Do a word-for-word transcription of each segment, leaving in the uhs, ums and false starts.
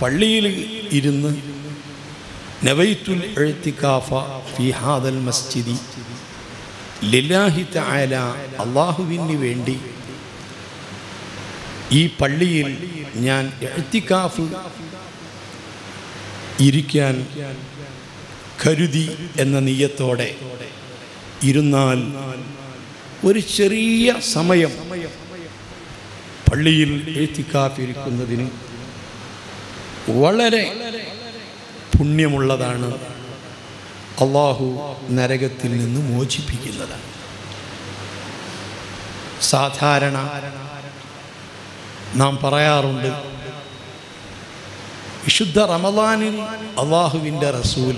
പള്ളിയിൽ ഇരുന്ന് നവൈത്തുൽ ഇഅ്തികാഫ ഫീ ഹാദൽ മസ്ജിദി ലില്ലാഹി തആല, അല്ലാഹുവിന് വേണ്ടി ഈ പള്ളിയിൽ ഞാൻ ഇഅ്തികാഫ് ഇരിക്കാൻ കരുതി എന്ന നിയ്യത്തോടെ ഇരുന്നാൽ ഒരു ചെറിയ സമയം പള്ളിയിൽ ഇഅ്തികാഫ് ഇരിക്കുന്നതിന് വളരെ പുണ്യമുള്ളതാണ്. അല്ലാഹു നരകത്തിൽ നിന്ന് മോചിപ്പിക്കുന്നതാണ്. സാധാരണ നാം പറയാറുണ്ട്, വിശുദ്ധ റമളാനിൽ അല്ലാഹുവിൻ്റെ റസൂൽ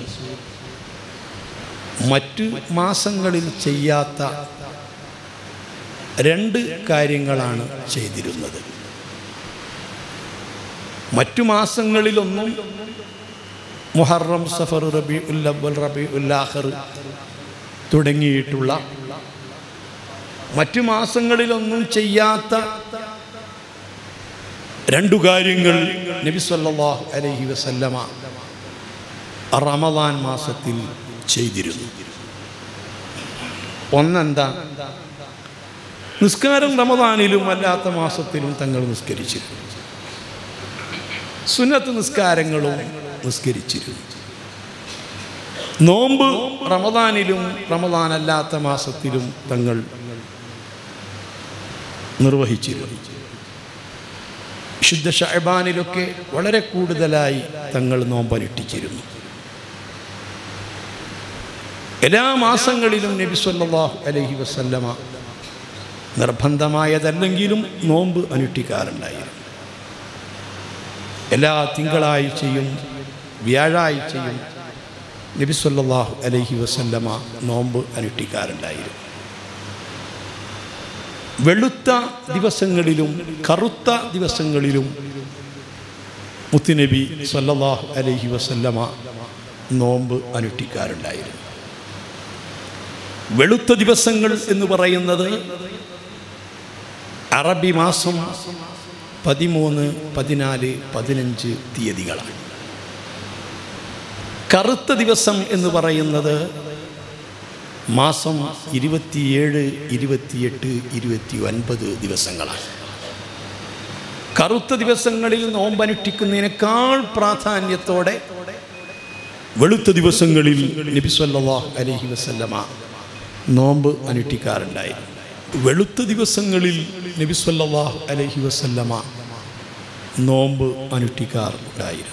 മറ്റു മാസങ്ങളിൽ ചെയ്യാത്ത രണ്ട് കാര്യങ്ങളാണ് ചെയ്തിരുന്നത്. മറ്റു മാസങ്ങളിലൊന്നും മുഹറം, സഫർ, റബീഉൽ അവ്വൽ, റബീഉൽ ആഖിർ തുടങ്ങിയിട്ടുള്ള മറ്റു മാസങ്ങളിലൊന്നും ചെയ്യാത്ത രണ്ടു കാര്യങ്ങൾ നബി സല്ലല്ലാഹു അലൈഹി വസല്ലമ റമളാൻ മാസത്തിൽ ചെയ്തിരുന്നു. ഒന്നെന്താ? നിസ്കാരം റമളാനിലും അല്ലാത്ത മാസത്തിലും തങ്ങൾ നിസ്കരിച്ചിരുന്നു. സുന്നത്ത് നിസ്കാരങ്ങളും നിസ്കരിച്ചിരുന്നു. നോമ്പ് റമളാനിലും റമളാൻ അല്ലാത്ത മാസത്തിലും തങ്ങൾ നിർവഹിച്ചിരുന്നു. വിശുദ്ധ ശഅബാനിലൊക്കെ വളരെ കൂടുതലായി തങ്ങൾ നോമ്പനുഷ്ഠിച്ചിരുന്നു. എല്ലാ മാസങ്ങളിലും നബി സല്ലല്ലാഹു അലൈഹി വസല്ലമ നിർബന്ധമായതല്ലെങ്കിലും നോമ്പ് അനുഷ്ഠിക്കാറുണ്ടായിരുന്നു. എല്ലാ തിങ്കളാഴ്ചയും വ്യാഴാഴ്ചയും നബി സല്ലല്ലാഹു അലൈഹി വസല്ലമ നോമ്പ് അനുഷ്ഠിക്കാറുണ്ടായിരുന്നു. വെളുത്ത ദിവസങ്ങളിലും കറുത്ത ദിവസങ്ങളിലും മുത്തുനബി സല്ലല്ലാഹു അലൈഹി വസല്ലമ നോമ്പ് അനുഷ്ഠിക്കാറുണ്ടായിരുന്നു. വെളുത്ത ദിവസങ്ങൾ എന്ന് പറയുന്നത് അറബി മാസം പതിമൂന്ന്, പതിനാല്, പതിനഞ്ച് തീയതികളാണ്. കറുത്ത ദിവസം എന്ന് പറയുന്നത് മാസം ഇരുപത്തിയേഴ്, ഇരുപത്തിയെട്ട്, ഇരുപത്തി ഒൻപത് ദിവസങ്ങളാണ്. കറുത്ത ദിവസങ്ങളിൽ നോമ്പനുഷ്ഠിക്കുന്നതിനേക്കാൾ പ്രാധാന്യത്തോടെ വെളുത്ത ദിവസങ്ങളിൽ നബി സല്ലല്ലാഹു അലൈഹി വസല്ലമ നോമ്പ് അനുഷ്ഠിക്കാറുണ്ടായിരുന്നു. വെളുത്ത ദിവസങ്ങളിൽ നബി സല്ലല്ലാഹു അലൈഹി വസല്ലമ നോമ്പ് അനുഷ്ഠിക്കാറുണ്ടായിരുന്നു.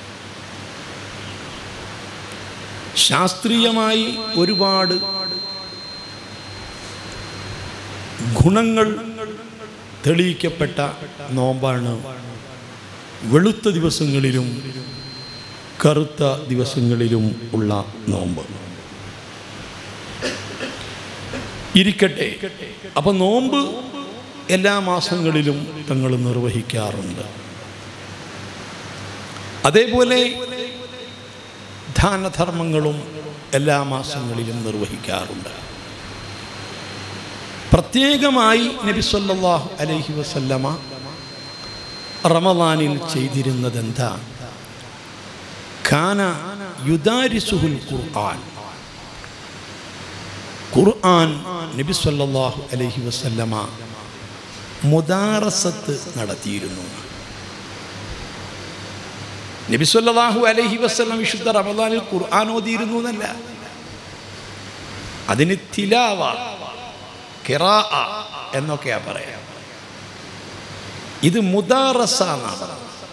ശാസ്ത്രീയമായി ഒരുപാട് ഗുണങ്ങൾ തെളിയിക്കപ്പെട്ട നോമ്പാണ് വെളുത്ത ദിവസങ്ങളിലും കറുത്ത ദിവസങ്ങളിലും ഉള്ള നോമ്പ്. ഇരിക്കട്ടെ, അപ്പം നോമ്പ് എല്ലാ മാസങ്ങളിലും തങ്ങൾ നിർവഹിക്കാറുണ്ട്. അതേപോലെ ദാനധർമ്മങ്ങളും എല്ലാ മാസങ്ങളിലും നിർവഹിക്കാറുണ്ട്. പ്രത്യേകമായി നബി സല്ലല്ലാഹു അലൈഹി വസല്ലമ റമളാനിൽ ചെയ്തിരുന്നതെന്താ? കാന യുദാരിസുൽ ഖുർആൻ. ഖുർആൻ നബി സല്ലല്ലാഹു അലൈഹി വസല്ലമ മുദാറസത്ത് നടത്തിയിരുന്നു. നബി സല്ലല്ലാഹു അലൈഹി വസല്ലം വിശുദ്ധ റമളാനിൽ ഖുർആൻ ഓതിയിരുന്നു എന്നല്ല, അതിന് തിലാവ, ഖിറാഅ എന്നൊക്കെയാ പറയാ. ഇത് മുദാറസ എന്നാണ്.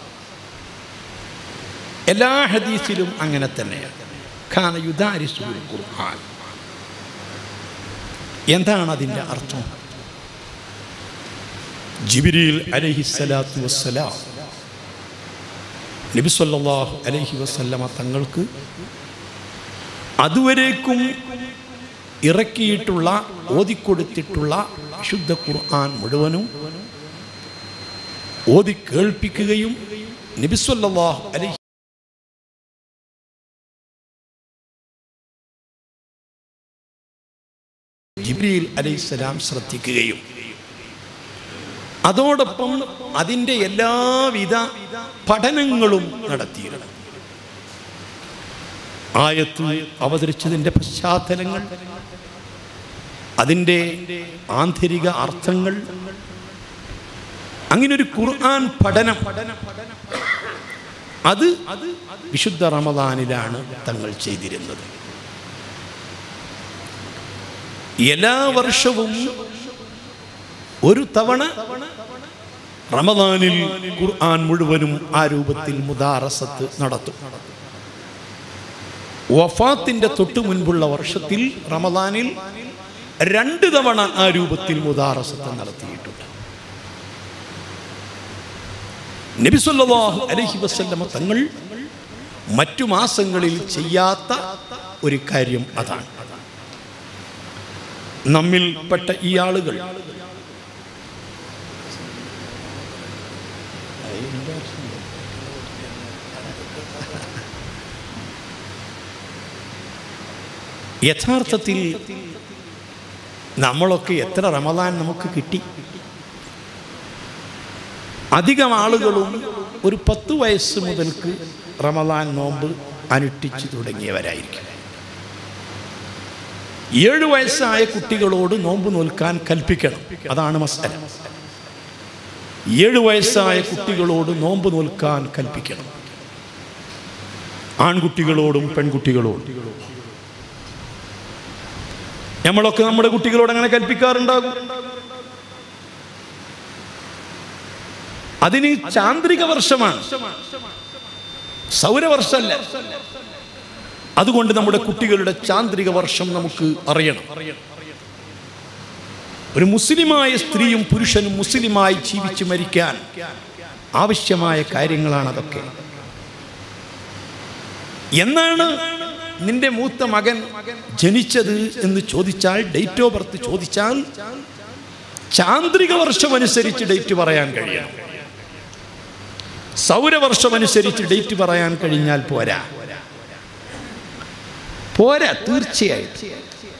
എല്ലാ ഹദീസിലും അങ്ങനെ തന്നെയാണ്. കാന യുദാരിസുൽ ഖുർആൻ. എന്താണ് അതിൻ്റെ അർത്ഥം? ജിബ്രീൽ അലൈഹിസ്സലാത്തു വസ്സലാം നബി സല്ലല്ലാഹു അലൈഹി വസല്ലമ തങ്ങൾക്ക് അതുവരേക്കും ഇറക്കിയിട്ടുള്ള ഓതിക്കൊടുത്തിട്ടുള്ള വിശുദ്ധ ഖുർആൻ മുഴുവനും ഓതി കേൾപ്പിക്കുകയും നബി സല്ലല്ലാഹു അലൈഹി ജിബ്രീൽ അലൈഹിസ്സലാം ശ്രദ്ധിക്കുകയും അതോടൊപ്പം അതിൻ്റെ എല്ലാവിധ പഠനങ്ങളും നടത്തിയിരുന്നു. ആയത്ത് അവതരിച്ചതിൻ്റെ പശ്ചാത്തലങ്ങൾ, അതിൻ്റെ ആന്തരിക അർത്ഥങ്ങൾ, അങ്ങനൊരു ഖുർആൻ പഠനം അത് വിശുദ്ധ റമദാനിലാണ് തങ്ങൾ ചെയ്തിരുന്നത്. എല്ലാ വർഷവും ഒരു തവണ റമദാനിൽ ഖുർആൻ മുഴുവനും ആ രൂപത്തിൽ മുദാറസത്ത് നടത്തും. വഫാത്തിന്റെ തൊട്ടു മുൻപുള്ള വർഷത്തിൽ റമദാനിൽ രണ്ട് തവണ ആ രൂപത്തിൽ മുദാറസത്ത് നടത്തിയിട്ടുണ്ട്. നബി സല്ലല്ലാഹു അലൈഹി വസല്ലമ തങ്ങൾ മറ്റു മാസങ്ങളിൽ ചെയ്യാത്ത ഒരു കാര്യം അതാണ്. നമ്മിൽ പെട്ട ഈ ആളുകൾ യഥാർത്ഥത്തിൽ നമ്മളൊക്കെ എത്ര റമദാൻ നമുക്ക് കിട്ടി? അധികം ആളുകളും ഒരു പത്ത് വയസ്സ് മുതൽക്ക് റമദാൻ നോമ്പ് അനുഷ്ഠിച്ചു തുടങ്ങിയവരായിരിക്കും. ഏഴു വയസ്സായ കുട്ടികളോട് നോമ്പ് നോൽക്കാൻ കൽപ്പിക്കണം, അതാണ് മസ്അല. ഏഴു വയസ്സായ കുട്ടികളോട് നോമ്പ് നോൽക്കാൻ കൽപ്പിക്കണം, ആൺകുട്ടികളോടും പെൺകുട്ടികളോടും. നമ്മളൊക്കെ നമ്മുടെ കുട്ടികളോട് അങ്ങനെ കൽപ്പിക്കാറുണ്ടാകും. അതിന് ചാന്ദ്രിക വർഷമാണ്, സൗരവർഷമല്ല. അതുകൊണ്ട് നമ്മുടെ കുട്ടികളുടെ ചാന്ദ്രിക വർഷം നമുക്ക് അറിയണം. ഒരു മുസ്ലിമായ സ്ത്രീയും പുരുഷനും മുസ്ലിമായി ജീവിച്ചു മരിക്കാൻ ആവശ്യമായ കാര്യങ്ങളാണ് അതൊക്കെ. എന്നാണ് നിന്റെ മൂത്ത മകൻ ജനിച്ചത് എന്ന് ചോദിച്ചാൽ, ഡേറ്റ് ഓഫ് ബർത്ത് ചോദിച്ചാൽ ചാന്ദ്രിക വർഷം അനുസരിച്ച് ഡേറ്റ് പറയാൻ കഴിയണം. സൗരവർഷം അനുസരിച്ച് ഡേറ്റ് പറയാൻ കഴിഞ്ഞാൽ പോരാ പോരാ തീർച്ചയായിട്ടും.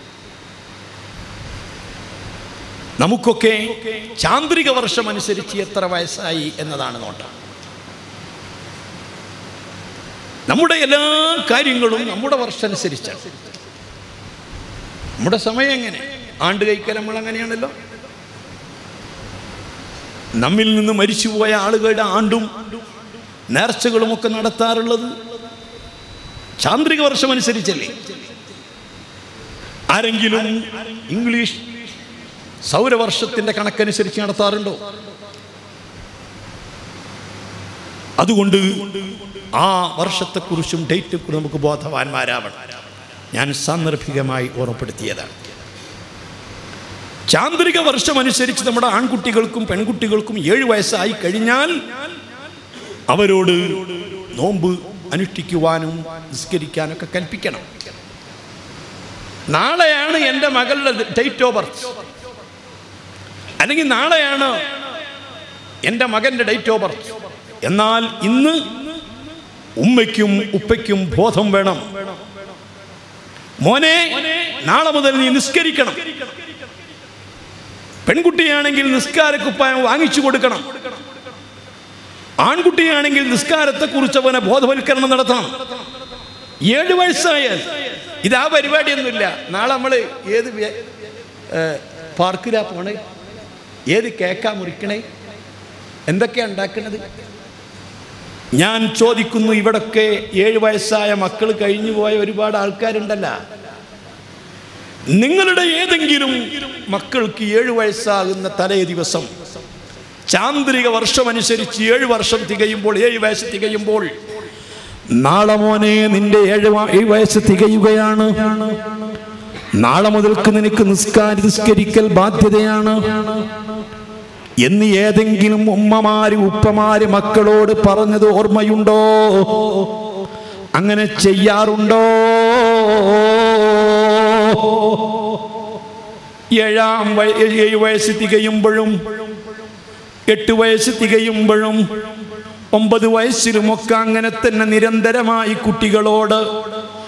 നമുക്കൊക്കെ ചാന്ദ്രിക വർഷം അനുസരിച്ച് എത്ര വയസ്സായി എന്നതാണ് നോട്ടം. നമ്മുടെ എല്ലാ കാര്യങ്ങളും നമ്മുടെ വർഷം അനുസരിച്ചാണ്. നമ്മുടെ സമയം എങ്ങനെ? ആണ്ട് കഴിക്കൽ നമ്മൾ അങ്ങനെയാണല്ലോ. നമ്മിൽ നിന്ന് മരിച്ചുപോയ ആളുകളുടെ ആണ്ടും നേർച്ചകളും ഒക്കെ നടത്താറുള്ളത് ചാന്ദ്രിക വർഷം അനുസരിച്ചല്ലേ. ആരെങ്കിലും ഇംഗ്ലീഷ് സൗരവർഷത്തിന്റെ കണക്കനുസരിച്ച് നടത്താറുണ്ടോ? അതുകൊണ്ട് ആ വർഷത്തെക്കുറിച്ചും ഡേറ്റെക്കുറിച്ചും നമുക്ക് ബോധവാന്മാരാവണം. ഞാൻ സാന്ദർഭികമായി ഓർമ്മപ്പെടുത്തിയതാണ്. ചാന്ദ്രിക വർഷം അനുസരിച്ച് നമ്മുടെ ആൺകുട്ടികൾക്കും പെൺകുട്ടികൾക്കും ഏഴു വയസ്സായി കഴിഞ്ഞാൽ അവരോട് നോമ്പ് അനുഷ്ഠിക്കുവാനും നിസ്കരിക്കാനൊക്കെ കൽപ്പിക്കണം. നാളെയാണ് എൻ്റെ മകളുടെ ഡേറ്റ് ഓഫ് ബർത്ത്, അല്ലെങ്കിൽ നാളെയാണ് എൻ്റെ മകൻ്റെ ഡേറ്റ് ഓഫ് ബർത്ത്. എന്നാൽ ഇന്ന് ഉമ്മയ്ക്കും ഉപ്പയ്ക്കും ബോധം വേണം. മോനെ, നാളെ മുതൽ നീ നിസ്കരിക്കണം. പെൺകുട്ടിയാണെങ്കിൽ നിസ്കാരക്കുപ്പായം വാങ്ങിച്ചു കൊടുക്കണം. ആൺകുട്ടിയാണെങ്കിൽ നിസ്കാരത്തെ കുറിച്ച് അവനെ ബോധവൽക്കരണം നടത്തണം. ഏഴു വയസ്സായാൽ ഇതാ പരിപാടിയൊന്നുമില്ല. നാളെ നമ്മൾ ഏത് പാർക്കിലാ പോണേ, ഏത് കേക്കാ മുറിക്കണേ, എന്തൊക്കെയാ ഉണ്ടാക്കുന്നത്? ഞാൻ ചോദിക്കുന്നു, ഇവിടൊക്കെ ഏഴു വയസ്സായ മക്കൾ കഴിഞ്ഞു പോയ ഒരുപാട് ആൾക്കാരുണ്ടല്ല. നിങ്ങളുടെ ഏതെങ്കിലും മക്കൾക്ക് ഏഴു വയസ്സാകുന്ന തലേ ദിവസം ചാന്ദ്രിക വർഷം അനുസരിച്ച് ഏഴു വർഷം തികയുമ്പോൾ, ഏഴ് വയസ്സ് തികയുമ്പോൾ, നാളെ മോനെ നിന്റെ ഏഴ് ഏഴ് വയസ്സ് തികയുകയാണ്, നാളെ മുതൽക്ക് നിനക്ക് നിസ്കാരി നിസ്കരിക്കൽ ബാധ്യതയാണ് എന്ന് ഏതെങ്കിലും ഉമ്മമാര് ഉപ്പമാര് മക്കളോട് പറഞ്ഞത് ഓർമ്മയുണ്ടോ? അങ്ങനെ ചെയ്യാറുണ്ടോ? ഏഴാം ഏഴ് വയസ്സ് തികയുമ്പോഴും എട്ട് വയസ്സ് തികയുമ്പോഴും ഒമ്പത് വയസ്സിലുമൊക്കെ അങ്ങനെ തന്നെ നിരന്തരമായി കുട്ടികളോട്,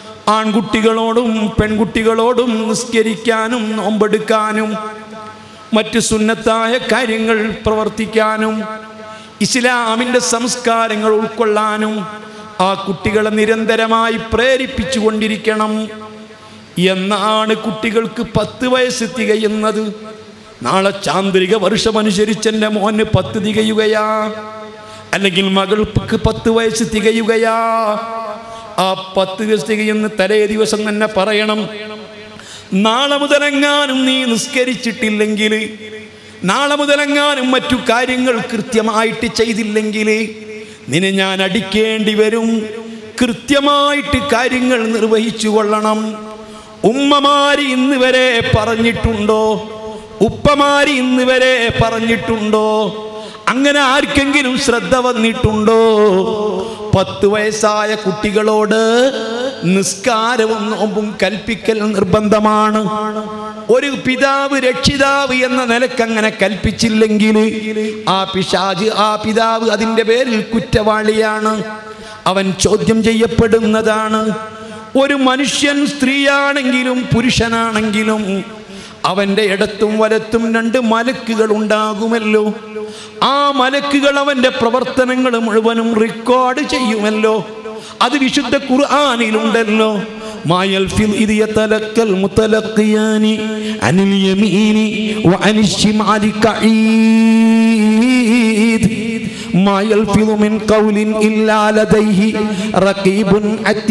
ആൺകുട്ടികളോടും പെൺകുട്ടികളോടും നിസ്കരിക്കാനും നോമ്പെടുക്കാനും മറ്റ് സുന്നത്തായ കാര്യങ്ങൾ പ്രവർത്തിക്കാനും ഇസ്ലാമിൻ്റെ സംസ്കാരങ്ങൾ ഉൾക്കൊള്ളാനും ആ കുട്ടികളെ നിരന്തരമായി പ്രേരിപ്പിച്ചു കൊണ്ടിരിക്കണം. എന്നാണ് കുട്ടികൾക്ക് പത്ത് വയസ്സ് തികയുന്നത്. നാളെ ചാന്ദ്രിക വർഷമനുസരിച്ച് എൻ്റെ മോന് പത്ത് തികയുകയാ, അല്ലെങ്കിൽ മകൾക്ക് പത്ത് വയസ്സ് തികയുകയാ. ആ പത്ത് വയസ്സ് തികയുന്ന തലേ ദിവസം തന്നെ പറയണം, നാളെ മുതലെങ്ങാനും നീ നിസ്കരിച്ചിട്ടില്ലെങ്കിൽ, നാളെ മുതലെങ്ങാനും മറ്റു കാര്യങ്ങൾ കൃത്യമായിട്ട് ചെയ്തില്ലെങ്കിൽ നിന്നെ ഞാൻ അടിക്കേണ്ടി വരും. കൃത്യമായിട്ട് കാര്യങ്ങൾ നിർവഹിച്ചു കൊള്ളണം. ഉമ്മമാര് ഇന്ന് വരെ പറഞ്ഞിട്ടുണ്ടോ? ഉപ്പമാര് ഇന്ന് വരെ പറഞ്ഞിട്ടുണ്ടോ? അങ്ങനെ ആർക്കെങ്കിലും ശ്രദ്ധ വന്നിട്ടുണ്ടോ? പത്ത് വയസ്സായ കുട്ടികളോട് നിസ്കാരവും നോമ്പും കൽപ്പിക്കൽ നിർബന്ധമാണ്. ഒരു പിതാവ് രക്ഷിതാവ് എന്ന നിലക്ക് അങ്ങനെ കൽപ്പിച്ചില്ലെങ്കിൽ ആ പിശാച്, ആ പിതാവ് അതിൻ്റെ പേരിൽ കുറ്റവാളിയാണ്. അവൻ ചോദ്യം ചെയ്യപ്പെടുന്നതാണ്. ഒരു മനുഷ്യൻ സ്ത്രീയാണെങ്കിലും പുരുഷനാണെങ്കിലും അവൻ്റെ ഇടത്തും വലത്തും രണ്ട് മലക്കുകൾ ഉണ്ടാകുമല്ലോ. ആ മലക്കുകൾ അവൻ്റെ പ്രവർത്തനങ്ങൾ മുഴുവനും റെക്കോർഡ് ചെയ്യുമല്ലോ. അത് വിശുദ്ധ ഖുർആനിലുണ്ടല്ലോ. മായൽഫിൽ ഇദ് യതലക്കൽ മുതലഖിയാനി അനിൽ യമീനി വഅനിൽ ശിമാലി ഖഈദ് മായൽഫിദു മിൻ ഖൗലിൻ ഇല്ലാ ലദൈഹി റഖീബുൻ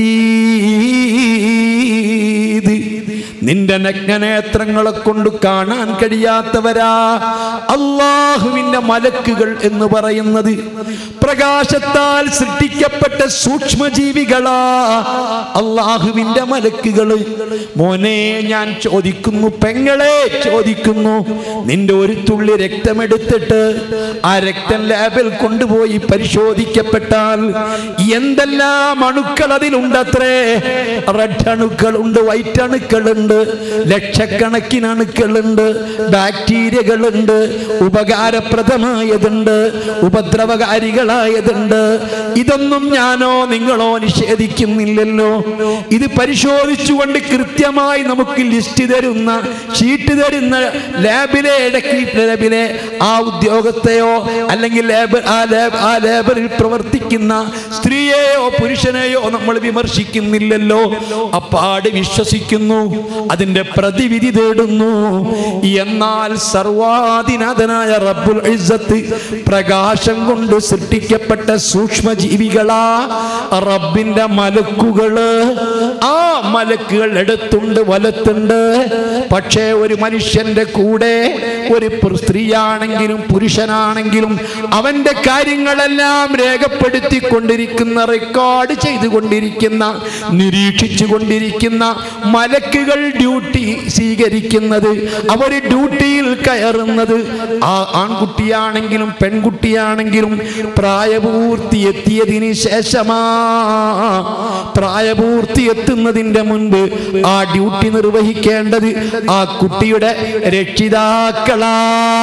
അതീദ്. നിന്റെ നഗ്നനേത്രങ്ങളെ കൊണ്ട് കാണാൻ കഴിയാത്തവരാ അള്ളാഹുവിന്റെ മലക്കുകൾ എന്ന് പറയുന്നത്. പ്രകാശത്താൽ സൃഷ്ടിക്കപ്പെട്ട സൂക്ഷ്മജീവികളാ അള്ളാഹുവിന്റെ മലക്കുകള്. മോനെ ഞാൻ ചോദിക്കുന്നു, പെങ്ങളെ ചോദിക്കുന്നു, നിന്റെ ഒരു തുള്ളി രക്തമെടുത്തിട്ട് ആ രക്തം ലാബിൽ കൊണ്ടുപോയി പരിശോധിക്കപ്പെട്ടാൽ എന്തെല്ലാം അണുക്കൾ അതിലുണ്ടത്രേ. റെഡ് അണുക്കളുണ്ട്, വൈറ്റ് അണുക്കളുണ്ട്, ലക്ഷക്കണക്കിന് അണുക്കളുണ്ട്, ബാക്ടീരിയകളുണ്ട്, ഉപകാരപ്രദമായതുണ്ട്, ഉപദ്രവകാരികളായതുണ്ട്. ഇതൊന്നും ഞാനോ നിങ്ങളോ നിഷേധിക്കുന്നില്ലല്ലോ. ഇത് പരിശോധിച്ചുകൊണ്ട് കൃത്യമായി നമുക്ക് ലിസ്റ്റ് തരുന്ന, ഷീറ്റ് തരുന്ന ലാബിലെ ലാബിലെ ആ ഉദ്യോഗസ്ഥയോ അല്ലെങ്കിൽ ലാബ് ആ ലാബ് ആ ലാബിൽ പ്രവർത്തിക്കുന്ന സ്ത്രീയെയോ പുരുഷനെയോ നമ്മൾ വിമർശിക്കുന്നില്ലല്ലോ. അപ്പാട് വിശ്വസിക്കുന്നു, അതിന്റെ പ്രതിവിധി തേടുന്നു. എന്നാൽ സർവാധിനാഥനായ റബ്ബുൽ ഇസ്സത്ത് പ്രകാശം കൊണ്ട് സൃഷ്ടിക്കപ്പെട്ട സൂക്ഷ്മജീവികളാ റബ്ബിന്റെ മലക്കുകള്. ആ മലക്കുകൾ എടുത്തുണ്ട്, വലത്തുണ്ട്. പക്ഷേ ഒരു മനുഷ്യന്റെ കൂടെ ഒരു സ്ത്രീയാണെങ്കിലും പുരുഷനാണെങ്കിലും അവന്റെ കാര്യങ്ങളെല്ലാം രേഖപ്പെടുത്തിക്കൊണ്ടിരിക്കുന്ന, റെക്കോർഡ് ചെയ്തുകൊണ്ടിരിക്കുന്ന, നിരീക്ഷിച്ചു കൊണ്ടിരിക്കുന്ന മലക്കുകൾ ഡ്യൂട്ടി സ്വീകരിക്കുന്നത്, അവർ ഡ്യൂട്ടിയിൽ കയറുന്നത് ആ ആൺകുട്ടിയാണെങ്കിലും പെൺകുട്ടിയാണെങ്കിലും പ്രായപൂർത്തി എത്തിയതിന് ശേഷമാ. പ്രായപൂർത്തി എത്തുന്നതിന്റെ മുൻപ് ആ ഡ്യൂട്ടി നിർവഹിക്കേണ്ടത് ആ കുട്ടിയുടെ രക്ഷിതാക്കളാ.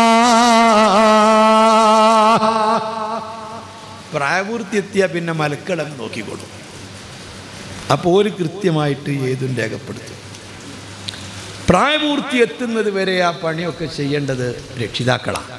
പ്രായപൂർത്തി എത്തിയ പിന്നെ മലക്കളങ്ങ് നോക്കിക്കൊള്ളും. അപ്പോൾ ഒരു കൃത്യമായിട്ട് ഏതും രേഖപ്പെടുത്തും. പ്രായപൂർത്തി എത്തുന്നത് വരെ ആ പണിയൊക്കെ ചെയ്യേണ്ടത് രക്ഷിതാക്കളാണ്.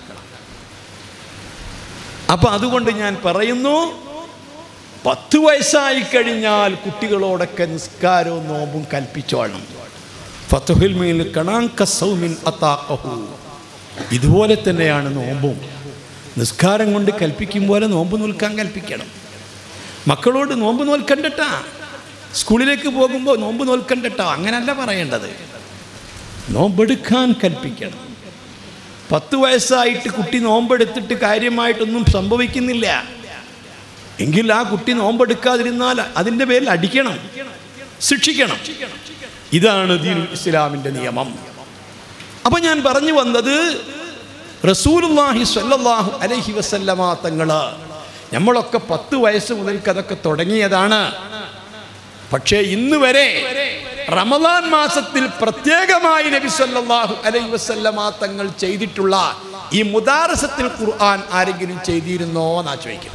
അപ്പൊ അതുകൊണ്ട് ഞാൻ പറയുന്നു, പത്ത് വയസ്സായി കഴിഞ്ഞാൽ കുട്ടികളോടൊക്കെ നിസ്കാരവും നോമ്പും കൽപ്പിച്ചോളണം. ഫത്ഹുൽ മീൽ കണാങ്ക സൗമിൻ അതാഖഹു. ഇതുപോലെ തന്നെയാണ് നോമ്പും. നിസ്കാരം കൊണ്ട് കൽപ്പിക്കും പോലെ നോമ്പ് നോൽക്കാൻ കൽപ്പിക്കണം. മക്കളോട് നോമ്പ് നോൽക്കണ്ടട്ടാ, സ്കൂളിലേക്ക് പോകുമ്പോൾ നോമ്പ് നോൽക്കണ്ടട്ടോ, അങ്ങനല്ല പറയേണ്ടത്. നോമ്പെടുക്കാൻ കൽപ്പിക്കണം. പത്ത് വയസ്സായിട്ട് കുട്ടി നോമ്പെടുത്തിട്ട് കാര്യമായിട്ടൊന്നും സംഭവിക്കുന്നില്ല എങ്കിൽ ആ കുട്ടി നോമ്പെടുക്കാതിരുന്നാൽ അതിൻ്റെ പേരിൽ അടിക്കണം, ശിക്ഷിക്കണം. ഇതാണ് ദീനുൽ ഇസ്ലാമിൻ്റെ നിയമം. അപ്പം ഞാൻ പറഞ്ഞു വന്നത്, റസൂലുള്ളാഹി സ്വല്ലല്ലാഹു അലൈഹി വസല്ലമ തങ്ങള് നമ്മളൊക്കെ പത്ത് വയസ്സ് മുതൽക്ക് അതൊക്കെ തുടങ്ങിയതാണ്. പക്ഷേ ഇന്ന് വരെ റമദാൻ മാസത്തിൽ പ്രത്യേകമായി നബി സല്ലല്ലാഹു അലൈഹി വസല്ലമ തങ്ങൾ ചെയ്തിട്ടുള്ള ഈ മുദാറസത്തിൽ ഖുർആൻ ആരെങ്കിലും ചെയ്തിരുന്നോ എന്നാ ചോദിക്കുന്നത്.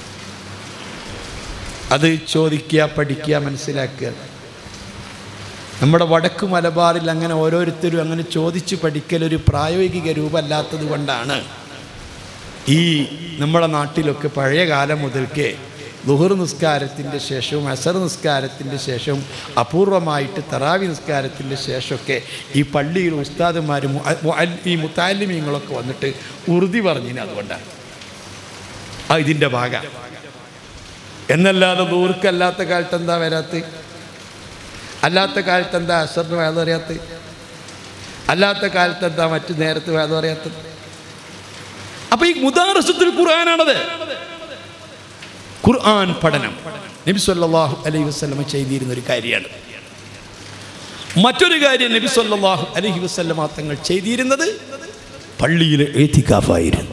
അത് ചോദിക്കുക, പഠിക്കുക, മനസ്സിലാക്കുക. നമ്മുടെ വടക്ക് മലബാറിൽ അങ്ങനെ ഓരോരുത്തരും അങ്ങനെ ചോദിച്ചു പഠിക്കലൊരു പ്രായോഗിക രൂപമല്ലാത്തത് കൊണ്ടാണ് ഈ നമ്മുടെ നാട്ടിലൊക്കെ പഴയ കാലം മുതൽക്കേ ളുഹർ നിസ്കാരത്തിൻ്റെ ശേഷവും അസർ നിസ്കാരത്തിൻ്റെ ശേഷവും അപൂർവമായിട്ട് തറാവി നിസ്കാരത്തിൻ്റെ ശേഷമൊക്കെ ഈ പള്ളിയിൽ ഉസ്താദുമാരും ഈ മുത്താലിമീങ്ങളൊക്കെ വന്നിട്ട് ഉറുദി പറഞ്ഞിന്. അതുകൊണ്ടാണ് ആ ഇതിൻ്റെ ഭാഗം. എന്നല്ലാതെ ദൂർക്കല്ലാത്ത കാലത്ത് എന്താ വരാത്ത, അല്ലാത്ത കാലത്ത് എന്താ അസറിന് വേദം അറിയാത്ത, അല്ലാത്ത കാലത്ത് എന്താ മറ്റു നേരത്ത് വേദം അറിയാത്തത്? അപ്പൊ ഈ മുദാറസത്തുൽ ഖുർആനാണത്. ഖുർആൻ പഠനം നബി സല്ലല്ലാഹു അലൈഹി വസല്ലം ചെയ്തിരുന്ന ഒരു കാര്യമാണ്. മറ്റൊരു കാര്യം നബി സല്ലല്ലാഹു അലൈഹി വസല്ലം തങ്ങൾ ചെയ്തിരുന്നത് പള്ളിയിലെ ഇഅ്തികാഫായിരുന്നു.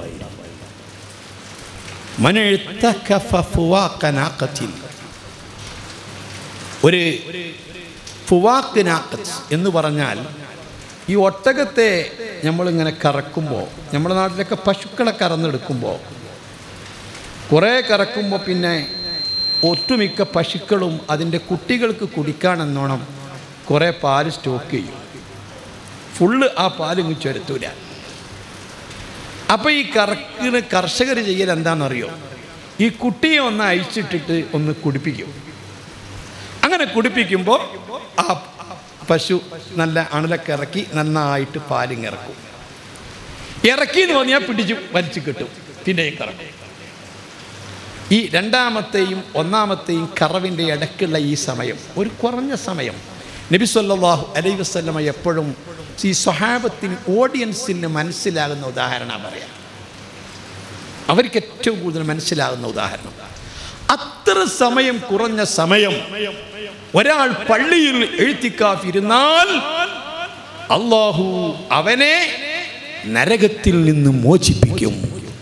മൻ ഇഅ്തകഫ ഫുവാഖ നാഖത്തിൻ, ഒരു ഫുവാഖ് നാഖത്ത് എന്ന് പറഞ്ഞാൽ ഈ ഒട്ടകത്തെ നമ്മളിങ്ങനെ കറക്കുമ്പോൾ, നമ്മുടെ നാട്ടിലൊക്കെ പശുക്കളെ കറന്നെടുക്കുമ്പോൾ കുറേ കറക്കുമ്പോൾ പിന്നെ ഒട്ടുമിക്ക പശുക്കളും അതിൻ്റെ കുട്ടികൾക്ക് കുടിക്കാനെന്നോണം കുറേ പാല് സ്റ്റോക്ക് ചെയ്യും. ഫുള്ള് ആ പാലിങ്ങ് ചുരത്തൂല. അപ്പോൾ ഈ കറക്കിന് കർഷകർ ചെയ്യൽ എന്താണെന്നറിയോ? ഈ കുട്ടിയെ ഒന്ന് അഴിച്ചിട്ടിട്ട് ഒന്ന് കുടിപ്പിക്കും. അങ്ങനെ കുടിപ്പിക്കുമ്പോൾ ആ പശു നല്ല അണലൊക്കെ ഇറക്കി നന്നായിട്ട് പാലിങ്ങിറക്കും. ഇറക്കി എന്ന് പറഞ്ഞാൽ പിടിച്ചു വലിച്ചു കിട്ടും, പിന്നെയും കറക്കും. ഈ രണ്ടാമത്തെയും ഒന്നാമത്തെയും കറവിൻ്റെ ഇടയ്ക്കുള്ള ഈ സമയം, ഒരു കുറഞ്ഞ സമയം, നബി സല്ലല്ലാഹു അലൈഹി വസല്ലമ എപ്പോഴും ഈ സ്വഹാബത്തിന്, ഓഡിയൻസിന് മനസ്സിലാകുന്ന ഉദാഹരണം പറയാം. അവർക്ക് ഏറ്റവും കൂടുതൽ മനസ്സിലാകുന്ന ഉദാഹരണം, അത്ര സമയം, കുറഞ്ഞ സമയം ഒരാൾ പള്ളിയിൽ ഇഅ്തികാഫ് ഇരുന്നാൽ അല്ലാഹു അവനെ നരകത്തിൽ നിന്ന് മോചിപ്പിക്കും.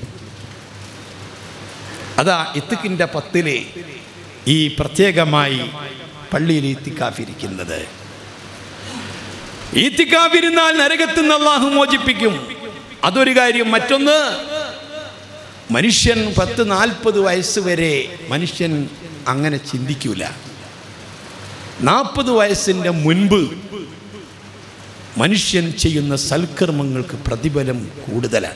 അതാ ഇത്തിക്കിൻ്റെ പത്തിലെ ഈ പ്രത്യേകമായി പള്ളിയിൽ ഇത്തിക്കാഫ് ഇരിക്കുന്നത്. ഇത്തിക്കാഫ് ഇരുന്നാൽ നരകത്തിൽ നിന്ന് അല്ലാഹു മോചിപ്പിക്കും. അതൊരു കാര്യം. മറ്റൊന്ന്, മനുഷ്യൻ പത്ത് നാൽപ്പത് വയസ്സ് വരെ മനുഷ്യൻ അങ്ങനെ ചിന്തിക്കൂല. നാൽപ്പത് വയസ്സിൻ്റെ മുൻപ് മനുഷ്യൻ ചെയ്യുന്ന സൽക്കർമ്മങ്ങൾക്ക് പ്രതിഫലം കൂടുതലാണ്.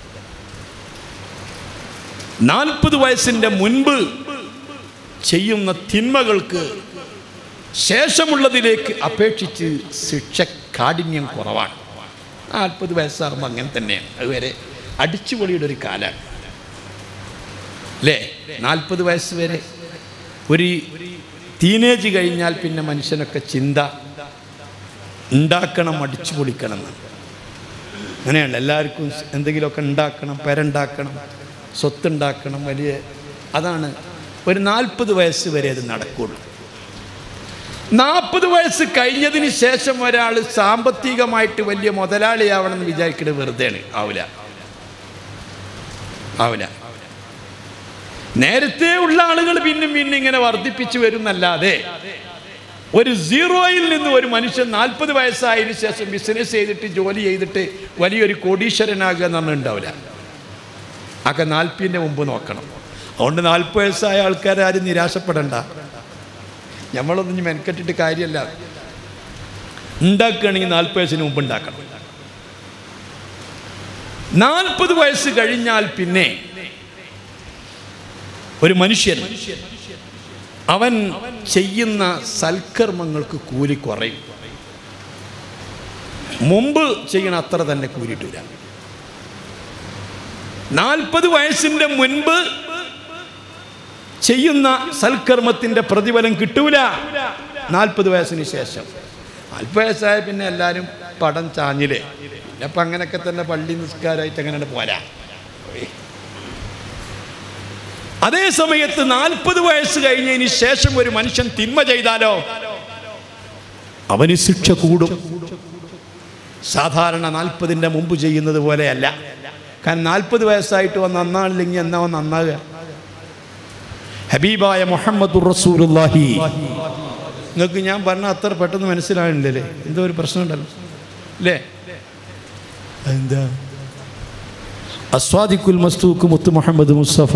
നാൽപ്പത് വയസ്സിൻ്റെ മുൻപ് ചെയ്യുന്ന തിന്മകൾക്ക് ശേഷമുള്ളതിലേക്ക് അപേക്ഷിച്ച് ശിക്ഷ കാഠിന്യം കുറവാണ്. നാൽപ്പത് വയസ്സാകുമ്പോൾ അങ്ങനെ തന്നെയാണ്. അതുവരെ അടിച്ചുപൊളിയുടെ ഒരു കാലമാണ് അല്ലേ? നാൽപ്പത് വയസ്സ് വരെ ഒരു ടീനേജ് കഴിഞ്ഞാൽ പിന്നെ മനുഷ്യനൊക്കെ ചിന്ത ഉണ്ടാക്കണം, അടിച്ചു പൊളിക്കണം എന്ന്. അങ്ങനെയാണ് എല്ലാവർക്കും. എന്തെങ്കിലുമൊക്കെ ഉണ്ടാക്കണം, പെരുണ്ടാക്കണം, സ്വത്തുണ്ടാക്കണം, വലിയ. അതാണ് ഒരു നാൽപ്പത് വയസ്സ് വരെ അത് നടക്കുള്ളൂ. നാൽപ്പത് വയസ്സ് കഴിഞ്ഞതിന് ശേഷം ഒരാൾ സാമ്പത്തികമായിട്ട് വലിയ മുതലാളിയാവണമെന്ന് വിചാരിക്കുന്നത് വെറുതെയാണ്. ആവില്ല, ആവില്ല. നേരത്തെ ഉള്ള ആളുകൾ പിന്നും പിന്നെ ഇങ്ങനെ വർദ്ധിപ്പിച്ചു വരുന്നല്ലാതെ ഒരു സീറോയിൽ നിന്ന് ഒരു മനുഷ്യൻ നാൽപ്പത് വയസ്സായതിനു ശേഷം ബിസിനസ് ചെയ്തിട്ട് ജോലി ചെയ്തിട്ട് വലിയൊരു കോടീശ്വരനാകുക എന്ന് പറഞ്ഞിട്ടുണ്ടാവില്ല. ഒക്കെ നാൽപ്പതിൻ്റെ മുമ്പ് നോക്കണം. അതുകൊണ്ട് നാൽപ്പത് വയസ്സായ ആൾക്കാരും നിരാശപ്പെടണ്ട. നമ്മളൊന്നും മെനക്കെട്ടിട്ട് കാര്യമല്ല. ഉണ്ടാക്കുകയാണെങ്കിൽ നാൽപ്പത് വയസ്സിന് മുമ്പ് ഉണ്ടാക്കണം. നാൽപ്പത് വയസ്സ് കഴിഞ്ഞാൽ പിന്നെ ഒരു മനുഷ്യൻ അവൻ ചെയ്യുന്ന സൽക്കർമ്മങ്ങൾക്ക് കൂലി കുറയും. മുമ്പ് ചെയ്യണ അത്ര തന്നെ കൂലിയിട്ടില്ല. നാൽപ്പത് വയസ്സിൻ്റെ മുൻപ് ചെയ്യുന്ന സൽക്കർമ്മത്തിൻ്റെ പ്രതിഫലം കിട്ടൂല നാൽപ്പത് വയസ്സിന് ശേഷം. നാൽപ്പത് വയസ്സായ പിന്നെ എല്ലാവരും പടം ചാഞ്ഞില്ലേ. പിന്നെ അപ്പം അങ്ങനെയൊക്കെ തന്നെ പള്ളി നിസ്കാരമായിട്ട് അങ്ങനെ പോരാ. അതേ സമയത്ത് നാൽപ്പത് വയസ്സ് കഴിഞ്ഞതിന് ശേഷം ഒരു മനുഷ്യൻ തിന്മ ചെയ്താലോ അവന് ശിക്ഷ കൂടും. സാധാരണ നാൽപ്പതിൻ്റെ മുമ്പ് ചെയ്യുന്നത് പോലെയല്ല. കാരണം നാൽപ്പത് വയസ്സായിട്ട് വന്ന് നന്നാണില്ലെങ്കിൽ എന്നാ നന്നാകുക. ഹബീബായ മുഹമ്മദുർ റസൂലുള്ളാഹി, നിങ്ങൾക്ക് ഞാൻ പറഞ്ഞ അത്ര പെട്ടെന്ന് മനസ്സിലാകുന്നില്ലേ? എന്തോ ഒരു പ്രശ്നമുണ്ടല്ലോ അല്ലേ? എന്താ? അസ്വാദിഖുൽ മസ്തൂഖ് മുത്ത് മുഹമ്മദ് മുസ്തഫ.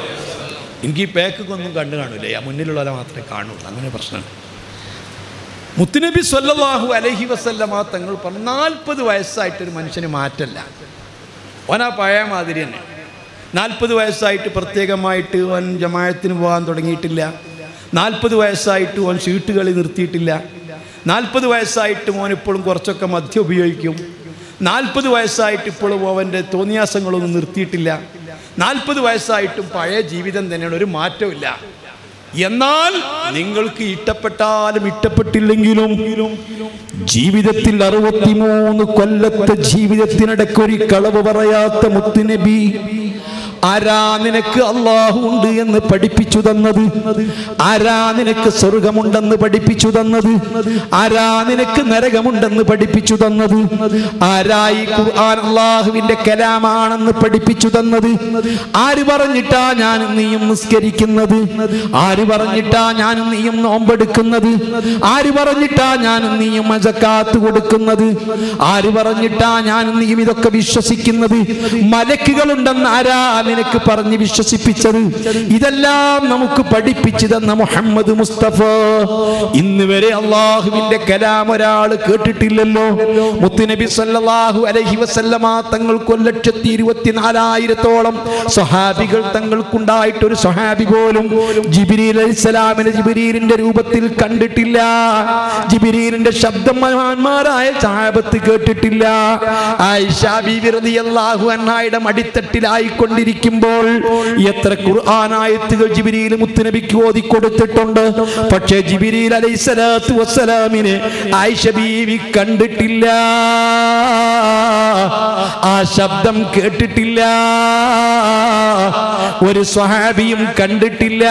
എനിക്ക് ഈ പേക്കൊന്നും കണ്ടു കാണൂലേ, ആ മുന്നിലുള്ളവരെ മാത്രമേ കാണുള്ളൂ. അങ്ങനെ പ്രശ്നമുണ്ട്. മുത്തുനബി സ്വല്ലല്ലാഹു അലൈഹി വസല്ലമ തങ്ങൾ പറഞ്ഞു നാൽപ്പത് വയസ്സായിട്ടൊരു മനുഷ്യന് മാറ്റല്ല, ഓനാ പഴയ മാതിരി തന്നെ. നാൽപ്പത് വയസ്സായിട്ട് പ്രത്യേകമായിട്ട് ഓൻ ജമാഅത്തിന് പോകാൻ തുടങ്ങിയിട്ടില്ല. നാൽപ്പത് വയസ്സായിട്ട് ഓൻ ഷീട്ടുകളി നിർത്തിയിട്ടില്ല. നാൽപ്പത് വയസ്സായിട്ട് ഓൻ ഇപ്പോഴും കുറച്ചൊക്കെ മദ്യം ഉപയോഗിക്കും. നാൽപ്പത് വയസ്സായിട്ട് ഇപ്പോഴും അവൻ്റെ തോന്നിയാസങ്ങളൊന്നും നിർത്തിയിട്ടില്ല. നാൽപ്പത് വയസ്സായിട്ടും പഴയ ജീവിതം തന്നെയാണ്, ഒരു മാറ്റമില്ല. എന്നാൽ നിങ്ങൾക്ക് ഇഷ്ടപ്പെട്ടാലും ഇഷ്ടപ്പെട്ടില്ലെങ്കിലും ജീവിതത്തിൽ അറുപത്തിമൂന്ന് കൊല്ലത്തെ ജീവിതത്തിനിടയ്ക്കൊരു കളവ് പറയാത്ത മുത്തുനബി ആരാ നിനക്ക് അല്ലാഹു ഉണ്ട് എന്ന് പഠിപ്പിച്ചു തന്നത്? ആരാ നിനക്ക് സ്വർഗമുണ്ടെന്ന് പഠിപ്പിച്ചു തന്നത്? ആരാ നിനക്ക് നരകമുണ്ടെന്ന് പഠിപ്പിച്ചു തന്നത്? ആരാ ഈ ഖുർആൻ അല്ലാഹുവിന്റെ കലാമാണെന്ന് പഠിപ്പിച്ചു തന്നത്? ആര് പറഞ്ഞിട്ടാ ഞാനും നീയും നിസ്കരിക്കുന്നത്? ആര് പറഞ്ഞിട്ടാ ഞാനും നീയും നോമ്പെടുക്കുന്നത്? ആര് പറഞ്ഞിട്ടാ ഞാനും നീയും സക്കാത്ത് കൊടുക്കുന്നത്? ആര് പറഞ്ഞിട്ടാ ഞാനും നീയും ഇതൊക്കെ വിശ്വസിക്കുന്നത്? മലക്കുകളുണ്ടെന്ന് ആരാ നിനക്ക് പറഞ്ഞ് വിശ്വസിപ്പിച്ചത്? ഇതെല്ലാം നമുക്ക് പഠിപ്പിച്ചു തന്ന മുഹമ്മദ് മുസ്തഫ. ഇന്ന് വരെ അള്ളാഹുവിന്റെ കലാം ഒരാൾ കേട്ടിട്ടില്ലല്ലോ. മുത്തുനബി സല്ലല്ലാഹു അലൈഹി വസല്ലമ തങ്ങൾക്ക് ഒരു ലക്ഷത്തി ഇരുപത്തിനാലായിരത്തോളം സ്വഹാബികൾ തങ്ങൾക്കുണ്ടായിട്ടൊരു സ്വഹാബി പോലും ജിബ്രീൽ അലൈഹിസ്സലാമിനെ ജിബ്രീലിന്റെ രൂപത്തിൽ കണ്ടിട്ടില്ല. ജിബ്രീലിന്റെ ശബ്ദം മഹാന്മാരായ സഹാബത്ത് കേട്ടിട്ടില്ല. ആയിഷ ബീവി റളിയല്ലാഹു അൻഹയുടെ മടിത്തട്ടിലായിക്കൊണ്ടിരിക്കും എത്ര ഖുർആൻ ആയത്തുകൾ ജിബ്രീൽ മുത്തുനബിക്ക് ഓതി കൊടുത്തിട്ടുണ്ട്. പക്ഷേ ജിബ്രീൽ അലൈഹിസ്സലാത്തു വസ്സലാമിനെ ആയിഷ ബീവി കണ്ടിട്ടില്ല, ആ ശബ്ദം കേട്ടിട്ടില്ല, ഒരു സ്വഹാബിയും കണ്ടിട്ടില്ല.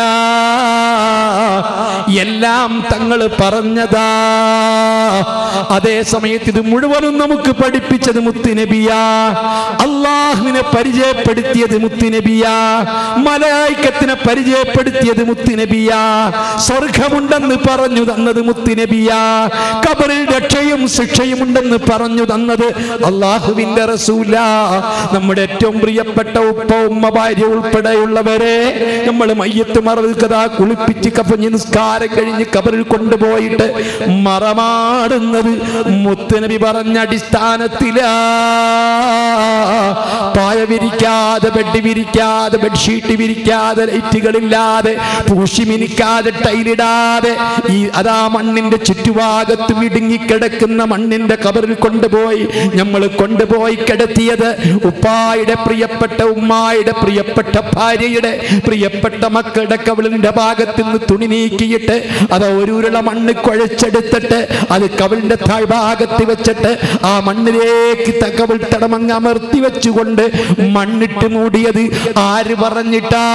എല്ലാം തങ്ങൾ പറഞ്ഞതാ. അതേ സമയത്ത് ഇത് മുഴുവനും നമുക്ക് പഠിപ്പിച്ചത് മുത്തുനബിയാ. അള്ളാഹുവിനെ പരിചയപ്പെടുത്തിയത് മുത്തുനബിയാ. മലായികത്തിനെ പരിചയപ്പെടുത്തിയത് മുത്തുനബിയാ. സ്വർഗമുണ്ടെന്ന് പറഞ്ഞു തന്നത് മുത്തുനബിയാ. ഖബറിൽ രക്ഷയും ശിക്ഷയും ഉണ്ടെന്ന് പറഞ്ഞു തന്നത് അള്ളാഹുവിന്റെ റസൂലാ. നമ്മുടെ ഏറ്റവും പ്രിയപ്പെട്ട ഉപ്പ ഉമ്മ ഭാര്യ ഉൾപ്പെടെയുള്ളവരെ നമ്മൾ മയ്യത്ത് മറവിക്കതാ കുളിപ്പിച്ച് കഫഞ്ഞ് നിസ്കാരം കഴിഞ്ഞ് ഖബറിൽ കൊണ്ടുപോയിട്ട് മറമാടുന്നത് മുത്തുനബി പറഞ്ഞ അടിസ്ഥാനത്തിലാ. പായ വിരിക്കാതെ, ബെഡ് വിരിക്കാതെ, ബെഡ്ഷീറ്റ് വിരിക്കാതെ, ലൈറ്റുകളില്ലാതെ, പൂശി മിനിക്കാതെ, ടൈലിടാതെ ഈ അതാ മണ്ണിന്റെ ചുറ്റുഭാഗത്ത് ഇടുങ്ങിക്കിടക്കുന്ന മണ്ണിന്റെ ഖബറിൽ കൊണ്ടുപോയി നമ്മൾ കൊണ്ടുപോയി കിടത്തിയത് ഉപ്പായുടെ പ്രിയപ്പെട്ട ഉമ്മായുടെ പ്രിയപ്പെട്ട ഭാര്യയുടെ പ്രിയപ്പെട്ട മക്കളുടെ കവിളിന്റെ ഭാഗത്ത് നിന്ന് തുണി നീക്കിയിട്ട് അത് ഒരുരുള മണ്ണ് കുഴച്ചെടുത്തിട്ട് അത് കവിളിന്റെ താഴ്ഭാഗത്ത് വെച്ചിട്ട് ആ മണ്ണിലേക്ക് കവിൾ തടമങ്ങ് അമർത്തി വെച്ചുകൊണ്ട് മണ്ണിട്ട് മൂടിയത് ആര് പറഞ്ഞിട്ടാ?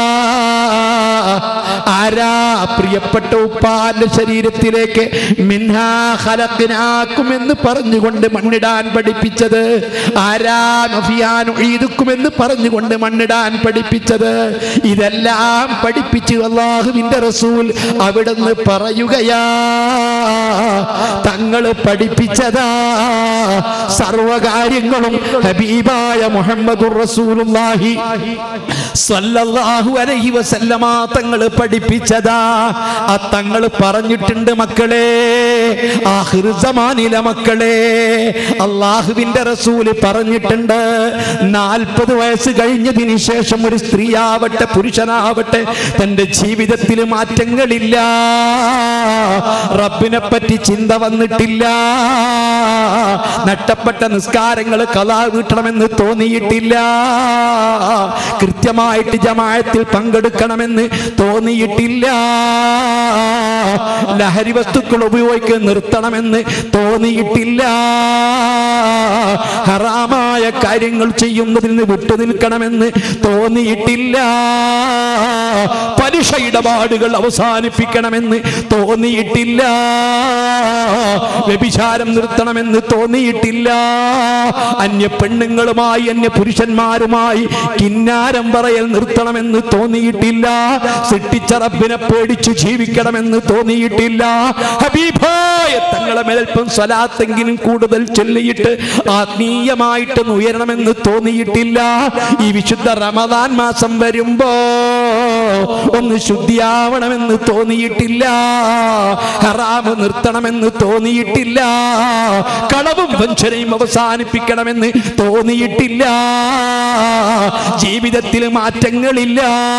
ആരാ പ്രിയപ്പെട്ട ഉപ്പാന്റെ ശരീരത്തിലേക്ക് മിൻഹാ ഖലഖ്നാകും എന്ന് പറഞ്ഞുകൊണ്ട് മണ്ണിടാൻ പഠിപ്പിച്ചത്? ആരാ നഫിയാ നുഈദുക്കും എന്ന് പറഞ്ഞുകൊണ്ട് മണ്ണിടാൻ പഠിപ്പിച്ചത്? ഇതെല്ലാം പഠിപ്പിച്ച് അല്ലാഹുവിന്റെ റസൂൽ അവിടുന്ന് പറയുകയാ, തങ്ങൾ പഠിപ്പിച്ചതാ. സർവകാര്യങ്ങളും ഹബീബായ മുഹമ്മദുർ റസൂലുള്ളാഹി സ്വല്ലല്ലാഹു അലൈഹി വസല്ലമ തങ്ങൾ പഠിപ്പിച്ചതാ. ആ തങ്ങൾ പറഞ്ഞിട്ടുണ്ട് മക്കളെ, ആഖിർ സമാനിലെ മക്കളെ, അല്ലാഹുവിന്റെ റസൂല് പറഞ്ഞിട്ടുണ്ട്, നാൽപ്പത് വയസ്സ് കഴിഞ്ഞതിന് ശേഷം ഒരു സ്ത്രീയാവട്ടെ പുരുഷനാവട്ടെ തന്റെ ജീവിതത്തിൽ മാറ്റങ്ങളില്ല, റബ്ബിനെ പറ്റി ചിന്ത വന്നിട്ടില്ല, നഷ്ടപ്പെട്ട നിസ്കാരങ്ങൾ ഖളാ വീട്ടണമെന്ന് തോന്നിയിട്ടില്ല, കൃത്യമായിട്ട് ജമാഅത്തിൽ പങ്കെടുക്കണമെന്ന് തോന്നിയിട്ടില്ല, ലഹരി വസ്തുക്കൾ ഉപയോഗിക്കാൻ നിർത്തണമെന്ന് തോന്നിയിട്ടില്ല, ഹറാമായ കാര്യങ്ങൾ ചെയ്യുന്നതിൽ നിന്ന് വിട്ടു നിൽക്കണമെന്ന് തോന്നിയിട്ടില്ല, പലിശ ഇടപാടുകൾ അവസാനിപ്പിക്കണമെന്ന് തോന്നിയിട്ടില്ല, വ്യഭിചാരം നിർത്തണമെന്ന് തോന്നിയിട്ടില്ല, അന്യ പെണ്ണുങ്ങളുമായി അന്യ പുരുഷന്മാരുമായി കിന്നാരം പറയൽ നിർത്തണമെന്ന് തോന്നിയിട്ടില്ല, സൃഷ്ടിച്ച റബ്ബിനെ പേടിച്ചു ജീവിക്കണമെന്ന് തോന്നിയിട്ടില്ല, ഹബീബായ തങ്ങളെ മേൽപ്പം സ്വലാത്തെങ്കിലും കൂടുതൽ ചൊല്ലിയിട്ട് ആത്മീയമായിട്ട് ഉയരണമെന്ന് തോന്നിയിട്ടില്ല. ഈ വിശുദ്ധ റമദാൻ മാസം വരുമ്പോ ഒന്ന് ശുദ്ധിയാവണമെന്ന് തോന്നിയിട്ടില്ല, ഹറാമ് നിർത്തണമെന്ന് തോന്നിയിട്ടില്ല, കളവും വഞ്ചനയും അവസാനിപ്പിക്കണമെന്ന് തോന്നിയിട്ടില്ല. ജീവിതത്തിൽ മാറ്റങ്ങളില്ല,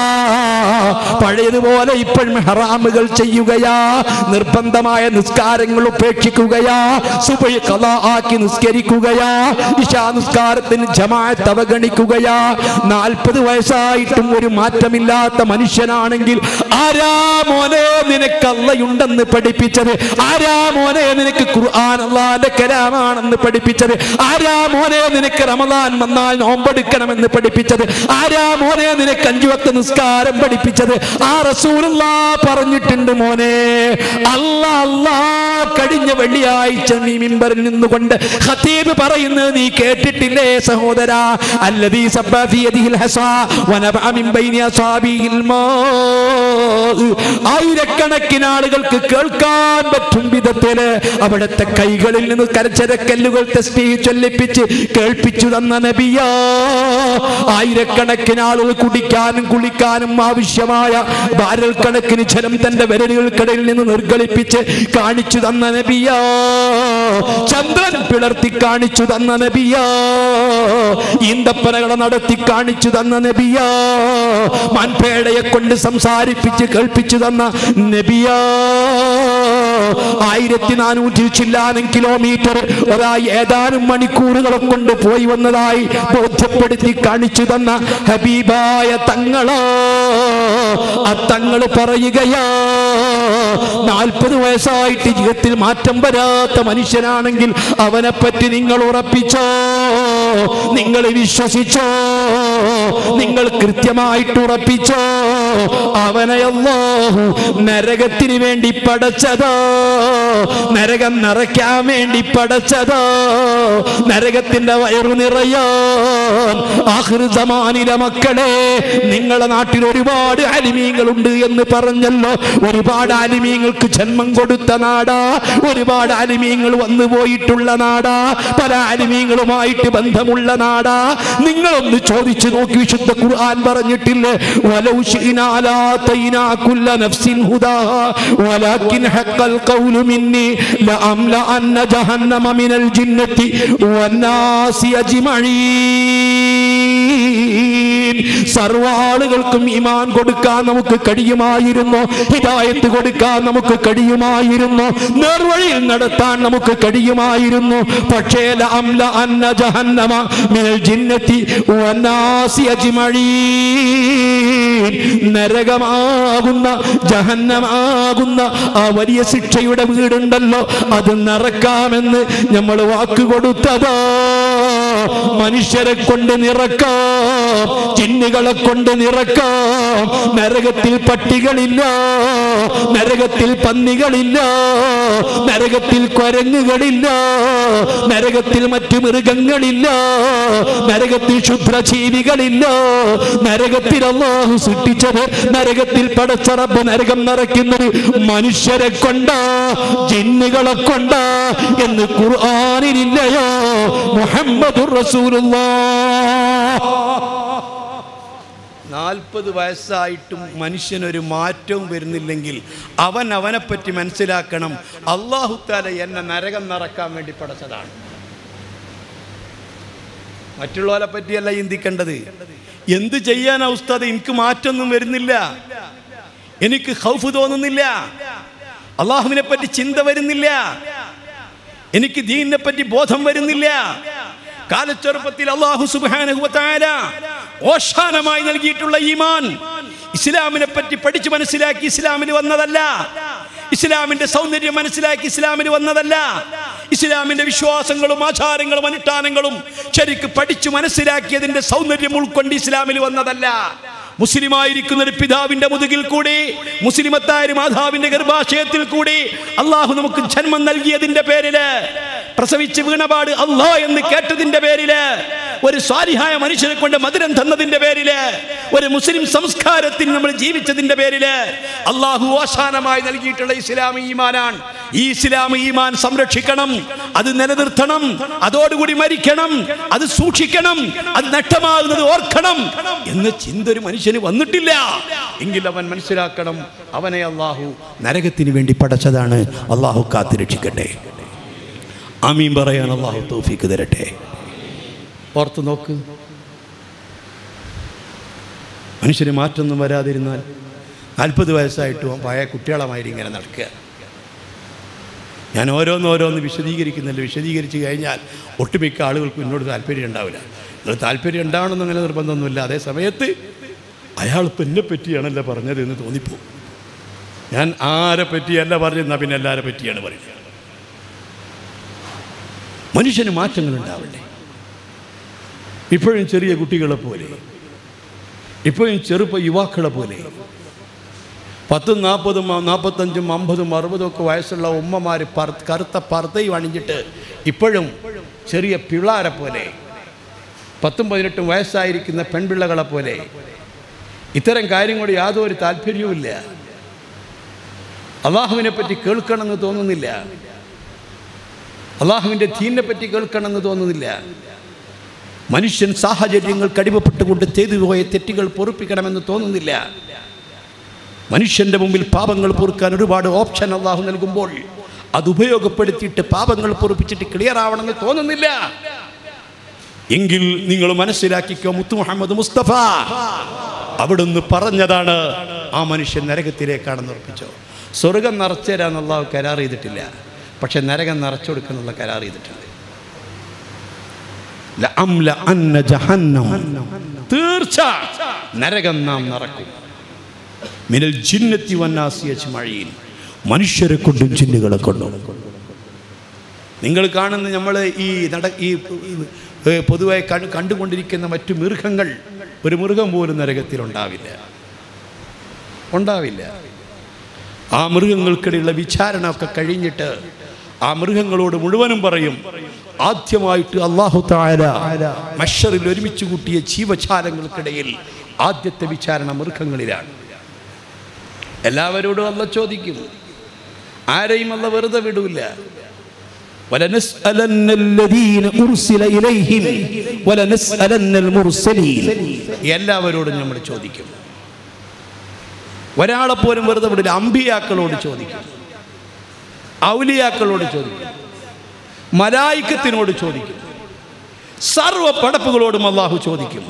പഴയതുപോലെ ഇപ്പോഴും ഹറാമുകൾ ചെയ്യുകയാ, നിർബന്ധമായ നിസ്കാരങ്ങൾ ഉപേക്ഷിക്കുകയാ, സുബഹി ഖളാ ആക്കി നിസ്കരിക്കുകയാ, ഇശാ നിസ്കാരത്തിന് ജമാഅത്ത് അവഗണിക്കുകയാ. നാൽപ്പത് വയസ്സായിട്ടും ഒരു മാറ്റമില്ലാത്ത മനുഷ്യനാണെങ്കിൽ ആരാ മോനെ നിനക്ക് അല്ലാഹുണ്ടെന്ന് പഠിപ്പിച്ചത്? ആരാ മോനെ നിനക്ക് ഖുർആൻ അല്ലാഹുവിന്റെ കലാമാണെന്ന് പഠിപ്പിച്ചത്? ആരാ മോനെ നിനക്ക് റമദാൻ വന്നാൽ നോമ്പെടുക്കണമെന്ന് പഠിപ്പിച്ചത്? ആരാ മോനെ നിനക്ക് അഞ്ചു വക്ത് നിസ്കാരം പഠിപ്പിച്ചത്? ആ റസൂലുള്ളാഹ് പറഞ്ഞിട്ടുണ്ട് മോനെ, അല്ലാഹ് അല്ലാഹ് കഴിഞ്ഞ വെള്ളിയാഴ്ച നീ മിമ്പറിൽ നിന്നുകൊണ്ട് ഖതീബ് പറയുന്നത് നീ കേട്ടിട്ടില്ലേ സഹോദരാ? അല്ലദീ സബ്ബ ഫീ യദിഹിൽ ഹസാ വനബഅ മിൻ ബൈനി അസാബിഹിൽ മാ. ആയിരക്കണക്കിന് ആളുകൾക്ക് കേൾക്കാൻ പറ്റും വിധത്തില് അവിടുത്തെ കൈകളിൽ നിന്ന് കരച്ചരക്കല്ലുകൾ തസ്ബീഹ് ചൊല്ലിപ്പിച്ച് കേൾപ്പിച്ചു തന്ന നബിയാ. ആയിരക്കണക്കിന് ആളുകൾ കുടിക്കാനും കുളിക്കാനും ആവശ്യമായ ബാരൽ കണക്കിന് ജലം തന്റെ വിരലുകൾക്കിടയിൽ നിന്ന് നിർഗളിപ്പിച്ച് കാണിച്ചു തന്ന നബിയാ. ചന്ദ്രൻ പിളർത്തി കാണിച്ചു തന്ന നബിയാ. ഈന്തപ്പനകളെ നടത്തി കാണിച്ചു തന്ന നബിയാ. മാൻപേടയെ കൊണ്ട് സംസാരിപ്പിച്ച് കേൾപ്പിച്ചു തന്ന നബിയാ. ആയിരത്തി നാനൂറ്റി ചില്ലാനും കിലോമീറ്റർ ഒരായി ഏതാനും മണിക്കൂറുകളെ കൊണ്ട് പോയി വന്നതായി ബോധ്യപ്പെടുത്തി കാണിച്ചു തന്ന ഹബീബായ തങ്ങളോ. ആ തങ്ങള് പറയുകയാ, നാൽപ്പത് വയസ്സായിട്ട് ജീവിതത്തിൽ മാറ്റം വരാത്ത മനുഷ്യനാണെങ്കിൽ അവനെപ്പറ്റി നിങ്ങൾ ഉറപ്പിച്ചോ, നിങ്ങൾ വിശ്വസിച്ചോ, നിങ്ങൾ കൃത്യമായിട്ട് ഉറപ്പിച്ചോ. അവനെ അല്ലാഹു നരകത്തിന് വേണ്ടി പടച്ചതോ, നരകം നിറയ്ക്കാൻ വേണ്ടി പടച്ചതോ, നരകത്തിന്റെ വയറു നിറയാൻ. ആഖിർ സമാനിലെ മക്കളെ, നിങ്ങളുടെ നാട്ടിൽ ഒരുപാട് ആലിമീങ്ങളുണ്ട് എന്ന് പറഞ്ഞല്ലോ. ഒരുപാട് ആലിമീങ്ങൾക്ക് ജന്മം കൊടുത്ത നാടാ, ഒരുപാട് ആലിമീങ്ങൾ വന്നു പോയിട്ടുള്ള നാടാ, പല ആലിമീങ്ങളുമായിട്ട് ബന്ധമുള്ള നാടാ. നിങ്ങളൊന്ന് ചോദിച്ചു നോക്കി, വിശുദ്ധ ഖുർആൻ പറഞ്ഞിട്ടില്ലേ, വലൗ ശിഅനാ ലഅതൈനാ കുല്ല നഫ്സിൻ ഹുദാഹാ വലാകിൻ ഹഖൽ ഖൗലു മിന്നി ലഅംലഅന്ന ജഹന്നമ മിനൽ ജിന്നതി വന്നാസി അജ്മഈൻ. സർവാളുകൾക്കും ഈമാൻ കൊടുക്കാൻ നമുക്ക് കഴിയുമായിരുന്നു, ഹിദായത്ത് കൊടുക്കാൻ നമുക്ക് കഴിയുമായിരുന്നു, നേർവഴിയിൽ നടത്താൻ നമുക്ക് കഴിയുമായിരുന്നു. പക്ഷേ ലഅംലഅന്ന ജഹന്നമ മിനൽ ജിന്നതി വന്നാസി അജ്മഈൻ. നരകമാകുന്ന ജഹന്നമാകുന്ന ആ വലിയ ശിക്ഷയുടെ വീടുണ്ടല്ലോ, അത് നിറക്കാമെന്ന് നമ്മൾ വാക്ക് കൊടുത്തതോ. മനുഷ്യരെ കൊണ്ട് നിറക്കാം, ജിന്നുകളെ കൊണ്ട് നിറക്കാം. നരകത്തിൽ പട്ടികളില്ല, നരകത്തിൽ പന്നികളില്ല, നരകത്തിൽ കുരങ്ങുകളില്ല, നരകത്തിൽ മറ്റു മൃഗങ്ങളില്ല, നരകത്തിൽ ക്ഷുദ്രജീവികളില്ല. നരകത്തിൽ അല്ലാഹു സൃഷ്ടിച്ചത്, നരകത്തിൽ പടച്ച റബ്ബ് നരകം നിറയ്ക്കുന്നത് മനുഷ്യരെ കൊണ്ടാ, ജിന്നുകളെ കൊണ്ടാ എന്ന് ഖുർആനിലില്ലയോ? മുഹമ്മദുർ റസൂലുള്ളാഹ്. നാൽപ്പത് വയസ്സായിട്ടും മനുഷ്യനൊരു മാറ്റവും വരുന്നില്ലെങ്കിൽ അവൻ അവനെപ്പറ്റി മനസ്സിലാക്കണം, അല്ലാഹു തആല എന്നെ നരകം നിറക്കാൻ വേണ്ടി പടച്ചതാണ്. മറ്റുള്ളവരെ പറ്റിയല്ല ചിന്തിക്കേണ്ടത്. എന്ത് ചെയ്യാനാ ഉസ്താദ്, എനിക്ക് മാറ്റമൊന്നും വരുന്നില്ല, എനിക്ക് ഖൗഫ് തോന്നുന്നില്ല, അള്ളാഹുവിനെ പറ്റി ചിന്ത വരുന്നില്ല, എനിക്ക് ദീനിനെ പറ്റി ബോധം വരുന്നില്ല. കാലച്ചെറുപ്പത്തിൽ അല്ലാഹു സുബ്ഹാനഹു വ തആല ഓശാനമായി നൽകിയിട്ടുള്ള ഈമാൻ ഇസ്ലാമിനെ പറ്റി പഠിച്ചു മനസ്സിലാക്കി ഇസ്ലാമിൽ വന്നതല്ല, ഇസ്ലാമിന്റെ സൗന്ദര്യം മനസ്സിലാക്കി ഇസ്ലാമിൽ വന്നതല്ല, ഇസ്ലാമിന്റെ വിശ്വാസങ്ങളും ആചാരങ്ങളും അനുഷ്ഠാനങ്ങളും ശരിക്ക് പഠിച്ചു മനസ്സിലാക്കിയതിന്റെ സൗന്ദര്യം ഉൾക്കൊണ്ട് ഇസ്ലാമിൽ വന്നതല്ല. മുസ്ലിമായിരിക്കുന്ന ഒരു പിതാവിന്റെ മുതുകിൽ കൂടി, മുസ്ലിമത്തായ മാതാവിന്റെ ഗർഭാശയത്തിൽ കൂടി അള്ളാഹു നമുക്ക് ജന്മം നൽകിയതിന്റെ പേരില്, പ്രസവിച്ച് വീണപാട് അല്ലാഹ് എന്ന് കേട്ടതിന്റെ പേരില് ഒരു സ്വാലിഹായ മനുഷ്യനെ കൊണ്ട് മധുരം തന്നതിന്റെ പേരില്, ഒരു മുസ്ലിം സംസ്കാരത്തിൽ നമ്മൾ ജീവിച്ചതിന്റെ പേരില് അള്ളാഹു അവസാനമായി നൽകിയിട്ടുള്ള ഇസ്ലാമി ഈമാനാണ്. ഈ ഇസ്ലാമി ഈമാൻ സംരക്ഷിക്കണം, അത് നിലനിർത്തണം, അതോടുകൂടി മരിക്കണം, അത് സൂക്ഷിക്കണം, അത് നഷ്ടമാകുന്നത് ഓർക്കണം എന്ന ചിന്ത ഒരു മനുഷ്യന് വന്നിട്ടില്ല എങ്കിൽ അവൻ മനസ്സിലാക്കണം, അവനെ അള്ളാഹു നരകത്തിന് വേണ്ടി പടച്ചതാണ്. അള്ളാഹു കാത്തുരക്ഷിക്കട്ടെ. ആമീൻ പറയാൻ അള്ളാഹു തൗഫീക്ക് തരട്ടെ. ഓർത്ത് നോക്ക്, മനുഷ്യന് മാറ്റൊന്നും വരാതിരുന്നാൽ നാൽപ്പത് വയസ്സായിട്ടും പഴയ കുട്ടികളമാതിരി ഇങ്ങനെ നടക്കുക. ഞാൻ ഓരോന്ന് ഓരോന്ന് വിശദീകരിക്കുന്നില്ല. വിശദീകരിച്ച് കഴിഞ്ഞാൽ ഒട്ടുമിക്ക ആളുകൾക്കും എന്നോട് താല്പര്യം ഉണ്ടാവില്ല. നിങ്ങൾ താല്പര്യം ഉണ്ടാവണമെന്ന് അങ്ങനെ നിർബന്ധമൊന്നുമില്ല. അതേ സമയത്ത് അയാൾ ഇപ്പം എന്നെ പറ്റിയാണല്ലോ പറഞ്ഞത് എന്ന് തോന്നിപ്പോകും. ഞാൻ ആരെ പറ്റിയല്ല പറഞ്ഞെന്നാൽ പിന്നെ എല്ലാവരെ പറ്റിയാണ് പറയുന്നത്. മനുഷ്യന് മാറ്റങ്ങൾ ഉണ്ടാവണ്ടേ? ഇപ്പോഴും ചെറിയ കുട്ടികളെ പോലെ, ഇപ്പോഴും ചെറുപ്പ യുവാക്കളെ പോലെ, പത്തും നാൽപ്പതും നാൽപ്പത്തഞ്ചും അമ്പതും അറുപതും ഒക്കെ വയസ്സുള്ള ഉമ്മമാർ പർ കറുത്ത പർദ്ദയും അണിഞ്ഞിട്ട് ഇപ്പോഴും ചെറിയ പിള്ളാരെ പോലെ, പത്തും പതിനെട്ടും വയസ്സായിരിക്കുന്ന പെൺപിള്ളകളെ പോലെ ഇത്തരം കാര്യങ്ങളോട് യാതൊരു താല്പര്യവുമില്ല. അള്ളാഹുവിനെ പറ്റി കേൾക്കണമെന്ന് തോന്നുന്നില്ല, അള്ളാഹുവിൻ്റെ ദീനിനെ പറ്റി കേൾക്കണമെന്ന് തോന്നുന്നില്ല. മനുഷ്യൻ സാഹചര്യങ്ങൾക്ക് അടിമപ്പെട്ടുകൊണ്ട് ചെയ്തു പോയ തെറ്റുകൾ പൊറുപ്പിക്കണമെന്ന് തോന്നുന്നില്ല. മനുഷ്യൻ്റെ മുമ്പിൽ പാപങ്ങൾ പൊറുക്കാൻ ഒരുപാട് ഓപ്ഷൻ അള്ളാഹു നൽകുമ്പോൾ അത് ഉപയോഗപ്പെടുത്തിയിട്ട് പാപങ്ങൾ പൊറുപ്പിച്ചിട്ട് ക്ലിയർ ആവണമെന്ന് തോന്നുന്നില്ല. എങ്കിൽ നിങ്ങൾ മനസ്സിലാക്കിക്കോ, മുത്തു മുഹമ്മദ് മുസ്തഫ അവിടുന്ന് പറഞ്ഞതാണ്, ആ മനുഷ്യൻ നരകത്തിലേക്കാണെന്ന് ഉറപ്പിച്ചോ. സ്വർഗം നിറച്ചു തരാൻ അള്ളാഹു കരാർ ചെയ്തിട്ടില്ല, പക്ഷെ നരകം നിറച്ചു കൊടുക്കുന്നുള്ള കരാർ ചെയ്തിട്ടുണ്ട്. തീർച്ച നരകം നാം നിറക്കും. മിനൽ ജിന്നത്തി വന്നാസി അജ്മഈൻ, മനുഷ്യരെ കൊണ്ടും ജിന്നുകളെ കൊണ്ടും. നിങ്ങൾ കാണുന്ന നമ്മൾ ഈ നട ഈ പൊതുവായി കണ്ടുകൊണ്ടിരിക്കുന്ന മറ്റു മൃഗങ്ങൾ, ഒരു മൃഗം പോലും നരകത്തിൽ ഉണ്ടാവില്ല ഉണ്ടാവില്ല ആ മൃഗങ്ങൾക്കിടയിലുള്ള വിചാരണ ഒക്കെ കഴിഞ്ഞിട്ട് ആ മൃഗങ്ങളോട് മുഴുവനും പറയും, ആദ്യമായിട്ട് അല്ലാഹു തആല മഹ്ശറിൽ ഒരുമിച്ച് കൂട്ടിയ ജീവജാലങ്ങൾക്കിടയിൽ ആദ്യത്തെ വിചാരണ മൃഗങ്ങളിലാണ്. എല്ലാവരോടും അല്ലാഹു ചോദിക്കും, ആരെയും അല്ലാഹു വെറുതെ വിടൂല. എല്ലാവരോടും നമ്മൾ ചോദിക്കും. ഒരാളെ പോലും വെറുതെ വിടില്ല. അമ്പിയാക്കളോട് ചോദിക്കും, ഔലിയാക്കളോട് ചോദിക്കും, മലായിക്കത്തിനോട് ചോദിക്കും, സർവ പടപ്പുകളോടും അല്ലാഹു ചോദിക്കും,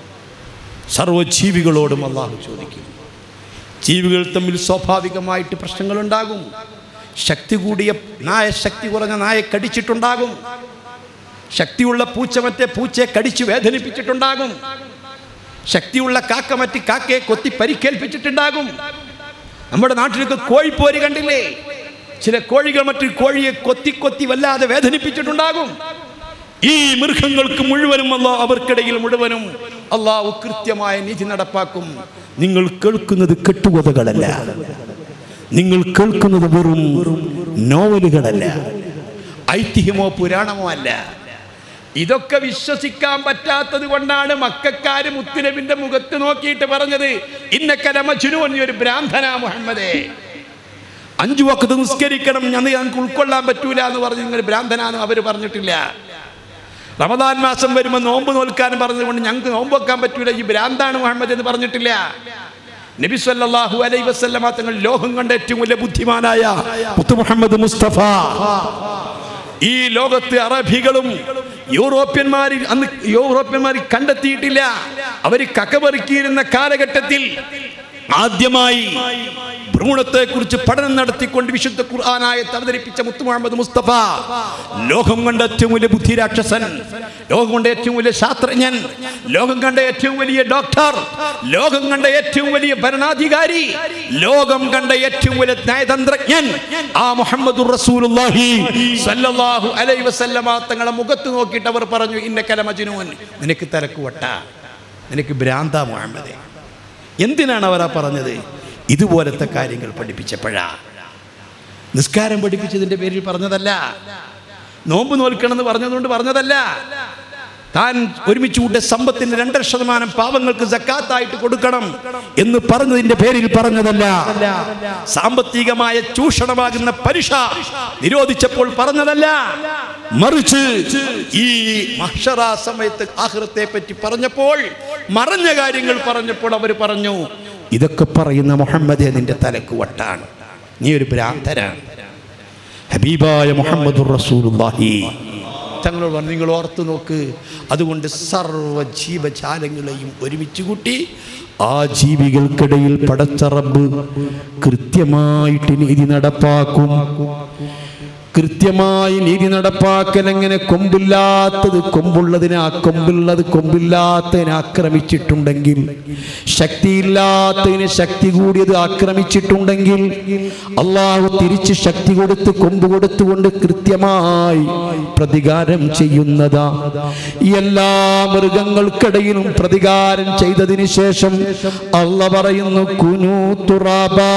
സർവജീവികളോടും അല്ലാഹു ചോദിക്കും. ജീവികൾ തമ്മിൽ സ്വാഭാവികമായിട്ട് പ്രശ്നങ്ങളുണ്ടാകും. ശക്തി കൂടിയ നായ ശക്തി കുറഞ്ഞ നായെ കടിച്ചിട്ടുണ്ടാകും. ശക്തിയുള്ള പൂച്ച മറ്റേ പൂച്ചയെ കടിച്ചു വേദനിപ്പിച്ചിട്ടുണ്ടാകും. ശക്തിയുള്ള കാക്ക മറ്റ് കാക്കയെ കൊത്തി പരിക്കേൽപ്പിച്ചിട്ടുണ്ടാകും. നമ്മുടെ നാട്ടിലൊക്കെ കോഴിപ്പോര് കണ്ടില്ലേ? ചില കോഴികൾ മറ്റു കോഴിയെ കൊത്തി കൊത്തി വല്ലാതെ വേദനിപ്പിച്ചിട്ടുണ്ടാകും. ഈ മൃഗങ്ങൾക്ക് മുഴുവനും അല്ലാഹു, അവർക്കിടയിൽ മുഴുവനും അല്ലാഹു കൃത്യമായ നീതി നടപ്പാക്കും. നിങ്ങൾ കേൾക്കുന്നത് കെട്ടുകഥകളല്ല, നിങ്ങൾ കേൾക്കുന്നത് വെറും നോവലുകളല്ല, ഐതിഹ്യമോ പുരാണമോ അല്ല. ഇതൊക്കെ വിശ്വസിക്കാൻ പറ്റാത്തത് കൊണ്ടാണ് മക്കക്കാര് മുത്തുനബിന്റെ മുഖത്ത് നോക്കിയിട്ട് പറഞ്ഞത്, ഇന്നക ലമജ്നൂൻ, നീ ഒരു ഭ്രാന്തനാ മുഹമ്മദേ. അഞ്ചു വഖത്ത് നിസ്കരിക്കണം, ഞാൻ ഞങ്ങൾക്ക് ഉൾക്കൊള്ളാൻ പറ്റൂല എന്ന് പറഞ്ഞ് നിങ്ങൾ ഭ്രാന്തനാന്ന് അവർ പറഞ്ഞിട്ടില്ല. റമദാൻ മാസം വരുമ്പോൾ നോമ്പ് നോൽക്കാൻ പറഞ്ഞതുകൊണ്ട് ഞങ്ങൾക്ക് നോമ്പ് വെക്കാൻ പറ്റൂല, ഈ ഭ്രാന്താണ് മുഹമ്മദ് എന്ന് പറഞ്ഞിട്ടില്ല. നബി സല്ലല്ലാഹു അലൈഹി വസല്ലമ തങ്ങൾ ലോകം കണ്ട ഏറ്റവും വലിയ ബുദ്ധിമാനായ മുത്തു മുഹമ്മദ് മുസ്തഫ, ഈ ലോകത്ത് അറബികളും യൂറോപ്യന്മാരിൽ അന്ന് യൂറോപ്യന്മാർ കണ്ടെത്തിയിട്ടില്ല. അവർ കക്കപറിക്കിയിരുന്ന കാലഘട്ടത്തിൽ ആദ്യമായി ഭ്രൂണത്തെ കുറിച്ച് പഠനം നടത്തിക്കൊണ്ട് വിശുദ്ധ ഖുർആനായത്ത് അവതരിപ്പിച്ച മുത്തു മുഹമ്മദ് മുസ്തഫ ലോകം കണ്ട ഏറ്റവും വലിയ ബുദ്ധിരാക്ഷസൻ, ലോകം കണ്ട ഏറ്റവും വലിയ ശാസ്ത്രജ്ഞൻ, ലോകം കണ്ട ഏറ്റവും വലിയ ഡോക്ടർ, ലോകം കണ്ട ഏറ്റവും വലിയ ഭരണാധികാരി, ലോകം കണ്ട ഏറ്റവും വലിയ നയതന്ത്രജ്ഞൻ ആ മുഹമ്മദുർ റസൂലുള്ളാഹി സ്വല്ലല്ലാഹു അലൈഹി വസല്ലമ തങ്ങളുടെ മുഖത്ത് നോക്കിയിട്ട് അവർ പറഞ്ഞു, ഇന്നക ലമജ്നൂൻ, നിനക്ക് തലക്കുവട്ട, നിനക്ക് ഭ്രാന്താ മുഹമ്മദേ. എന്തിനാണ് അവരാ പറഞ്ഞത്? ഇതുപോലത്തെ കാര്യങ്ങൾ പഠിപ്പിച്ചപ്പോഴാ. നിസ്കാരം പഠിപ്പിച്ചതിൻ്റെ പേരിൽ പറഞ്ഞതല്ല, നോമ്പ് നോൽക്കണമെന്ന് പറഞ്ഞതുകൊണ്ട് പറഞ്ഞതല്ല, താൻ ഒരുമിച്ച് കൂട്ടിയ സമ്പത്തിന്റെ രണ്ടര ശതമാനം പാവങ്ങൾക്ക് സക്കാത്തായിട്ട് കൊടുക്കണം എന്ന് പറഞ്ഞതിന്റെ പേരിൽ പറഞ്ഞതല്ല. സാമ്പത്തികമായ ചൂഷണമാകുന്ന പലിശ നിരോധിച്ചപ്പോൾ പറഞ്ഞതല്ല. മറിച്ച് ഈ മഹ്ശറ സമയത്ത് ആഖിറത്തെ പറ്റി പറഞ്ഞപ്പോൾ, മറഞ്ഞ കാര്യങ്ങൾ പറഞ്ഞപ്പോൾ അവർ പറഞ്ഞു, ഇതൊക്കെ പറയുന്ന മുഹമ്മദേ നിന്റെ തലക്ക് വട്ടാണ്, നീ ഒരു ഭ്രാന്തനാണ്. ഹബീബായ മുഹമ്മദുർ റസൂലുള്ളാഹി തങ്ങളോട് പറഞ്ഞു, നിങ്ങൾ ഓർത്തു നോക്ക്. അതുകൊണ്ട് സർവ്വ ജീവജാലങ്ങളെയും ഒരുമിച്ച് കൂട്ടി ആ ജീവികൾക്കിടയിൽ പടച്ച റബ്ബ് കൃത്യമായിട്ട് നീതി നടപ്പാക്കും. കൃത്യമായി നീതി നടപ്പാക്കൽ എങ്ങനെ? കൊമ്പില്ലാത്തത് കൊമ്പുള്ളതിനെ ആ കൊമ്പുള്ളത് കൊമ്പില്ലാത്തതിനെ ആക്രമിച്ചിട്ടുണ്ടെങ്കിൽ, ശക്തിയില്ലാത്തതിനെ ശക്തി കൂടിയത് ആക്രമിച്ചിട്ടുണ്ടെങ്കിൽ അള്ളാഹു തിരിച്ച് ശക്തി കൊടുത്ത് കൊമ്പ് കൊടുത്തുകൊണ്ട് കൃത്യമായി പ്രതികാരം ചെയ്യുന്നതാ. എല്ലാ മൃഗങ്ങൾക്കിടയിലും പ്രതികാരം ചെയ്തതിന് ശേഷം അള്ളാഹ് പറയുന്നു, കുനൂ തുറാബാ,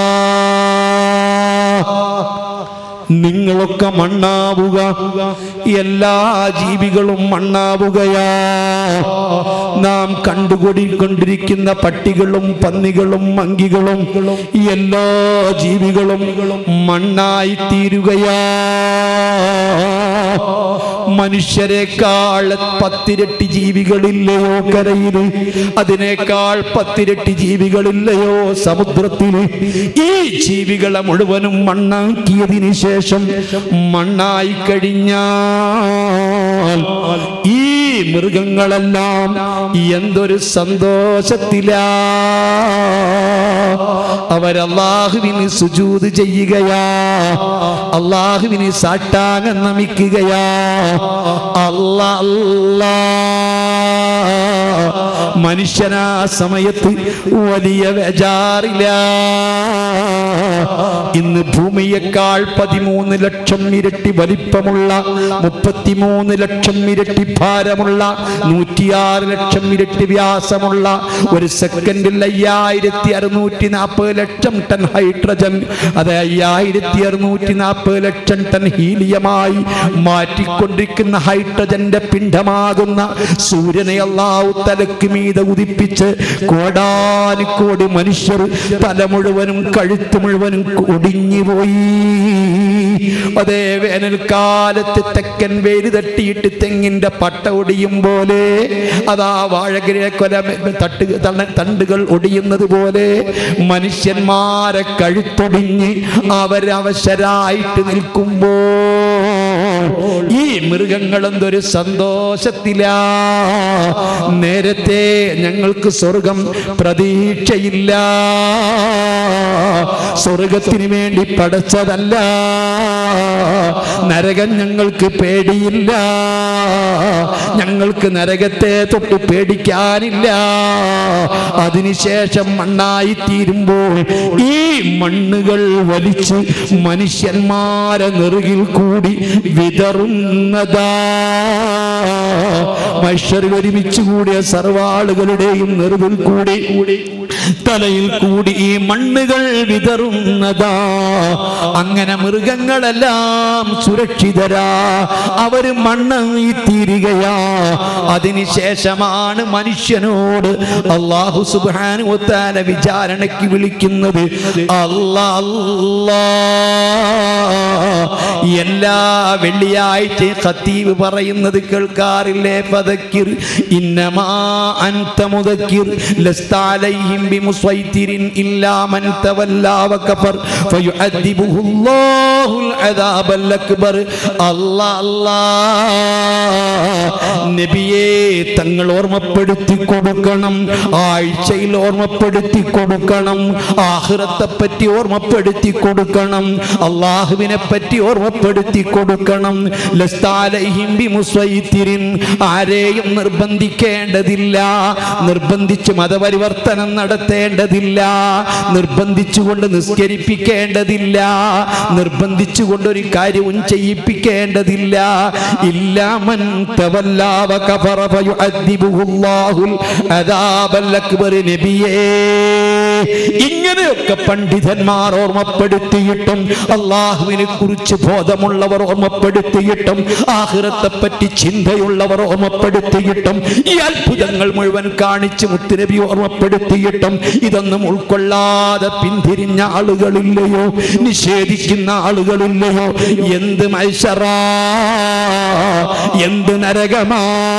നിങ്ങളൊക്കെ മണ്ണാവുക, എല്ലാ ജീവികളും മണ്ണാവുകയാ. നാം കണ്ടുകൊണ്ടിരിക്കുന്ന പട്ടികളും പന്നികളും മങ്കികളും എല്ലാ ജീവികളും മണ്ണായി തീരുകയാ. മനുഷ്യരെക്കാൾ പത്തിരട്ടി ജീവികളില്ലയോ കരയിൽ? അതിനേക്കാൾ പത്തിരട്ടി ജീവികളില്ലയോ സമുദ്രത്തിൽ? ഈ ജീവികളെ മുഴുവനും മണ്ണാക്കിയതിന് ശേഷം മണ്ണായി കഴിഞ്ഞാൽ ഈ മൃഗങ്ങളെല്ലാം എന്തൊരു സന്തോഷത്തിലാ. അവരല്ലാഹുവിന് സുജൂദ് ചെയ്യുകയാ, അല്ലാഹുവിന് സാഷ്ടാംഗം നമിക്കുകയാ. അല്ലാ അല്ലാ. മനുഷ്യനാ സമയത്ത് വലിയ ബേജാറില്ല. ഇന്ന് ഭൂമിയേക്കാൾ പതിമൂന്ന് ലക്ഷം ഇരട്ടി വലിപ്പമുള്ള, മുപ്പത്തിമൂന്ന് ലക്ഷം ഇരട്ടി ഭാരമുള്ള, നൂറ്റിയാറ് ലക്ഷം ഇരട്ടി വ്യാസമുള്ള, ഒരു സെക്കൻഡിൽ അയ്യായിരത്തി അറുന്നൂറ്റി നാൽപ്പത് ലക്ഷം ടൺ ഹൈഡ്രജൻ, അത് അയ്യായിരത്തി അറുന്നൂറ്റി നാൽപ്പത് ലക്ഷം ടൺ ഹീലിയമായി മാറ്റിക്കൊണ്ടിരിക്കുന്ന ഹൈഡ്രജന്റെ പിണ്ഡമാകുന്ന സൂര്യനെ അല്ലാഹു തലക്ക് മീതെ ഉദിപ്പിച്ച് കോടാനുകോടി മനുഷ്യർ തല മുഴുവനും കഴുത്ത് മുഴുവനും ഒടിഞ്ഞുപോയി. അതേ വേനൽക്കാലത്ത് തെക്കൻ വേര് തട്ടിയിട്ട് തെങ്ങിന്റെ പട്ട ഒടിയും പോലെ, അതാ വാഴകിലെ കൊല തട്ട് തണ്ടുകൾ ഒടിയുന്നത് പോലെ മനുഷ്യന്മാരെ കഴുത്തൊടിഞ്ഞ് അവരവശരായിട്ട് നിൽക്കുമ്പോൾ ഈ മൃഗങ്ങൾ എന്തൊരു സന്തോഷത്തിലാ. നേരത്തെ ഞങ്ങൾക്ക് സ്വർഗം പ്രതീക്ഷയില്ല, സ്വർഗത്തിന് വേണ്ടി പടച്ചതല്ല, നരകം ഞങ്ങൾക്ക് പേടിയില്ല, ഞങ്ങൾക്ക് നരകത്തെ തൊട്ട് പേടിക്കാനില്ല. അതിനുശേഷം മണ്ണായി തീരുമ്പോൾ ഈ മണ്ണുകൾ വലിച്ച് മനുഷ്യന്മാരെ നെറുകിൽ കൂടി വിതറുന്നതാ. മനുഷ്യർ ഒരുമിച്ച് കൂടിയ സർവാളുകളുടെയും നെറുകിൽ കൂടി തലയിൽ കൂടി ഈ മണ്ണുകൾ വിതറുന്നതാ. അങ്ങനെ മൃഗങ്ങളെല്ലാം സുരക്ഷിതരാ, അവര് മണ്ണായി തീരുകയാ. അതിനുശേഷമാണ് മനുഷ്യനോട് അല്ലാഹു സുബ്ഹാനഹു വ തആല വിചാരണയ്ക്ക് വിളിക്കുന്നത്. അല്ലാ അല്ലാ. എല്ലാ വെള്ളിയാഴ്ചയും ഖതീബ് പറയുന്നത് കേൾക്കാറില്ലേ? ഫദക്കിർ ഇന്നമാ അൻത മുദക്കിർ ലസ്ത അലൈഹിം ബിമുസൈതിരിൻ ഇല്ലാ മൻ തവല്ലാ വകഫർ ഫയുഅദിബുഹുല്ലാഹുൽ അദാബൽ അക്ബർ. അല്ലാ അല്ലാ. നബിയെ തങ്ങൾ ഓർമ്മപ്പെടുത്തി കൊടുക്കണം, ആഴ്ചയിൽ ഓർമ്മപ്പെടുത്തി കൊടുക്കണം, ആഖിറത്തെ പറ്റി ഓർമ്മപ്പെടുത്തി കൊടുക്കണം, അല്ലാഹുവിനെ പറ്റി ഓർമ്മപ്പെടുത്തി കൊടുക്കണം. ലസ്ത അലൈഹിം ബിമുസൈതിരിൻ. ആരെയും നിർബന്ധിക്കേണ്ടതില്ല, നിർബന്ധിച്ച് മതപരിവർത്തനം നടത്തേണ്ടതില്ല, നിർബന്ധിച്ചുകൊണ്ട് നിസ്കരിപ്പിക്കേണ്ടതില്ല, നിർബന്ധിച്ചുകൊണ്ട് കൊണ്ടൊരു കാര്യവും ചെയ്യിപ്പിക്കേണ്ടതില്ല. ഇല്ലാമൻ തവല്ലാ വകഫറ ഫയുഅദ്ദിബുഹുല്ലാഹുൽ അദാബൽ അക്ബർ. നബിയേ, ഇങ്ങനെയൊക്കെ പണ്ഡിതന്മാർ ഓർമ്മപ്പെടുത്തിയിട്ടും അള്ളാഹുവിനെ കുറിച്ച് ബോധമുള്ളവർ ഓർമ്മപ്പെടുത്തിയിട്ടും ആഖിറത്തെ പറ്റി ചിന്തയുള്ളവർ ഓർമ്മപ്പെടുത്തിയിട്ടും ഈ അത്ഭുതങ്ങൾ മുഴുവൻ കാണിച്ച് മുത്തുനബി ഓർമ്മപ്പെടുത്തിയിട്ടും ഇതൊന്നും ഉൾക്കൊള്ളാതെ പിന്തിരിഞ്ഞ ആളുകളില്ലയോ? നിഷേധിക്കുന്ന ആളുകളില്ലയോ? എന്ത് മൈശറാ, എന്ത് നരകമാ,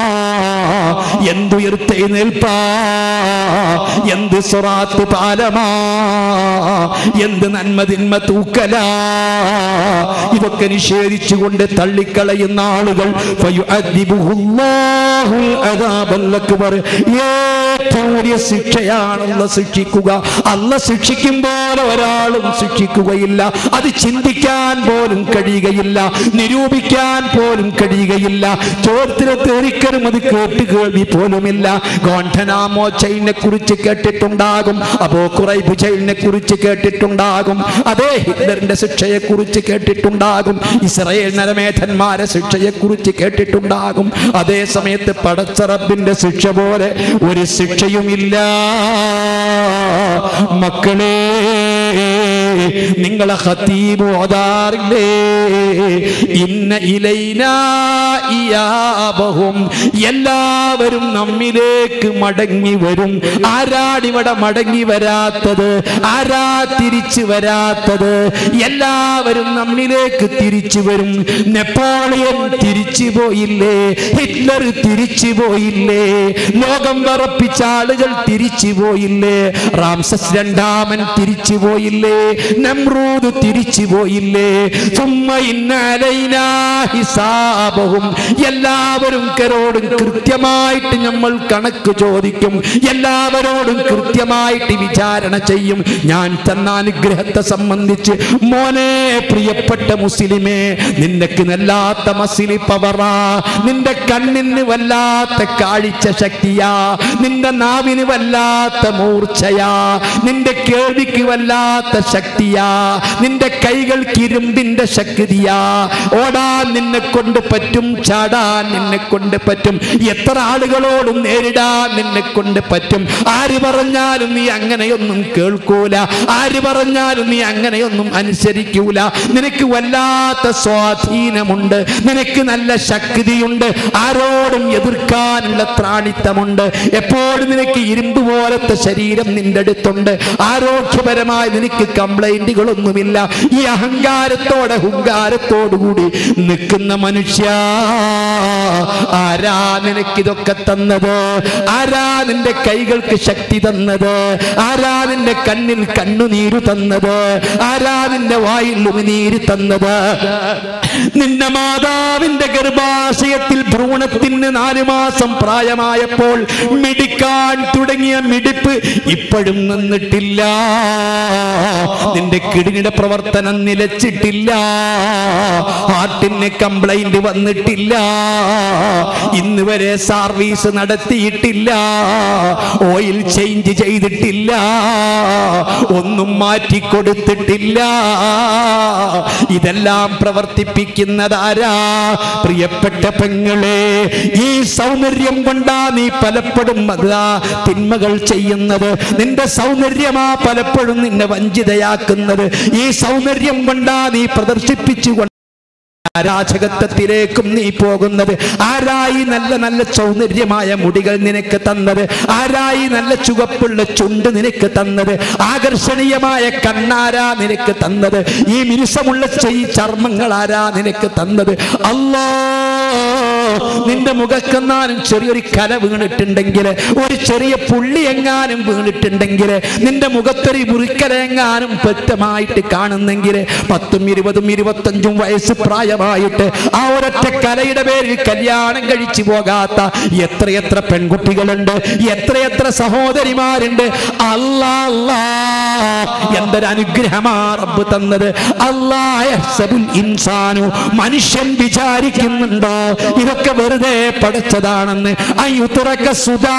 എന്തുയർത്തെഴുന്നേൽപ്പാ, എന്ത് സിറാത്ത് പാലമാ, എന്ത് നന്മ തിന്മ തൂക്കലാ. ഇതൊക്കെ നിഷേധിച്ചുകൊണ്ട് തള്ളിക്കളയുന്ന ആളുകൾ ഫയുഅദ്ദിബുഹുല്ലാഹുൽ അദാബൽ അക്ബർ. ഏറ്റവും വലിയ ശിക്ഷയാണ് അല്ലാഹു ശിക്ഷിക്കുക. അല്ലാഹു ശിക്ഷിക്കും പോലെ ഒരാളും ശിക്ഷിക്കുകയില്ല. അത് ചിന്തിക്കാൻ പോലും കഴിയുകയില്ല, നിരൂപിക്കാൻ പോലും കഴിയുകയില്ല. ചോദ്യത്തിനകത്ത് ഒരിക്കലും അത് കേട്ട് കേൾവി പോലുമില്ല. ഗോണ്ടനാമോ ചൈനെ കുറിച്ച് കേട്ടിട്ടുണ്ടാകും, അബൂ ഖുറൈബ് ജയിലിനെ കുറിച്ച് കേട്ടിട്ടുണ്ടാകും, അതേ ഹിറ്റ്ലറിന്റെ ശിക്ഷയെ കുറിച്ച് കേട്ടിട്ടുണ്ടാകും, ഇസ്രായേൽ നരമേധന്മാരെ ശിക്ഷയെ കുറിച്ച് കേട്ടിട്ടുണ്ടാകും. അതേ സമയത്ത് പടച്ച റബ്ബിന്റെ ശിക്ഷ പോലെ ഒരു ശിക്ഷയുമില്ല. മക്കളെ, നിങ്ങളെ ഖതീബ് ഓതാറില്ലേ? ഇന്ന ഇലൈനാ ഇയാബഹും. എല്ലാവരും നമ്മിലേക്ക് മടങ്ങി വരും. ആരാടിവിടെ മടങ്ങി വരാത്തത്? ആരാ തിരിച്ചു വരാത്തത്? എല്ലാവരും നമ്മിലേക്ക് തിരിച്ചു വരും. നെപ്പോളിയൻ തിരിച്ചു പോയില്ലേ? ഹിറ്റ്ലർ തിരിച്ചു പോയില്ലേ? ലോകം വിറപ്പിച്ച ആളുകൾ തിരിച്ചു പോയില്ലേ? റാംസസ് രണ്ടാമൻ തിരിച്ചു പോയില്ലേ? നമ്രൂദ് തിരിച്ചു പോയില്ലേ? സുമ്മ ഇന്ന അലൈനാ ഹിസാബഹും. എല്ലാവരും കരോടും കൃത്യമായിട്ട് നമ്മൾ കണക്ക് ചോദിക്കും. എല്ലാവരോടും കൃത്യമായിട്ട് വിചാരണ ചെയ്യും. ഞാൻ തന്ന അനുഗ്രഹത്തെ സംബന്ധിച്ച് മോനെ, പ്രിയപ്പെട്ട മുസ്ലിമേ, നിനക്ക് വല്ലാത്ത മസിലി പവറാ, നിന്റെ കണ്ണിന് വല്ലാത്ത കാഴ്ച ശക്തിയാ, നിന്റെ നാവിന് വല്ലാത്ത മൂർച്ചയാ, നിന്റെ കേൾവിക്ക് വല്ലാത്ത ശക്തിയാ, നിന്റെ കൈകൾക്ക് ഇരുമ്പിന്റെ ശക്തിയാ. ഓടാൻ നിന്നെ കൊണ്ട് പറ്റും, ചാടാൻ നിന്നെ കൊണ്ട് പറ്റും, എത്ര ആളുകളോടും നേരിടാൻ നിന്നെ കൊണ്ട് പറ്റും. ആര് പറഞ്ഞാലും നീ അങ്ങനെയൊന്നും കേൾക്കൂല, ആര് പറഞ്ഞാലും നീ അങ്ങനെയൊന്നും അനുസരിക്കൂല. നിനക്ക് വല്ലാത്ത സ്വാധീനമുണ്ട്, നിനക്ക് നല്ല ശക്തിയുണ്ട്, ആരോടും എതിർക്കാനുള്ള ത്രാണിത്തമുണ്ട്. എപ്പോഴും നിനക്ക് ഇരുമ്പ് പോലത്തെ ശരീരം നിന്റെ അടുത്തുണ്ട്. ആരോഗ്യപരമായി നിനക്ക് കംപ്ലൈന്റുകളൊന്നുമില്ല. ഈ അഹങ്കാരത്തോടെ ഹുങ്കാരത്തോടുകൂടി നിൽക്കുന്ന മനുഷ്യ, ആരാ നിനക്കിതൊക്കെ തന്നത്? ആരാ നിന്റെ കൈകൾക്ക് ശക്തി തന്നത്? ആരാ നിന്റെ കണ്ണിൽ കണ്ണുനീര് തന്നത്? ആരാ നിന്റെ വായിൽ ഉമിനീര് തന്നത്? നിന്റെ മാതാവിന്റെ ഗർഭാശയത്തിൽ ഭ്രൂണത്തിന് നാലു മാസം പ്രായമായപ്പോൾ മിടിക്കാൻ തുടങ്ങിയ മിടിപ്പ് ഇപ്പോഴും നിന്നിട്ടില്ല. നിന്റെ കിഡ്നിയുടെ പ്രവർത്തനം നിലച്ചിട്ടില്ല, ഹാർട്ടിന് കംപ്ലൈന്റ് വന്നിട്ടില്ല, ഇന്ന് വരെ സർവീസ് നടത്തിയിട്ടില്ല, ഓയിൽ ചേഞ്ച് ചെയ്തിട്ടില്ല, ഒന്നും മാറ്റിക്കൊടുത്തിട്ടില്ല. ഇതെല്ലാം പ്രവർത്തിപ്പിക്കുന്നതാരാ? പ്രിയപ്പെട്ട പെങ്ങളെ, ഈ സൗന്ദര്യം കൊണ്ടാ നീ പലപ്പോഴും തിന്മകൾ ചെയ്യുന്നത്. നിന്റെ സൗന്ദര്യമാ പലപ്പോഴും നിന്നെ വഞ്ചിതയാക്കുന്നത്. ഈ സൗന്ദര്യം കൊണ്ടാ നീ പ്രദർശിപ്പിച്ചുകൊണ്ട് അരാജകത്വത്തിലേക്കും നീ പോകുന്നത്. ആരായി നല്ല നല്ല സൗന്ദര്യമായ മുടികൾ നിനക്ക് തന്നത്? ആരായി നല്ല ചുവപ്പുള്ള ചുണ്ട് നിനക്ക് തന്നത്? ആകർഷണീയമായ കണ്ണാരാ നിനക്ക് തന്നത്? ഈ മിനുസമുള്ള ഈ ചർമ്മങ്ങൾ ആരാ നിനക്ക് തന്നത്? അല്ലാ, നിന്റെ മുഖക്കെങ്ങാനും ചെറിയൊരു കല വീണിട്ടുണ്ടെങ്കിൽ, ഒരു ചെറിയ പുള്ളി എങ്ങാനും വീണിട്ടുണ്ടെങ്കിൽ, നിന്റെ മുഖത്തൊരു മുറിക്കലെങ്ങാനും വ്യക്തമായിട്ട് കാണുന്നെങ്കിൽ, പത്തും ഇരുപതും ഇരുപത്തഞ്ചും വയസ്സ് പ്രായമാണ് മാത്രമായിട്ട് ആ ഒരൊറ്റ കലയുടെ പേരിൽ കല്യാണം കഴിച്ചു പോകാത്ത എത്രയെത്ര പെൺകുട്ടികളുണ്ട്, എത്രയെത്ര സഹോദരിമാരുണ്ട്. അല്ലാ അല്ലാ, എന്തൊരു അനുഗ്രഹമാ റബ്ബ് തന്നത്. അല്ലാ യഹ്സബുൽ ഇൻസാനു, മനുഷ്യൻ വിചാരിക്കുന്നുണ്ടോ ഇതൊക്കെ വെറുതെ പടച്ചതാണെന്ന്? അയ്യുതുറക സുദാ,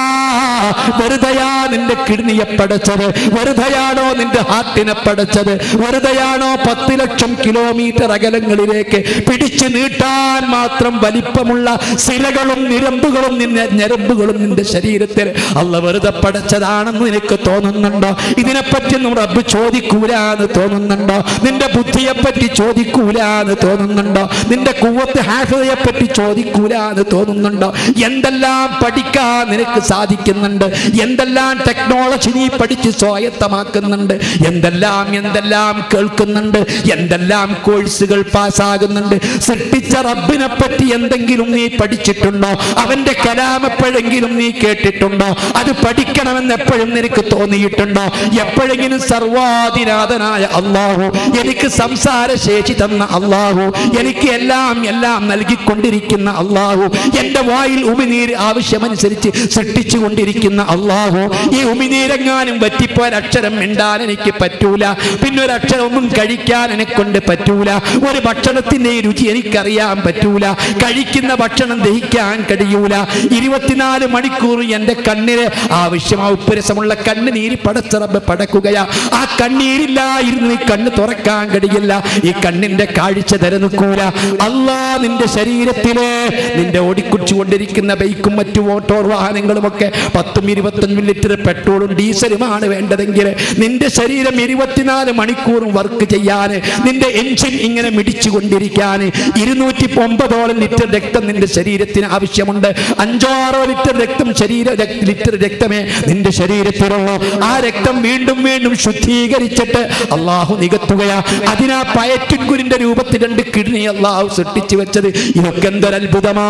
വെറുതെയാ നിന്റെ കിഡ്നിയെ പടച്ചത്? വെറുതെയാണോ നിന്റെ ഹാർട്ടിനെ പടച്ചത്? വെറുതെയാണോ പത്ത് ലക്ഷം കിലോമീറ്റർ അകലങ്ങളിലേക്ക് പിടിച്ചു നീട്ടാൻ മാത്രം വലിപ്പമുള്ള സിരകളും നിരമ്പുകളും നിന്നെ ഞരമ്പുകളും നിന്റെ ശരീരത്തിൽ അല്ല വെറുതെ പടച്ചതാണെന്ന് നിനക്ക് തോന്നുന്നുണ്ടോ? ഇതിനെപ്പറ്റിയൊന്നും റബ്ബ് ചോദിക്കൂലാന്ന് തോന്നുന്നുണ്ടോ? നിന്റെ ബുദ്ധിയെ പറ്റി ചോദിക്കൂലാന്ന് തോന്നുന്നുണ്ടോ? നിന്റെ ഖുവ്വത്ത് ഹാഫിളയെ പറ്റി ചോദിക്കൂലാന്ന് തോന്നുന്നുണ്ടോ? എന്തെല്ലാം പഠിക്കാൻ നിനക്ക് സാധിക്കുന്നുണ്ട്, എന്തെല്ലാം ടെക്നോളജി നീ പഠിച്ച് സ്വായത്തമാക്കുന്നുണ്ട്, എന്തെല്ലാം എന്തെല്ലാം കേൾക്കുന്നുണ്ട്, എന്തെല്ലാം കോഴ്സുകൾ പാസ്സാകുന്നുണ്ട്. സൃഷ്ടിച്ച റബ്ബിനെ പറ്റി എന്തെങ്കിലും നീ പഠിച്ചിട്ടുണ്ടോ? അവന്റെ കലാം എപ്പോഴെങ്കിലും നീ കേട്ടിട്ടുണ്ടോ? അത് പഠിക്കണമെന്ന് എപ്പോഴും നിനക്ക് തോന്നിയിട്ടുണ്ടോ? എപ്പോഴെങ്കിലും സർവാധിനാഥനായ അല്ലാഹു, എനിക്ക് സംസാര ശേഷി തന്ന അല്ലാഹു, എനിക്ക് എല്ലാം എല്ലാം നൽകിക്കൊണ്ടിരിക്കുന്ന അല്ലാഹു, എന്റെ വായിൽ ഉമിനീര് ആവശ്യമനുസരിച്ച് സൃഷ്ടിച്ചു കൊണ്ടിരിക്കുന്ന അല്ലാഹു, ഈ ഉമിനീരെങ്ങാനും പറ്റിപ്പോയ അക്ഷരം മിണ്ടാൻ എനിക്ക് പറ്റൂല, പിന്നെ ഒരു അക്ഷരമൊന്നും കഴിക്കാൻ എന്നെ കൊണ്ട് പറ്റൂല, ഒരു ഭക്ഷണത്തിന്റെ രുചി എനിക്കറിയാൻ പറ്റൂല, കഴിക്കുന്ന ഭക്ഷണം ദഹിക്കാൻ കഴിയൂല, ഇരുപത്തിനാല് മണിക്കൂർ എന്റെ കണ്ണിന് ആവശ്യമായ ഉപ്പുരസമുള്ള കണ്ണുനീര് പടച്ചറബ് പടക്കുകയാ. ആ കണ്ണീരില്ലായിരുന്നു ഈ കണ്ണ് തുറക്കാൻ കഴിയില്ല, ഈ കണ്ണിന്റെ കാഴ്ച നിലനിൽക്കൂല. അല്ലാ, നിന്റെ ശരീരത്തിലെ നിന്റെ ഓടിക്കുടിച്ചു കൊണ്ടിരിക്കുന്ന ബൈക്കും മറ്റു മോട്ടോർ വാഹനങ്ങളും ഒക്കെ പത്തും ഇരുപത്തഞ്ചും ലിറ്റർ പെട്രോളും ഡീസലുമാണ് വേണ്ടതെങ്കിൽ നിന്റെ ശരീരം ഇരുപത്തിനാല് മണിക്കൂറും വർക്ക് ചെയ്യാൻ, നിന്റെ എൻജിൻ ഇങ്ങനെ മിടിച്ചു കൊണ്ടിരിക്കാൻ ഇരുന്നൂറ്റി ഒമ്പതോളം ലിറ്റർ രക്തം നിന്റെ ശരീരത്തിന് ആവശ്യമുണ്ട്. അഞ്ചോ ആറോ ലിറ്റർ രക്തം ശരീര ലിറ്റർ രക്തമേ നിന്റെ ശരീരത്തിലുള്ളൂ. ആ രക്തം വീണ്ടും വീണ്ടും ശുദ്ധീകരിച്ചിട്ട് അള്ളാഹു നികത്തുകയാ. അതിനാ പയറ്റുൻകുരിന്റെ രൂപത്തിൽ രണ്ട് കിഡ്നി അള്ളാഹു സൃഷ്ടിച്ചു വെച്ചത്. ഇതൊക്കെ എന്തൊരത്ഭുതമാ.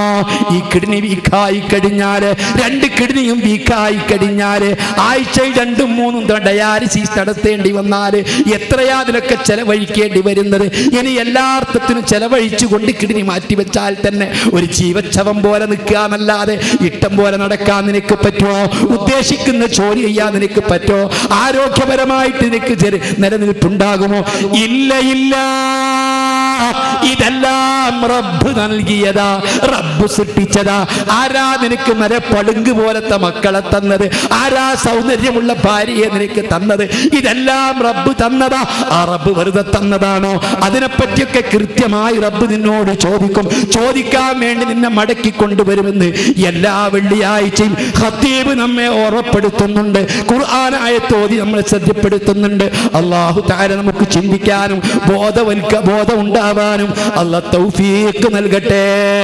ഈ കിഡ്നി വീക്കായി കഴിഞ്ഞാല്, രണ്ട് കിഡ്നിയും വീക്കായി കഴിഞ്ഞാല് ആഴ്ചയിൽ രണ്ടും മൂന്നും ഡയാലിസിസ് നടത്തേണ്ടി വന്നാല് എത്രയാ അതിലൊക്കെ ചെലവഴിക്കേണ്ടി വരുന്നത്. ഇനി എല്ലാ അർത്ഥത്തിനും ചെലവഴിച്ചു കൊണ്ട് കിഡ്നി മാറ്റിവെച്ചാൽ തന്നെ ഒരു ജീവച്ഛവം പോലെ നിൽക്കാന്നല്ലാതെ ഇഷ്ടം പോലെ നടക്കാൻ നിനക്ക് പറ്റുമോ? ഉദ്ദേശിക്കുന്ന ജോലി ചെയ്യാൻ നിനക്ക് പറ്റുമോ? ആരോഗ്യപരമായിട്ട് നിനക്ക് നിലനിൽപ്പുണ്ടാകുമോ? ഇല്ല ഇല്ല. ഇതെല്ലാം റബ്ബ് നൽകിയതാ, റബ്ബ് സൃഷ്ടിച്ചതാ. ആരാ നിനക്ക് മരപ്പളുങ്ക് പോലത്തെ മക്കളെ തന്നത്? ആരാ സൗന്ദര്യമുള്ള ഭാര്യയെ നിനക്ക് തന്നത്? ഇതെല്ലാം റബ്ബ് തന്നതാ. ആ റബ്ബ് വെറുതെ തന്നതാണോ? അതിനെപ്പറ്റിയൊക്കെ കൃത്യമായി റബ്ബ് നിന്നോട് ചോദിക്കും. ചോദിക്കാൻ വേണ്ടി നിന്നെ മടക്കി കൊണ്ടുവരുമെന്ന് എല്ലാ വെള്ളിയാഴ്ചയും ഖത്തീബ് നമ്മെ ഓർമ്മപ്പെടുത്തുന്നുണ്ട്. ഖുർആനായത്ത് ഓതി നമ്മളെ ശ്രദ്ധപ്പെടുത്തുന്നുണ്ട്. അല്ലാഹു തആല നമുക്ക് ചിന്തിക്കാനും ബോധവൽക്ക ബോധം ഉണ്ടാവാനും അല്ലാഹു തൗഫീഖ് നൽകട്ടെ.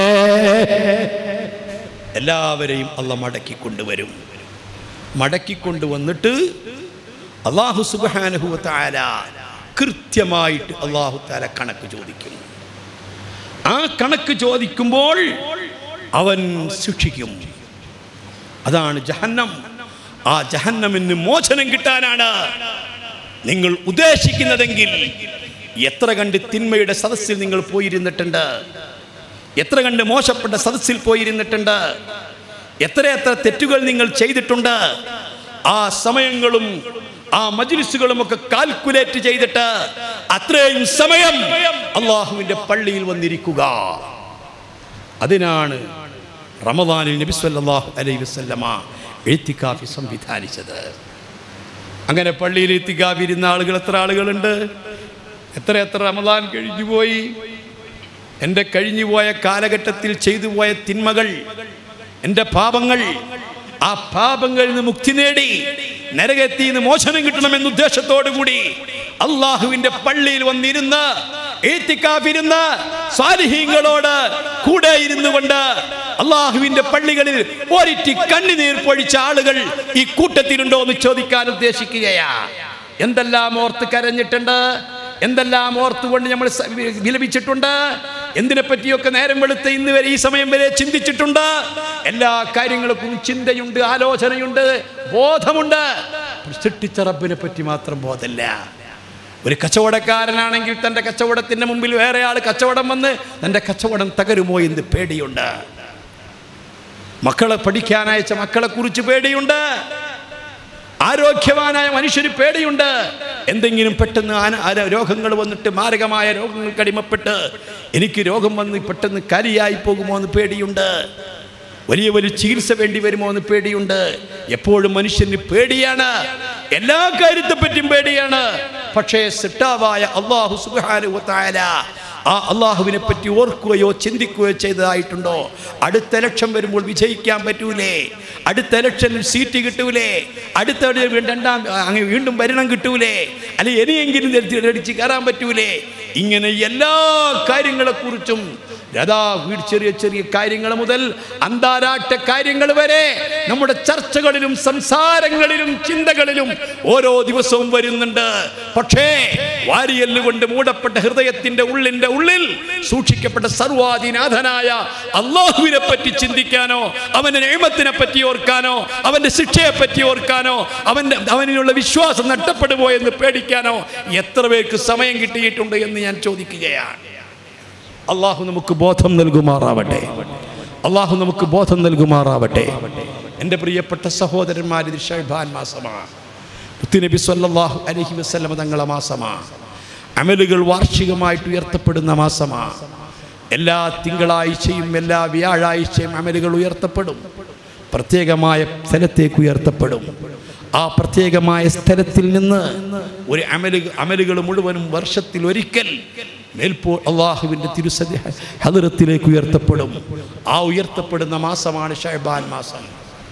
എല്ലാവരെയും അല്ലാഹു മടക്കി കൊണ്ടുവരും. മടക്കി കൊണ്ടുവന്നിട്ട് അല്ലാഹു സുബ്ഹാനഹു വ തആല കൃത്യമായിട്ട് അല്ലാഹു തആല കണക്ക് ചോദിക്കും. ആ കണക്ക് ചോദിക്കുമ്പോൾ അവൻ ശിക്ഷിക്കും. അതാണ് ജഹന്നം. ആ ജഹന്നമിന് മോചനം കിട്ടാനാണ് നിങ്ങൾ ഉദ്ദേശിക്കുന്നതെങ്കിൽ എത്ര കണ്ട് തിന്മയുടെ സദസ്സിൽ നിങ്ങൾ പോയിരുന്നിട്ടുണ്ട്, എത്ര കണ്ട് മോശപ്പെട്ട സദസ്സിൽ പോയിരുന്നിട്ടുണ്ട്, എത്ര എത്ര തെറ്റുകൾ നിങ്ങൾ ചെയ്തിട്ടുണ്ട്. ആ സമയങ്ങളും ആ മജ്ലിസുകളും ഒക്കെ കാൽക്കുലേറ്റ് ചെയ്തിട്ട് അത്രയും സമയം അള്ളാഹുവിന്റെ പള്ളിയിൽ വന്നിരിക്കുക. അതിനാണ് റമദാനിൽ നബി സല്ലല്ലാഹു അലൈഹി വസല്ലമ ഇഅ്തികാഫ് സംവിധാനിച്ചത്. അങ്ങനെ പള്ളിയിൽ ഇഅ്തികാഫ് ഇരുന്ന ആളുകൾ എത്ര ആളുകളുണ്ട്? എത്ര എത്ര റമദാൻ കഴിഞ്ഞു പോയി. എൻ്റെ കഴിഞ്ഞുപോയ കാലഘട്ടത്തിൽ ചെയ്തു പോയ തിന്മകൾ, എൻ്റെ പാപങ്ങൾ, ആ പാപങ്ങളിൽ നിന്ന് മുക്തി നേടി നരകത്തിൽ നിന്ന് മോചനം കിട്ടണമെന്ന ഉദ്ദേശത്തോടു കൂടി അള്ളാഹുവിന്റെ പള്ളിയിൽ വന്നിരുന്ന് ഇഅ്തികാഫിരുന്ന സ്വാലിഹീങ്ങളോട് കൂടെ ഇരുന്നു കൊണ്ട് അള്ളാഹുവിന്റെ പള്ളികളിൽ ഒരിറ്റി കണ്ണുനീർ പൊഴിച്ച ആളുകൾ ഈ കൂട്ടത്തിലുണ്ടോ എന്ന് ചോദിക്കാൻ ഉദ്ദേശിക്കുകയാ. എന്തെല്ലാം ഓർത്ത് കരഞ്ഞിട്ടുണ്ട്, എന്തെല്ലാം ഓർത്തുകൊണ്ട് നമ്മൾ വിലപിച്ചിട്ടുണ്ട്, എന്തിനെ പറ്റിയൊക്കെ നേരം വെളുത്ത ഇന്ന് വരെ ഈ സമയം വരെ ചിന്തിച്ചിട്ടുണ്ട്. എല്ലാ കാര്യങ്ങൾക്കും ചിന്തയുണ്ട്, ആലോചനയുണ്ട്, ബോധമുണ്ട്. സൃഷ്ടിച്ച റബ്ബിനെ പറ്റി മാത്രം ബോധമില്ല. ഒരു കച്ചവടക്കാരനാണെങ്കിൽ തൻ്റെ കച്ചവടത്തിൻ്റെ മുമ്പിൽ വേറെ ആൾ കച്ചവടം വന്ന് തൻ്റെ കച്ചവടം തകരുമോ എന്ന് പേടിയുണ്ട്. മക്കളെ പഠിക്കാനയച്ച മക്കളെ കുറിച്ച് പേടിയുണ്ട്. ആരോഗ്യവാനായ മനുഷ്യന് പേടിയുണ്ട്. എന്തെങ്കിലും പെട്ടെന്ന് രോഗങ്ങൾ വന്നിട്ട് മാരകമായ രോഗങ്ങൾക്ക് അടിമപ്പെട്ട് എനിക്ക് രോഗം വന്ന് പെട്ടെന്ന് കരിയായി പോകുമോ എന്ന് പേടിയുണ്ട്. വലിയ വലിയ ചികിത്സ വേണ്ടി വരുമോ എന്ന് പേടിയുണ്ട്. എപ്പോഴും മനുഷ്യന് പേടിയാണ്, എല്ലാ കാര്യത്തെപ്പറ്റിയും പേടിയാണ്. പക്ഷേ സിട്ടാവായ അല്ലാഹു സുബ്ഹാനഹു വ തആല ആ അള്ളാഹുവിനെ പറ്റി ഓർക്കുകയോ ചിന്തിക്കുകയോ ചെയ്തതായിട്ടുണ്ടോ? അടുത്ത ഇലക്ഷൻ വരുമ്പോൾ വിജയിക്കാൻ പറ്റൂലേ? അടുത്ത ഇലക്ഷനിൽ സീറ്റ് കിട്ടൂലേ? അടുത്ത രണ്ടാം അങ്ങ് വീണ്ടും ഭരണം കിട്ടൂലേ? അല്ലെ ഇനിയെങ്കിലും അടിച്ച് കയറാൻ പറ്റൂലേ? ഇങ്ങനെ എല്ലാ കാര്യങ്ങളെക്കുറിച്ചും അതാ വീട് ചെറിയ ചെറിയ കാര്യങ്ങൾ മുതൽ അന്താരാഷ്ട്ര കാര്യങ്ങൾ വരെ നമ്മുടെ ചർച്ചകളിലും സംസാരങ്ങളിലും ചിന്തകളിലും ഓരോ ദിവസവും വരുന്നുണ്ട്. പക്ഷേ വാരിയല്ലുകൊണ്ട് മൂടപ്പെട്ട ഹൃദയത്തിന്റെ ഉള്ളിന്റെ ഉള്ളിൽ സൂക്ഷിക്കപ്പെട്ട സർവാധിനാഥനായ അല്ലാഹുവിനെ പറ്റി ചിന്തിക്കാനോ അവന്റെ നിഅമത്തിനെ പറ്റി ഓർക്കാനോ അവന്റെ ശിക്ഷയെ പറ്റി ഓർക്കാനോ അവന്റെ അവനിലുള്ള വിശ്വാസം നഷ്ടപ്പെടുമോ എന്ന് പേടിക്കാനോ എത്ര പേർക്ക് സമയം കിട്ടിയിട്ടുണ്ട് എന്ന് ഞാൻ ചോദിക്കുകയാണ്. അള്ളാഹു നമുക്ക് ബോധം നൽകുമാറാവട്ടെ. അള്ളാഹു നമുക്ക് ബോധം നൽകുമാറാവട്ടെ. എൻ്റെ പ്രിയപ്പെട്ട സഹോദരന്മാർ, ഇത് ശഅബാൻ മാസമാണ്. മുത്തുനബി സ്വല്ലല്ലാഹു അലൈഹി വസല്ലം തങ്ങളുടെ മാസമാണ്. അമലുകൾ വാർഷികമായിട്ട് ഉയർത്തപ്പെടുന്ന മാസമാണ്. എല്ലാ തിങ്കളാഴ്ചയും എല്ലാ വ്യാഴാഴ്ചയും അമലുകൾ ഉയർത്തപ്പെടും. പ്രത്യേകമായ സ്ഥലത്തേക്ക് ഉയർത്തപ്പെടും. ആ പ്രത്യേകമായ സ്ഥലത്തിൽ നിന്ന് ഒരു അമല് അമലുകൾ മുഴുവനും വർഷത്തിൽ ഒരിക്കൽ മേൽപ്പോ അള്ളാഹുവിൻ്റെ തിരുസദി ഹദറത്തിലേക്ക് ഉയർത്തപ്പെടും. ആ ഉയർത്തപ്പെടുന്ന മാസമാണ് ശഅബാൻ മാസം.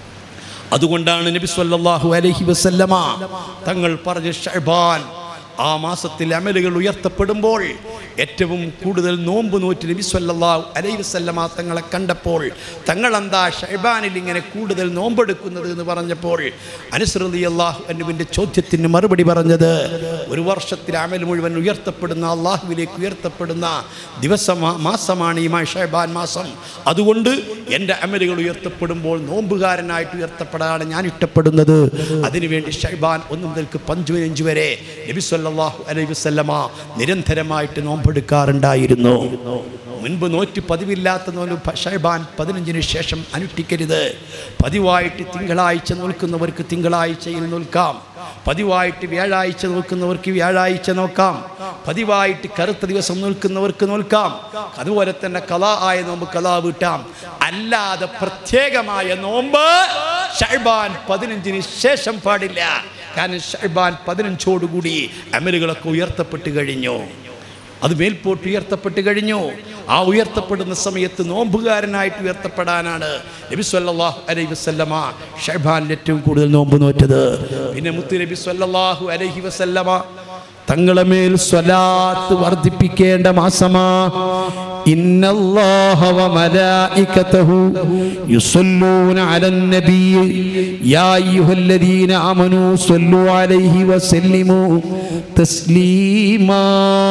അതുകൊണ്ടാണ് നബി സ്വല്ലല്ലാഹു അലൈഹി വസല്ലമ തങ്ങൾ പറഞ്ഞ ശഅബാൻ ആ മാസത്തിൽ അമലുകൾ ഉയർത്തപ്പെടുമ്പോൾ ഏറ്റവും കൂടുതൽ നോമ്പ് നോറ്റ് നബി സ്വല്ലല്ലാഹു അലൈഹി വസല്ലമ തങ്ങളെ കണ്ടപ്പോൾ തങ്ങൾ എന്താ ശഅബാനിൽ ഇങ്ങനെ കൂടുതൽ നോമ്പെടുക്കുന്നത് എന്ന് പറഞ്ഞപ്പോൾ അനസ് റളിയല്ലാഹു അൻഹുവിൻ്റെ ചോദ്യത്തിന് മറുപടി പറഞ്ഞത്, ഒരു വർഷത്തിൽ അമൽ മുഴുവൻ ഉയർത്തപ്പെടുന്ന അള്ളാഹുവിലേക്ക് ഉയർത്തപ്പെടുന്ന ദിവസം മാസമാണ് ഈ ശഅബാൻ മാസം. അതുകൊണ്ട് എൻ്റെ അമലുകൾ ഉയർത്തപ്പെടുമ്പോൾ നോമ്പുകാരനായിട്ട് ഉയർത്തപ്പെടാണ് ഞാൻ ഇഷ്ടപ്പെടുന്നത്. അതിനുവേണ്ടി ശഅബാൻ ഒന്ന് മുതൽക്ക് പതിനഞ്ച് വരെ നബി സ്വല്ലല്ലാഹു അലൈഹി വസല്ലമ നിരന്തരമായിട്ട് നോമ്പെടുക്കാറുണ്ടായിരുന്നു. മുൻപ് നോറ്റ് പതിവില്ലാത്ത നോമ്പ് ശഅബാൻ പതിനഞ്ചിന് ശേഷം അനുഷ്ഠിക്കരുത്. പതിവായിട്ട് തിങ്കളാഴ്ച നോക്കുന്നവർക്ക് തിങ്കളാഴ്ചയിൽ നോൽക്കാം. പതിവായിട്ട് വ്യാഴാഴ്ച നോക്കുന്നവർക്ക് വ്യാഴാഴ്ച നോക്കാം. പതിവായിട്ട് കറുത്ത ദിവസം നോക്കുന്നവർക്ക് നോൽക്കാം. അതുപോലെ തന്നെ ഖളാ ആയ നോമ്പ് ഖളാ വീട്ടാം. അല്ലാതെ പ്രത്യേകമായ നോമ്പ് ശഅബാൻ പതിനഞ്ചിന് ശേഷം പാടില്ല. കാരണം ശഅബാൻ പതിനഞ്ചോടുകൂടി അമലുകളൊക്കെ ഉയർത്തപ്പെട്ട് കഴിഞ്ഞു. അത് മേൽപോട്ട് ഉയർത്തപ്പെട്ട് കഴിഞ്ഞു. ആ ഉയർത്തപ്പെടുന്ന സമയത്ത് നോമ്പുകാരനായിട്ട് ഉയർത്തപ്പെടാനാണ് നബി സ്വല്ലല്ലാഹു അലൈഹി വസല്ലമ ശഅബാനിൽ ഏറ്റവും കൂടുതൽ നോമ്പ് നോറ്റത്. പിന്നെ മുത്ത് നബി സ്വല്ലല്ലാഹു അലൈഹി വസല്ലമ തങ്ങളെ മേൽ സ്വലാത്ത് വർദ്ധിപ്പിക്കേണ്ട മാസമാ. ഇന്നല്ലാഹ വ മലായികതഹു യുസല്ലൂന അലൻ നബിയ്യി യാ അയ്യുഹല്ലദീന ആമനൂ സ്വല്ലു അലൈഹി വസല്ലിമു തസ്ലീമാ.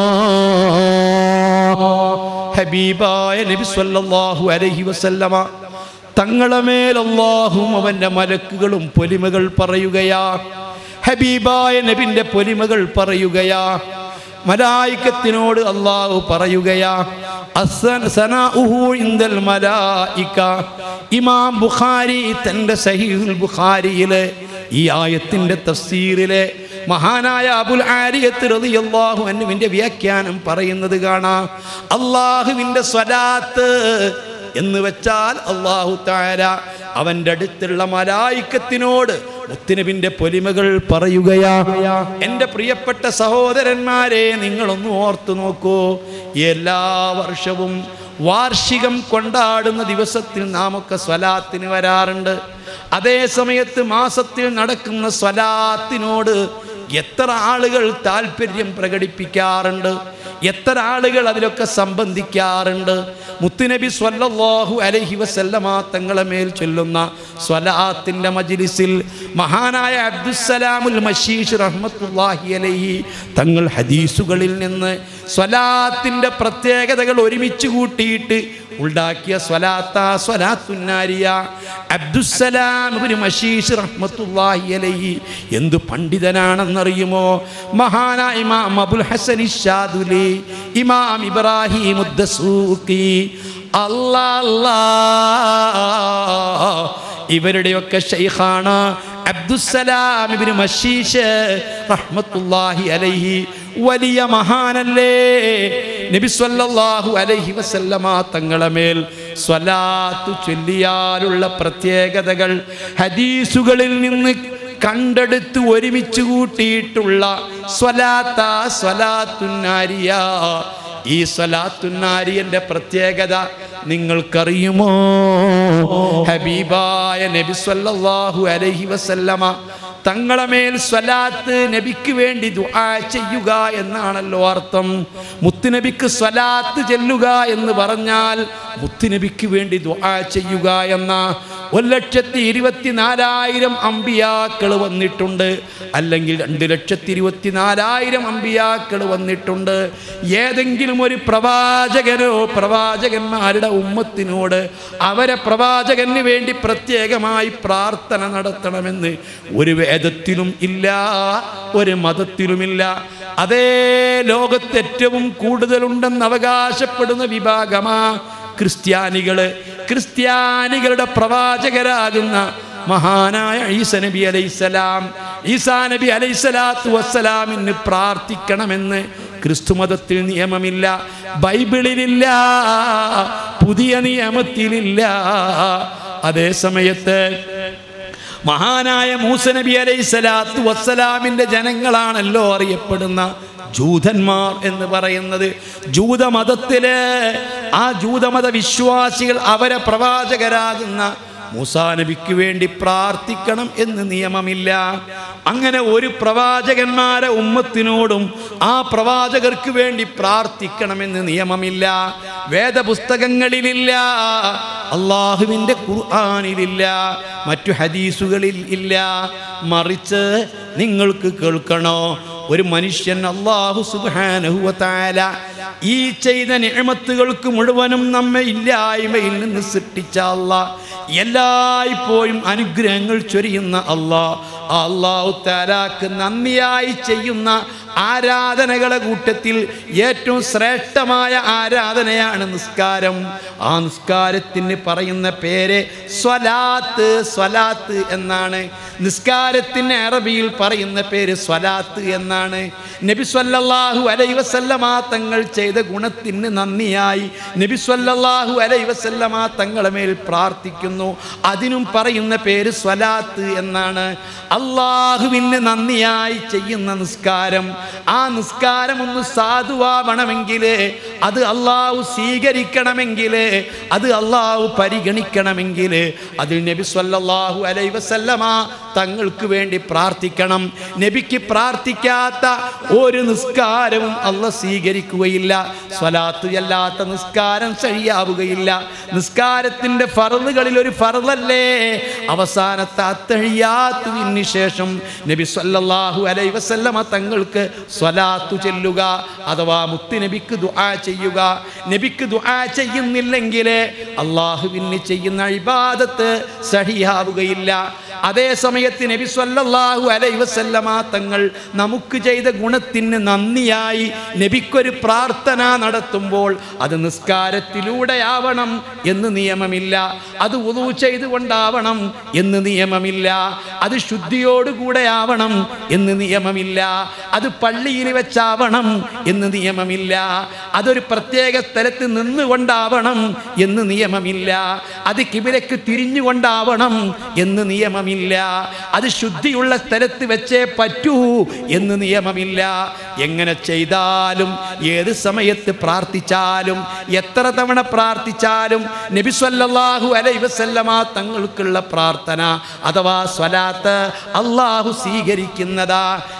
ഹബീബായ നബി സ്വല്ലല്ലാഹു അലൈഹി വസല്ലമ തങ്ങളെ മേൽ അല്ലാഹുവും അവൻ്റെ മലക്കുകളും പൊലിമകൾ പറയുകയാ. ഹബീബായ നബിന്റെ പൊലിമകൾ പറയുകയാ. മലായികത്തിനോട് അല്ലാഹു പറയുകയാ. അസ്സനാഉഹു ഇൻദൽ മലായിക. ഇമാം ബുഖാരി തന്റെ സഹീഹുൽ ബുഖാരിയിലെ ഈ ആയത്തിന്റെ തഫ്സീറിലെ മഹാനായ അബുൽ ആരിയത്ത് റളിയല്ലാഹു അൻഹുവിന്റെ വ്യാഖ്യാനം പറയുന്നത് കാണാം. അല്ലാഹുവിന്റെ സ്വലാത്ത് എന്ന് വെച്ചാൽ അല്ലാഹു തആല അവൻ്റെ അടുത്തുള്ള മലായികത്തിനോട് മുത്തുനബിന്റെ പൊലിമകൾ പറയുകയാ. എൻ്റെ പ്രിയപ്പെട്ട സഹോദരന്മാരെ, നിങ്ങളൊന്ന് ഓർത്തു നോക്കൂ. എല്ലാ വർഷവും വാർഷികം കൊണ്ടാടുന്ന ദിവസത്തിൽ നാമൊക്കെ സ്വലാത്തിന് വരാറുണ്ട്. അതേ സമയത്ത് മാസത്തിൽ നടക്കുന്ന സ്വലാത്തിനോട് എത്ര ആളുകൾ താല്പര്യം പ്രകടിപ്പിക്കാറുണ്ട്, എത്ര ആളുകൾ അതിലൊക്കെ സംബന്ധിക്കാറുണ്ട്. മുത്തുനബി സ്വല്ലല്ലാഹു അലൈഹി വസല്ലമ തങ്ങളെ മേൽ ചൊല്ലുന്ന സ്വലാത്തിന്റെ മജ്ലിസിൽ മഹാനായ അബ്ദുസ്സലാമുൽ മശീഷ് റഹ്മത്തുള്ളാഹി അലൈഹി തങ്ങൾ ഹദീസുകളിൽ നിന്ന് സ്വലാത്തിന്റെ പ്രത്യേകതകൾ ഒരുമിച്ച് കൂട്ടിയിട്ട് ഉണ്ടാക്കിയ സ്വലാത്ത സ്വലാത്തുന്നാരിയ. അബ്ദുസ്സലാം ഇബ്നു മശീഷ് റഹ്മത്തുള്ളാഹി അലൈഹി എന്ത് പണ്ഡിതനാണെന്നറിയുമോ? മഹാനായ ഇമാം അബുൽ ഹസൻ ഇശാദുലി, ഇമാം ഇബ്രാഹിം ഉദ്ദസൂഖി, അല്ലാ അല്ലാ ഇവരുടെയൊക്കെ ശൈഖാണ് അബ്ദുസ്സലാം ഇബ്നു മശീഷ് റഹ്മത്തുള്ളാഹി അലൈഹി. വലിയ മഹാനല്ലേ. നബി സല്ലല്ലാഹു അലൈഹി വസല്ലമ തങ്ങളെ മേൽ സ്വലാത്ത് ചൊല്ലിയാലുള്ള പ്രത്യേകതകൾ ഹദീസുകളിൽ നിന്ന് കണ്ടെടുത്ത് ഒരുമിച്ച് കൂട്ടിയിട്ടുള്ള സ്വലാത്ത സ്വലാത്തുന്നാരിയ. ഈ സ്വലാത്തുന്നാരിയന്റെ പ്രത്യേകത നിങ്ങൾക്കറിയുമോ? ഹബീബായ നബി സല്ലല്ലാഹു അലൈഹി വസല്ലമ തങ്ങളെ മേൽ സ്വലാത്ത്, നബിക്ക് വേണ്ടി ദുആ ചെയ്യുക എന്നാണല്ലോ അർത്ഥം. മുത്തുനബിക്ക് സ്വലാത്ത് ചെല്ലുക എന്ന് പറഞ്ഞാൽ മുത്തുനബിക്ക് വേണ്ടി ദുആ ചെയ്യുക എന്ന. ഒരു ലക്ഷത്തി ഇരുപത്തി നാലായിരം അമ്പിയാക്കൾ വന്നിട്ടുണ്ട്, അല്ലെങ്കിൽ രണ്ട് ലക്ഷത്തി ഇരുപത്തി നാലായിരം അമ്പിയാക്കൾ വന്നിട്ടുണ്ട്. ഏതെങ്കിലും ഒരു പ്രവാചകനോ പ്രവാചകന്മാരുടെ ഉമ്മത്തിനോട് അവരെ പ്രവാചകന് വേണ്ടി പ്രത്യേകമായി പ്രാർത്ഥന നടത്തണമെന്ന് ഒരു വേദത്തിലും ഇല്ല, ഒരു മതത്തിലുമില്ല. അതേ ലോകത്ത് ഏറ്റവും കൂടുതലുണ്ടെന്ന് അവകാശപ്പെടുന്ന വിഭാഗമാ ക്രിസ്ത്യാനികള്. ക്രിസ്ത്യാനികളുടെ പ്രവാചകരാകുന്ന മഹാനായ ഈസാ നബി അലൈഹിസ്സലാം, ഈസാ നബി അലൈഹിസ്സലാത്തു വസ്സലാമിന് പ്രാർത്ഥിക്കണമെന്ന് ക്രിസ്തുമതത്തിൽ നിയമമില്ല, ബൈബിളിലില്ല, പുതിയ നിയമത്തിലില്ല. അതേ സമയത്ത് മഹാനായ മൂസ നബി അലൈഹിസ്സലാത്തു വസ്സലാമിൻ്റെ ജനങ്ങളാണല്ലോ അറിയപ്പെടുന്ന ജൂതന്മാർ എന്ന് പറയുന്നത്. ജൂതമതത്തില് ആ ജൂതമത വിശ്വാസികൾ അവരെ പ്രവാചകരാകുന്ന മൂസാ നബിക്ക് വേണ്ടി പ്രാർത്ഥിക്കണം എന്ന് നിയമമില്ല. അങ്ങനെ ഒരു പ്രവാചകന്മാരെ ഉമ്മത്തിനോടും ആ പ്രവാചകർക്ക് വേണ്ടി പ്രാർത്ഥിക്കണമെന്ന് നിയമമില്ല, വേദപുസ്തകങ്ങളിലില്ല, അള്ളാഹുവിൻ്റെ ഖുർആനിലില്ല, മറ്റു ഹദീസുകളിൽ ഇല്ല. മറിച്ച് നിങ്ങൾക്ക് കേൾക്കണോ, ഒരു മനുഷ്യൻ അല്ലാഹു സുബ്ഹാനഹു വ തആല ഈ ചെയ്ത നിഅമത്തുകൾക്ക് മുഴുവനും നമ്മെ ഇല്ലായ്മയിൽ നിന്ന് സൃഷ്ടിച്ച അല്ലാഹ്, എല്ലായ്പ്പോഴും അനുഗ്രഹങ്ങൾ ചൊരിയുന്ന അല്ലാഹ്, ആ അല്ലാഹു തആലക്ക് നന്ദിയായി ചെയ്യുന്ന ആരാധനകളെ കൂട്ടത്തിൽ ഏറ്റവും ശ്രേഷ്ഠമായ ആരാധനയാണ് നിസ്കാരം. ആ നിസ്കാരത്തിന് പറയുന്ന പേര് സ്വലാത്ത്. സ്വലാത്ത് എന്നാണ് നിസ്കാരത്തിന് അറബിയിൽ പറയുന്ന പേര് സ്വലാത്ത് എന്നാണ്. നബി സല്ലല്ലാഹു അലൈഹി വസല്ലമ തങ്ങൾ ചെയ്ത ഗുണത്തിന് നന്ദിയായി നബി സല്ലല്ലാഹു അലൈഹി വസല്ലമ തങ്ങളെ മേൽ പ്രാർത്ഥിക്കുന്നു, അതിനും പറയുന്ന പേര് സ്വലാത്ത് എന്നാണ്. അള്ളാഹുവിന് നന്ദിയായി ചെയ്യുന്ന നിസ്കാരം, ആ നിസ്കാരം ഒന്ന് സാധുവാവണമെങ്കിൽ, അത് അള്ളാഹു സ്വീകരിക്കണമെങ്കിൽ, അത് അള്ളാഹു പരിഗണിക്കണമെങ്കിൽ അതിൽ നബി സല്ലല്ലാഹു അലൈഹി വസല്ലമ തങ്ങൾക്ക് വേണ്ടി പ്രാർത്ഥിക്കണം. നബിക്ക് പ്രാർത്ഥിക്കാത്ത ഒരു നിസ്കാരവും അള്ളാഹു സ്വീകരിക്കുകയില്ല. സ്വലാത്ത് അല്ലാത്ത നിസ്കാരം ശരിയാവുകയില്ല. നിസ്കാരത്തിൻ്റെ ഫർളുകളിൽ ഒരു ഫർളല്ലേ അവസാനത്തെ അത്തഹിയ്യാത്തുവിന് ശേഷം നബി സല്ലല്ലാഹു അലൈഹി വസല്ലമ തങ്ങൾക്ക് സ്വലാത്തു ചൊല്ലുക, അഥവാ മുത്തുനബിക്ക് ദുആ ചെയ്യുക. നബിക്ക് ദുആ ചെയ്യുന്നില്ലെങ്കിൽ അള്ളാഹുവിന് ചെയ്യുന്ന ഇബാദത്ത് സഹിയാവുകയില്ല. അതേ സമയത്ത് നബി സല്ലല്ലാഹു അലൈഹി വസല്ലമ തങ്ങൾ നമുക്ക് ചെയ്ത ഗുണത്തിന് നന്ദിയായി നബിക്കൊരു പ്രാർത്ഥന നടത്തുമ്പോൾ അത് നിസ്കാരത്തിലൂടെയാവണം എന്ന് നിയമമില്ല, അത് വുളൂ ചെയ്തുകൊണ്ടാവണം എന്ന് നിയമമില്ല, അത് ശുദ്ധിയോടുകൂടെ ആവണം എന്ന് നിയമമില്ല, അത് പള്ളിയിൽ വെച്ചാവണം എന്ന് നിയമമില്ല, അതൊരു പ്രത്യേക സ്ഥലത്ത് നിന്നുകൊണ്ടാവണം എന്ന് നിയമമില്ല, അത് കിബിലക്ക് തിരിഞ്ഞുകൊണ്ടാവണം എന്ന് നിയമമില്ല, അത് ശുദ്ധിയുള്ള സ്ഥലത്ത് വെച്ചേ പറ്റൂ എന്ന് നിയമമില്ല. എങ്ങനെ ചെയ്താലും ഏത് സമയത്ത് പ്രാർത്ഥിച്ചാലും എത്ര തവണ പ്രാർത്ഥിച്ചാലും നബി സല്ലല്ലാഹു അലൈഹി വസല്ലമ തങ്ങൾക്കുള്ള പ്രാർത്ഥന അഥവാ സ്വലാത്ത് അല്ലാഹു സ്വീകരിക്കുന്നതാ.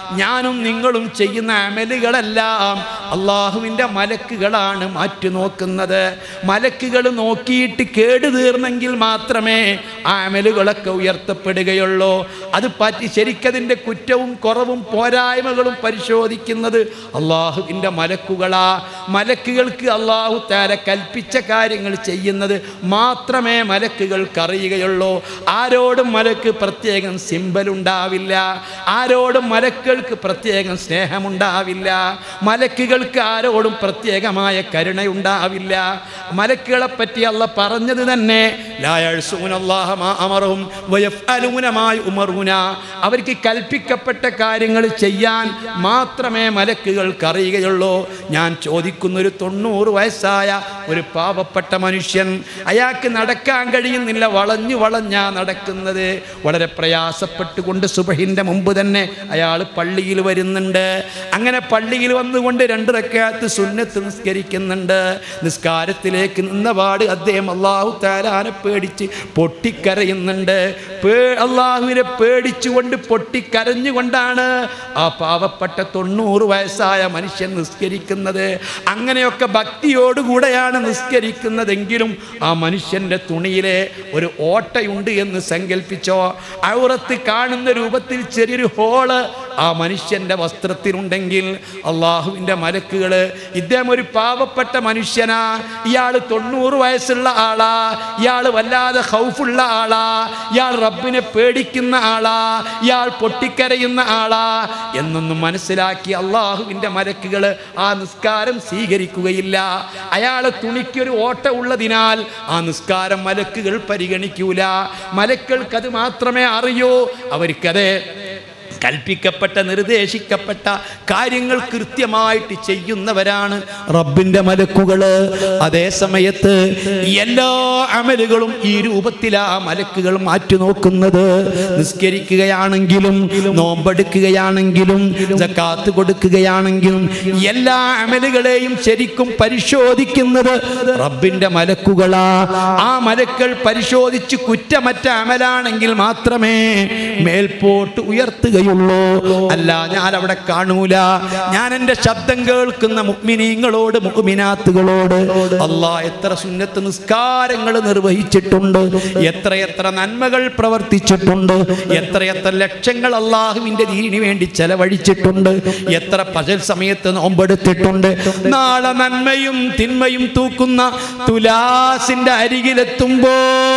ഞാനും നിങ്ങളും ചെയ്യുന്ന അമലുകളെല്ലാം അള്ളാഹുവിൻ്റെ മലക്കുകളാണ് മാറ്റി നോക്കുന്നത്. മലക്കുകൾ നോക്കിയിട്ട് കേടു തീർന്നെങ്കിൽ മാത്രമേ ആ അമലുകളൊക്കെ ഉയർത്തപ്പെടുകയുള്ളൂ. അത് പറ്റി ശരിക്കതിൻ്റെ കുറ്റവും കുറവും പോരായ്മകളും പരിശോധിക്കുന്നത് അള്ളാഹുവിൻ്റെ മലക്കുകളാ. മലക്കുകൾക്ക് അള്ളാഹു തആല കൽപ്പിച്ച കാര്യങ്ങൾ ചെയ്യുന്നത് മാത്രമേ മലക്കുകൾക്ക് അറിയുകയുള്ളൂ. ആരോടും മലക്ക് പ്രത്യേകം സിമ്പൽ ഉണ്ടാവില്ല, ആരോടും മലക്കുകൾക്ക് പ്രത്യേകം സ്നേഹമുണ്ടാവില്ല, മലക്കുകൾക്ക് ആരോടും പ്രത്യേകമായ കരുണയുണ്ടാവില്ല. മലക്കുകളെ പറ്റി അള്ളാഹ് പറഞ്ഞത് തന്നെ ലാ യഅ്സൂനല്ലാഹ മാ അമറഹും വയഫ്അലൂന മാ യുമറൂന. അവർക്ക് കൽപ്പിക്കപ്പെട്ട കാര്യങ്ങൾ ചെയ്യാൻ മാത്രമേ മലക്കുകൾക്ക് അറിയുകയുള്ളൂ. ഞാൻ ചോദിക്കുന്നൊരു തൊണ്ണൂറ് വയസ്സായ ഒരു പാവപ്പെട്ട മനുഷ്യൻ, അയാൾക്ക് നടക്കാൻ കഴിയുന്നില്ല, വളഞ്ഞു വളഞ്ഞാ നടക്കുന്നത്. വളരെ പ്രയാസപ്പെട്ടുകൊണ്ട് സുബഹിൻ്റെ മുമ്പ് തന്നെ അയാൾ പള്ളിയിൽ വരുന്നുണ്ട്. അങ്ങനെ പള്ളിയിൽ വന്നുകൊണ്ട് രണ്ട് റക്അത്ത് സുന്നത്ത് നിസ്കരിക്കുന്നുണ്ട്. നിസ്കാരത്തിലേക്ക് നിന്നപാട് അദ്ദേഹം അല്ലാഹു തആലാനെ പേടിച്ച് പൊട്ടിക്കരയുന്നുണ്ട്. പേ അള്ളാഹുവിനെ പേടിച്ചുകൊണ്ട് പൊട്ടിക്കരഞ്ഞുകൊണ്ടാണ് ആ പാവപ്പെട്ട തൊണ്ണൂറ് വയസ്സായ മനുഷ്യൻ നിസ്കരിക്കുന്നത്. അങ്ങനെയൊക്കെ ഭക്തിയോടുകൂടെയാണ് നിസ്കരിക്കുന്നതെങ്കിലും ആ മനുഷ്യൻ്റെ തുണിയിലെ ഒരു ഓട്ടയുണ്ട് എന്ന് സങ്കല്പിച്ചോ. ഔറത്ത് കാണുന്ന രൂപത്തിൽ ചെറിയൊരു ഹോള് ആ മനുഷ്യൻ്റെ വസ്ത്രത്തിലുണ്ടെങ്കിൽ അള്ളാഹുവിൻ്റെ മലക്കുകൾ ഇദ്ദേഹം ഒരു പാവപ്പെട്ട മനുഷ്യനാ, ഇയാൾ തൊണ്ണൂറ് വയസ്സുള്ള ആളാ, ഇയാൾ വല്ലാതെ ഖൗഫുള്ള ആളാ, ഇയാൾ റബ്ബിനെ പേടിക്കുന്ന ആളാ, ഇയാൾ പൊട്ടിക്കരയുന്ന ആളാ എന്നൊന്നും മനസ്സിലാക്കി അള്ളാഹുവിൻ്റെ മലക്കുകൾ ആ നിസ്കാരം സ്വീകരിക്കുകയില്ല. അയാളെ തുണിക്കൊരു ഓട്ട ഉള്ളതിനാൽ ആ നിസ്കാരം മലക്കുകൾ പരിഗണിക്കൂല. മലക്കുകൾക്കത് മാത്രമേ അറിയൂ. അവർക്കത് കൽപ്പിക്കപ്പെട്ട നിർദ്ദേശിക്കപ്പെട്ട കാര്യങ്ങൾ കൃത്യമായിട്ട് ചെയ്യുന്നവരാണ് റബ്ബിൻ്റെ മലക്കുകൾ. അതേ സമയത്ത് എല്ലാ അമലുകളും ഈ രൂപത്തിലാ മലക്കുകൾ മാറ്റി നോക്കുന്നത്. നിസ്കരിക്കുകയാണെങ്കിലും നോമ്പെടുക്കുകയാണെങ്കിലും സക്കാത്ത് കൊടുക്കുകയാണെങ്കിലും എല്ലാ അമലുകളെയും ശരിക്കും പരിശോധിക്കുന്നത് റബ്ബിൻ്റെ മലക്കുകളാ. ആ മലക്കൾ പരിശോധിച്ച് കുറ്റമറ്റ അമലാണെങ്കിൽ മാത്രമേ മേൽപോട്ട് ഉയർത്തുകയുള്ളൂ. അല്ല ഞാൻ അവിടെ കാണൂല. ഞാൻ എൻ്റെ ശബ്ദം കേൾക്കുന്ന മുഅ്മിനീങ്ങളോട് മുഅ്മിനാത്തുകളോട് അല്ലാഹ് എത്ര സുന്നത്ത് നിസ്കാരങ്ങൾ നിർവഹിച്ചിട്ടുണ്ട്, എത്രയെത്ര നന്മകൾ പ്രവർത്തിച്ചിട്ടുണ്ട്, എത്രയെത്ര ലക്ഷങ്ങൾ അള്ളാഹുവിൻ്റെ ദീനിന് വേണ്ടി ചെലവഴിച്ചിട്ടുണ്ട്, എത്ര പകൽ സമയത്ത് നോമ്പെടുത്തിട്ടുണ്ട്. നാളെ നന്മയും തിന്മയും തൂക്കുന്ന തുലാസിന്റെ അരികിലെത്തുമ്പോൾ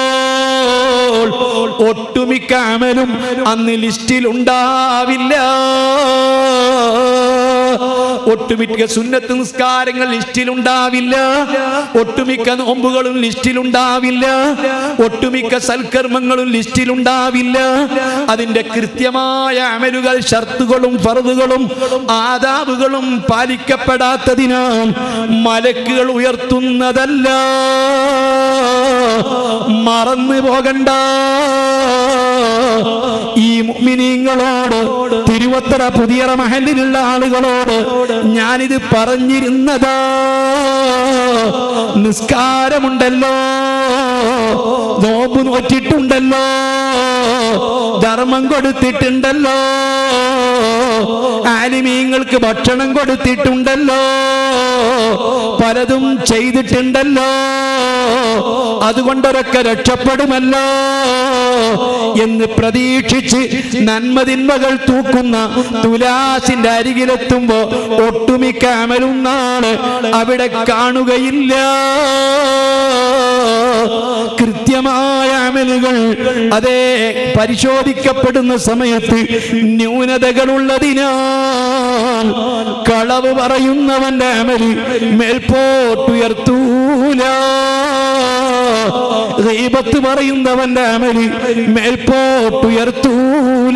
ഒട്ടുമിക്ക അമലും അന്ന് ലിസ്റ്റിൽ ഉണ്ടാവില്ല. ഒട്ടുമിക്ക സുന്നത്ത് നിസ്കാരങ്ങൾ ലിസ്റ്റിലുണ്ടാവില്ല, ഒട്ടുമിക്ക നോമ്പുകളും ലിസ്റ്റിലുണ്ടാവില്ല, ഒട്ടുമിക്ക സൽക്കർമ്മങ്ങളും ലിസ്റ്റിലുണ്ടാവില്ല. അതിൻ്റെ കൃത്യമായ അമലുകൾ ഷർത്തുകളും ഫർദുകളും ആദാബുകളും പാലിക്കപ്പെടാത്തതിനാൽ മലക്കുകൾ ഉയർത്തുന്നതല്ല. മറന്നു പോകണ്ട. ഈ മുഅ്മിനീങ്ങളോട്, തിരുവത്തറ പുതിയറ മഹല്ലിലുള്ള ആളുകളോട് ഞാനിത് പറഞ്ഞിരുന്നതാ. നിസ്കാരമുണ്ടല്ലോ, നോമ്പ് നോറ്റിട്ടുണ്ടല്ലോ, ധർമ്മം കൊടുത്തിട്ടുണ്ടല്ലോ, ആലിമീങ്ങൾക്ക് ഭക്ഷണം കൊടുത്തിട്ടുണ്ടല്ലോ, പലതും ചെയ്തിട്ടുണ്ടല്ലോ, അതുകൊണ്ടൊരൊക്കെ രക്ഷപ്പെടുമല്ലോ എന്ന് പ്രതീക്ഷിച്ച് നന്മതിന്മകൾ തൂക്കുന്ന തുലാസിന്റെ അരികിലെത്തുമ്പോ ഒട്ടുമിക്ക അമലും നാളെ അവിടെ കാണുകയില്ല. കൃത്യമായ അമലുകൾ അതേ പരിശോധിക്കപ്പെടുന്ന സമയത്ത് ന്യൂനതകളുള്ളതിനാൽ കളവ് പറയുന്നവന്റെ അമല് മേൽപോട്ടുയർത്തൂല. ഗീബത്ത് പറയുന്നവന്റെ അമല് മേൽപോട്ടുയർത്തൂല.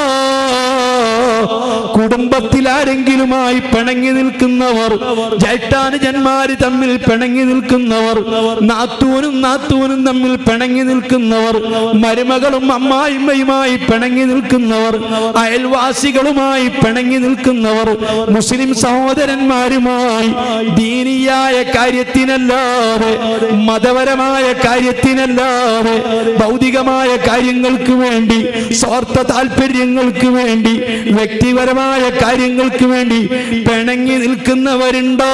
കുടുംബത്തിൽ ആരെങ്കിലുമായി പിണങ്ങി നിൽക്കുന്നവർ, ജേഷ്ഠാനുജന്മാര് തമ്മിൽ പിണങ്ങി നിൽക്കുന്നവർ, നാത്തൂനും നാത്തൂനും തമ്മിൽ പിണങ്ങി നിൽക്കുന്നവർ, മരുമകളും അമ്മായിമ്മയുമായി പിണങ്ങി നിൽക്കുന്നവർ, അയൽവാസികളുമായി പിണങ്ങി നിൽക്കുന്നവർ, മുസ്ലിം സഹോദരന്മാരുമായി ദീനിയായ കാര്യത്തിനല്ലാതെ മതപരമായ കാര്യത്തിനല്ലാതെ ഭൗതികമായ കാര്യങ്ങൾക്ക് വേണ്ടി, സ്വാർത്ഥ താല്പര്യങ്ങൾക്ക് വേണ്ടി, വ്യക്തിപരമായ കാര്യങ്ങൾക്ക് വേണ്ടി പിണങ്ങി നിൽക്കുന്നവരുണ്ടോ?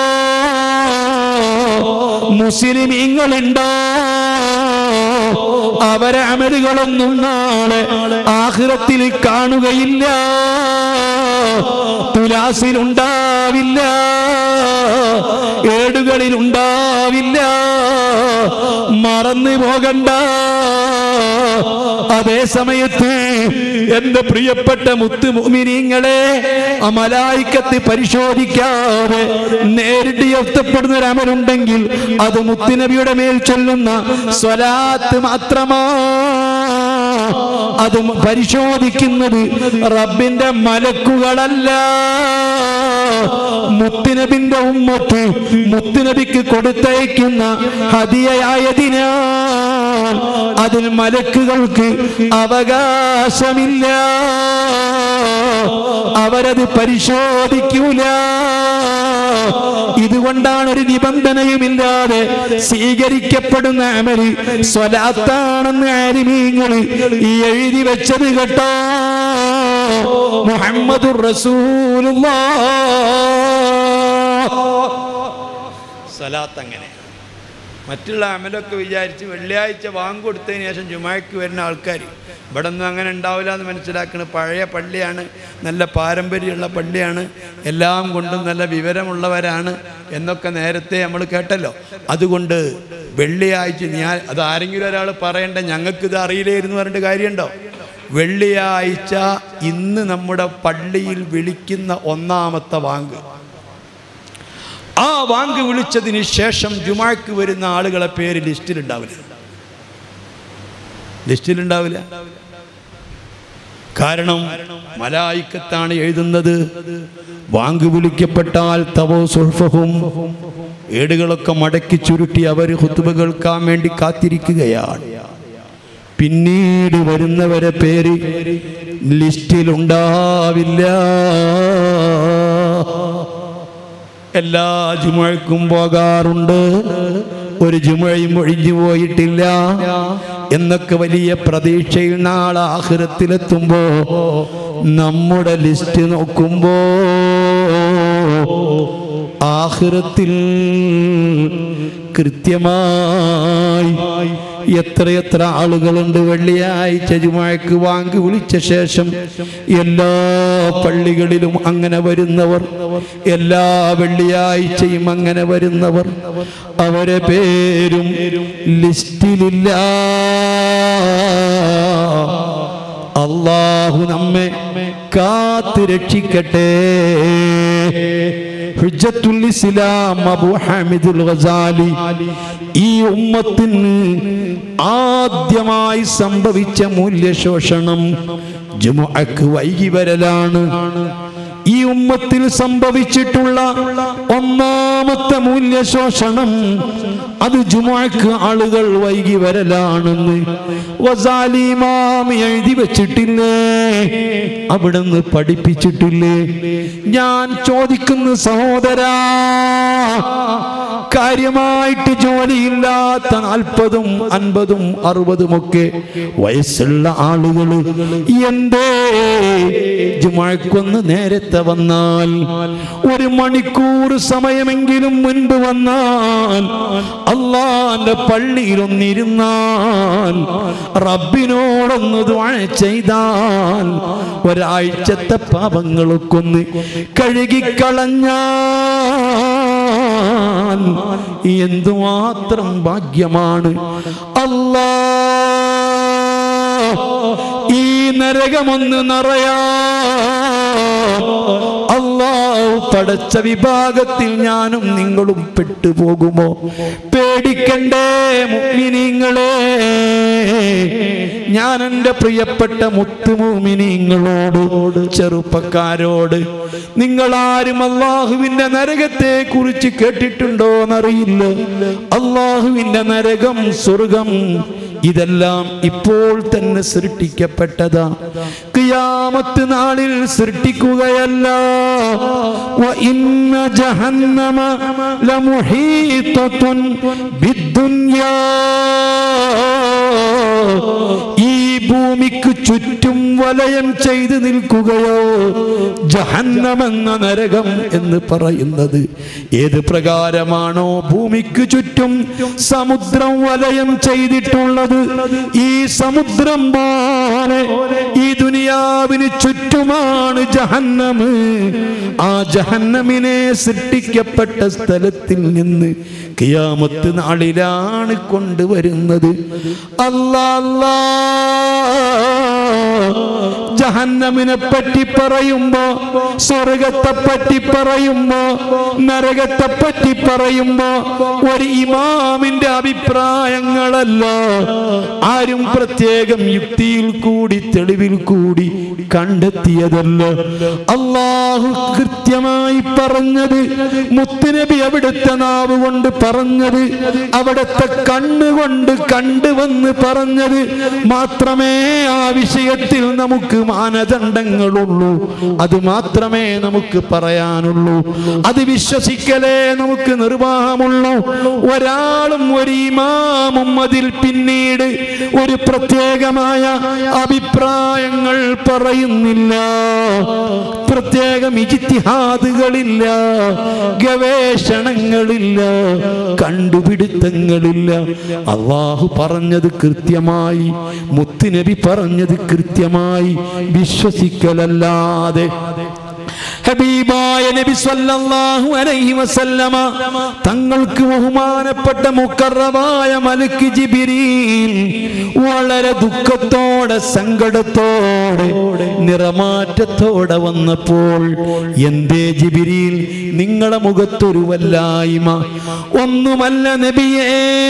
മുസ്ലിമീങ്ങളുണ്ടോ? അവരെ അമലുകളൊന്നും നാളെ ആഖിറത്തിൽ കാണുകയില്ല, തുലാസിലുണ്ടാവില്ല, ഏടുകളിലുണ്ടാവില്ല. മറന്നു പോകണ്ട. അതേ സമയത്ത് എന്റെ പ്രിയപ്പെട്ട മുത്ത് മുഅ്മിനീങ്ങളെ, മലായികത്ത് പരിശോധിക്കാതെ നേരിട്ട് എത്തപ്പെടുന്ന ഒരു അമലുണ്ടെങ്കിൽ അത് മുത്തുനബിയുടെ മേൽ ചൊല്ലുന്ന സ്വലാത്ത് മാത്രമാ. അത് പരിശോധിക്കുന്നത് റബ്ബിന്റെ മലക്കുകളല്ല. മുത്തുനബിന്റെ ഉമ്മത്ത് മുത്തുനബിക്ക് കൊടുത്തയക്കുന്ന ഹദിയയായതിനാൽ അതിൽ മലക്കുകൾക്ക് അവകാശമില്ല. അവരത് പരിശോധിക്കൂല. ഇതുകൊണ്ടാണ് ഒരു നിബന്ധനയുമില്ലാതെ സ്വീകരിക്കപ്പെടുന്ന അമല് സ്വലാത്താണെന്ന് ആലിമീങ്ങൾ ഈ എഴുതി വെച്ചത് കേട്ടോ. മുഹമ്മദുർ റസൂലുള്ളാഹ്. സ്വലാത്ത് അങ്ങനെ. മറ്റുള്ള അമലൊക്കെ വിചാരിച്ച് വെള്ളിയാഴ്ച വാങ്ങ് കൊടുത്തതിന് ശേഷം ജുമായ്ക്ക് വരുന്ന ആൾക്കാർ ഇവിടെ ഒന്നും അങ്ങനെ ഉണ്ടാവില്ല എന്ന് മനസ്സിലാക്കുന്നത്. പഴയ പള്ളിയാണ്, നല്ല പാരമ്പര്യമുള്ള പള്ളിയാണ്, എല്ലാം കൊണ്ടും നല്ല വിവരമുള്ളവരാണ് എന്നൊക്കെ നേരത്തെ നമ്മൾ കേട്ടല്ലോ. അതുകൊണ്ട് വെള്ളിയാഴ്ച ഞാൻ അത് ആരെങ്കിലും ഒരാൾ പറയണ്ട ഞങ്ങൾക്കിത് അറിയില്ലായിരുന്നു പറഞ്ഞിട്ട് കാര്യമുണ്ടോ? വെള്ളിയാഴ്ച ഇന്ന് നമ്മുടെ പള്ളിയിൽ വിളിക്കുന്ന ഒന്നാമത്തെ വാങ്ക്, ആ വാങ്ക് വിളിച്ചതിന് ശേഷം ജുമാക്ക് വരുന്ന ആളുകളെ പേര് ലിസ്റ്റിലുണ്ടാവില്ല. ലിസ്റ്റിലുണ്ടാവില്ല. കാരണം മലായിക്കത്താണ് എഴുതുന്നത്. വാങ്ക് വിളിക്കപ്പെട്ടാൽ തവോ സുൽഫഹും, ഏടുകളൊക്കെ മടക്കി ചുരുട്ടി അവർ ഖുത്ബ കേൾക്കാൻ വേണ്ടി കാത്തിരിക്കുകയാണ്. പിന്നീട് വരുന്നവരെ പേര് ലിസ്റ്റിലുണ്ടാവില്ല. എല്ലാ ജുമുഅക്കും പോകാറുണ്ട്, ഒരു ജുമുഅയും ഒഴിഞ്ഞു പോയിട്ടില്ല എന്നൊക്കെ വലിയ പ്രതീക്ഷയിൽ നാളെ ആഖിറത്തിലെത്തുമ്പോ നമ്മുടെ ലിസ്റ്റ് നോക്കുമ്പോ ആഖിറത്തിൽ കൃത്യമായി എത്രയെത്ര ആളുകളുണ്ട് വെള്ളിയാഴ്ച ജുമുഅക്ക് വാങ്ക് വിളിച്ച ശേഷം എല്ലാ പള്ളികളിലും അങ്ങനെ വരുന്നവർ, എല്ലാ വെള്ളിയാഴ്ചയും അങ്ങനെ വരുന്നവർ, അവരെ പേരും ലിസ്റ്റിലില്ല. അല്ലാഹു നമ്മെ കാത്ത് രക്ഷിക്കട്ടെ. ഹുജ്ജത്തുൽ ഇസ്ലാം അബൂ ഹാമിദുൽ ഗസാലി ഈ ഉമ്മത്തിന് ആദ്യമായി സംഭവിച്ച മൂല്യശോഷണം ജുമുഅക്ക് വൈകി വരലാണ്. ഈ ഉമ്മത്തിൽ സംഭവിച്ചിട്ടുള്ള ഒന്നാമത്തെ മൂല്യശോഷണം അത് ജുമുഅക്ക് ആളുകൾ വൈകി വരലാണെന്ന് ഗസാലി ഇമാം എഴുതി വെച്ചിട്ടില്ലേ? അവിടുന്ന് പഠിപ്പിച്ചിട്ടില്ലേ? ഞാൻ ചോദിക്കുന്നു സഹോദരാ, കാര്യമായിട്ട് ജോലിയില്ലാത്ത നാൽപ്പതും അൻപതും അറുപതും ഒക്കെ വയസ്സുള്ള ആളുകൾ എന്തേ ജുമുഅക്കൊന്ന് നേരത്തെ വന്നാൽ, ഒരു മണിക്കൂർ സമയമെങ്കിലും മുൻപ് വന്നാൽ, അല്ലാഹുവിന്റെ പള്ളിയിലൊന്നിരുന്നാൽ, റബ്ബിനോടൊന്ന് ദുആ ചെയ്താൽ, ഒരാഴ്ചത്തെ പാപങ്ങളൊക്കെ ഒന്ന് കഴുകിക്കളഞ്ഞാൽ എന്തുമാത്രം ഭാഗ്യമാണ്. അല്ലാഹ് ഈ നരകമൊന്ന് നിറയാ അല്ലാഹു പടച്ച വിഭാഗത്തിൽ ഞാനും നിങ്ങളും പെട്ടുപോകുമോ? പേടിക്കണ്ടേ മുഅ്മിനീങ്ങളെ. ഞാൻ എൻ്റെ പ്രിയപ്പെട്ട മുത്തു മുഅ്മിനീങ്ങളോട്, ചെറുപ്പക്കാരോട്, നിങ്ങളാരും അല്ലാഹുവിന്റെ നരകത്തെ കുറിച്ച് കേട്ടിട്ടുണ്ടോ എന്നറിയില്ല. അല്ലാഹുവിന്റെ നരകം സ്വർഗം ഇതെല്ലാം ഇപ്പോൾ തന്നെ സൃഷ്ടിക്കപ്പെട്ടതാ. ഖിയാമത്ത് നാളിൽ സൃഷ്ടിക്കുകയല്ല. വ ഇന്ന ജഹന്നമ ലമുഹീതത്തുൻ ബിദ്ദുനിയാ. ഈ ഭൂമിക്ക് ചുറ്റും വലയം ചെയ്ത് നിൽക്കുകയോ ജഹന്നമെന്ന നരകം എന്ന് പറയുന്നത്. ഏത് പ്രകാരമാണോ ഭൂമിക്ക് ചുറ്റും സമുദ്രം വലയം ചെയ്തിട്ടുള്ളത്, ഈ സമുദ്രം പോലെ ഈ ദുനിയാവിന് ചുറ്റുമാണ് ജഹന്നമ്. ആ ജഹന്നമിനെ സൃഷ്ടിക്കപ്പെട്ട സ്ഥലത്തിൽ നിന്ന് ഖിയാമത്ത് നാളിലാണ് കൊണ്ടുവരുന്നത്. അല്ലാ അല്ലാ, ജഹന്നമിനെ പറ്റി പറയുമ്പോ, സ്വർഗത്തെ പറ്റി പറയുമ്പോ, നരകത്തെ പറ്റി പറയുമ്പോ ഒരു ഇമാമിന്റെ അഭിപ്രായങ്ങളല്ല, ആരും പ്രത്യേകം യുക്തിയിൽ കൂടി തെളിവിൽ കൂടി കണ്ടെത്തിയതല്ല. അല്ലാഹു കൃത്യമായി പറഞ്ഞത്, മുത്തുനബി അവിടുത്തെ നാവ് കൊണ്ട് പറഞ്ഞത്, അവിടുത്തെ കണ്ണുകൊണ്ട് കണ്ടുവന്ന് പറഞ്ഞത് മാത്രമേ ആ വിഷയത്തിൽ നമുക്ക് മാനദണ്ഡങ്ങളുള്ളൂ. അത് മാത്രമേ നമുക്ക് പറയാനുള്ളൂ. അത് വിശ്വസിക്കലേ നമുക്ക് നിർവാഹമുള്ളൂ. ഒരാളും ഒരു ഇമാമും അതിൽ പിന്നീട് ഒരു പ്രത്യേകമായ അഭിപ്രായങ്ങൾ പറയുന്നില്ല. പ്രത്യേകം ഇജ്തിഹാദുകളില്ല, ഗവേഷണങ്ങളില്ല, കണ്ടുപിടുത്തങ്ങളില്ല. അല്ലാഹു പറഞ്ഞത് കൃത്യമായി, മുത്തുനബി പറഞ്ഞത് കൃത്യമായി വിശ്വസിക്കലല്ലാതെ ഹബീബായ നബി സല്ലല്ലാഹു അലൈഹി വസല്ലമ തങ്ങൾക്ക് ബഹുമാനപ്പെട്ട മുക്കറമായ മലക്ക് ജിബ്രീൽ വളരെ ദുഃഖത്തോടെ സങ്കടത്തോടെ നിറമാറ്റത്തോടെ വന്നപ്പോൾ, എന്തേ ജിബ്രീൽ നിങ്ങളുടെ മുഖത്തൊരു വല്ലായ്മ? ഒന്നുമല്ല നബിയേ,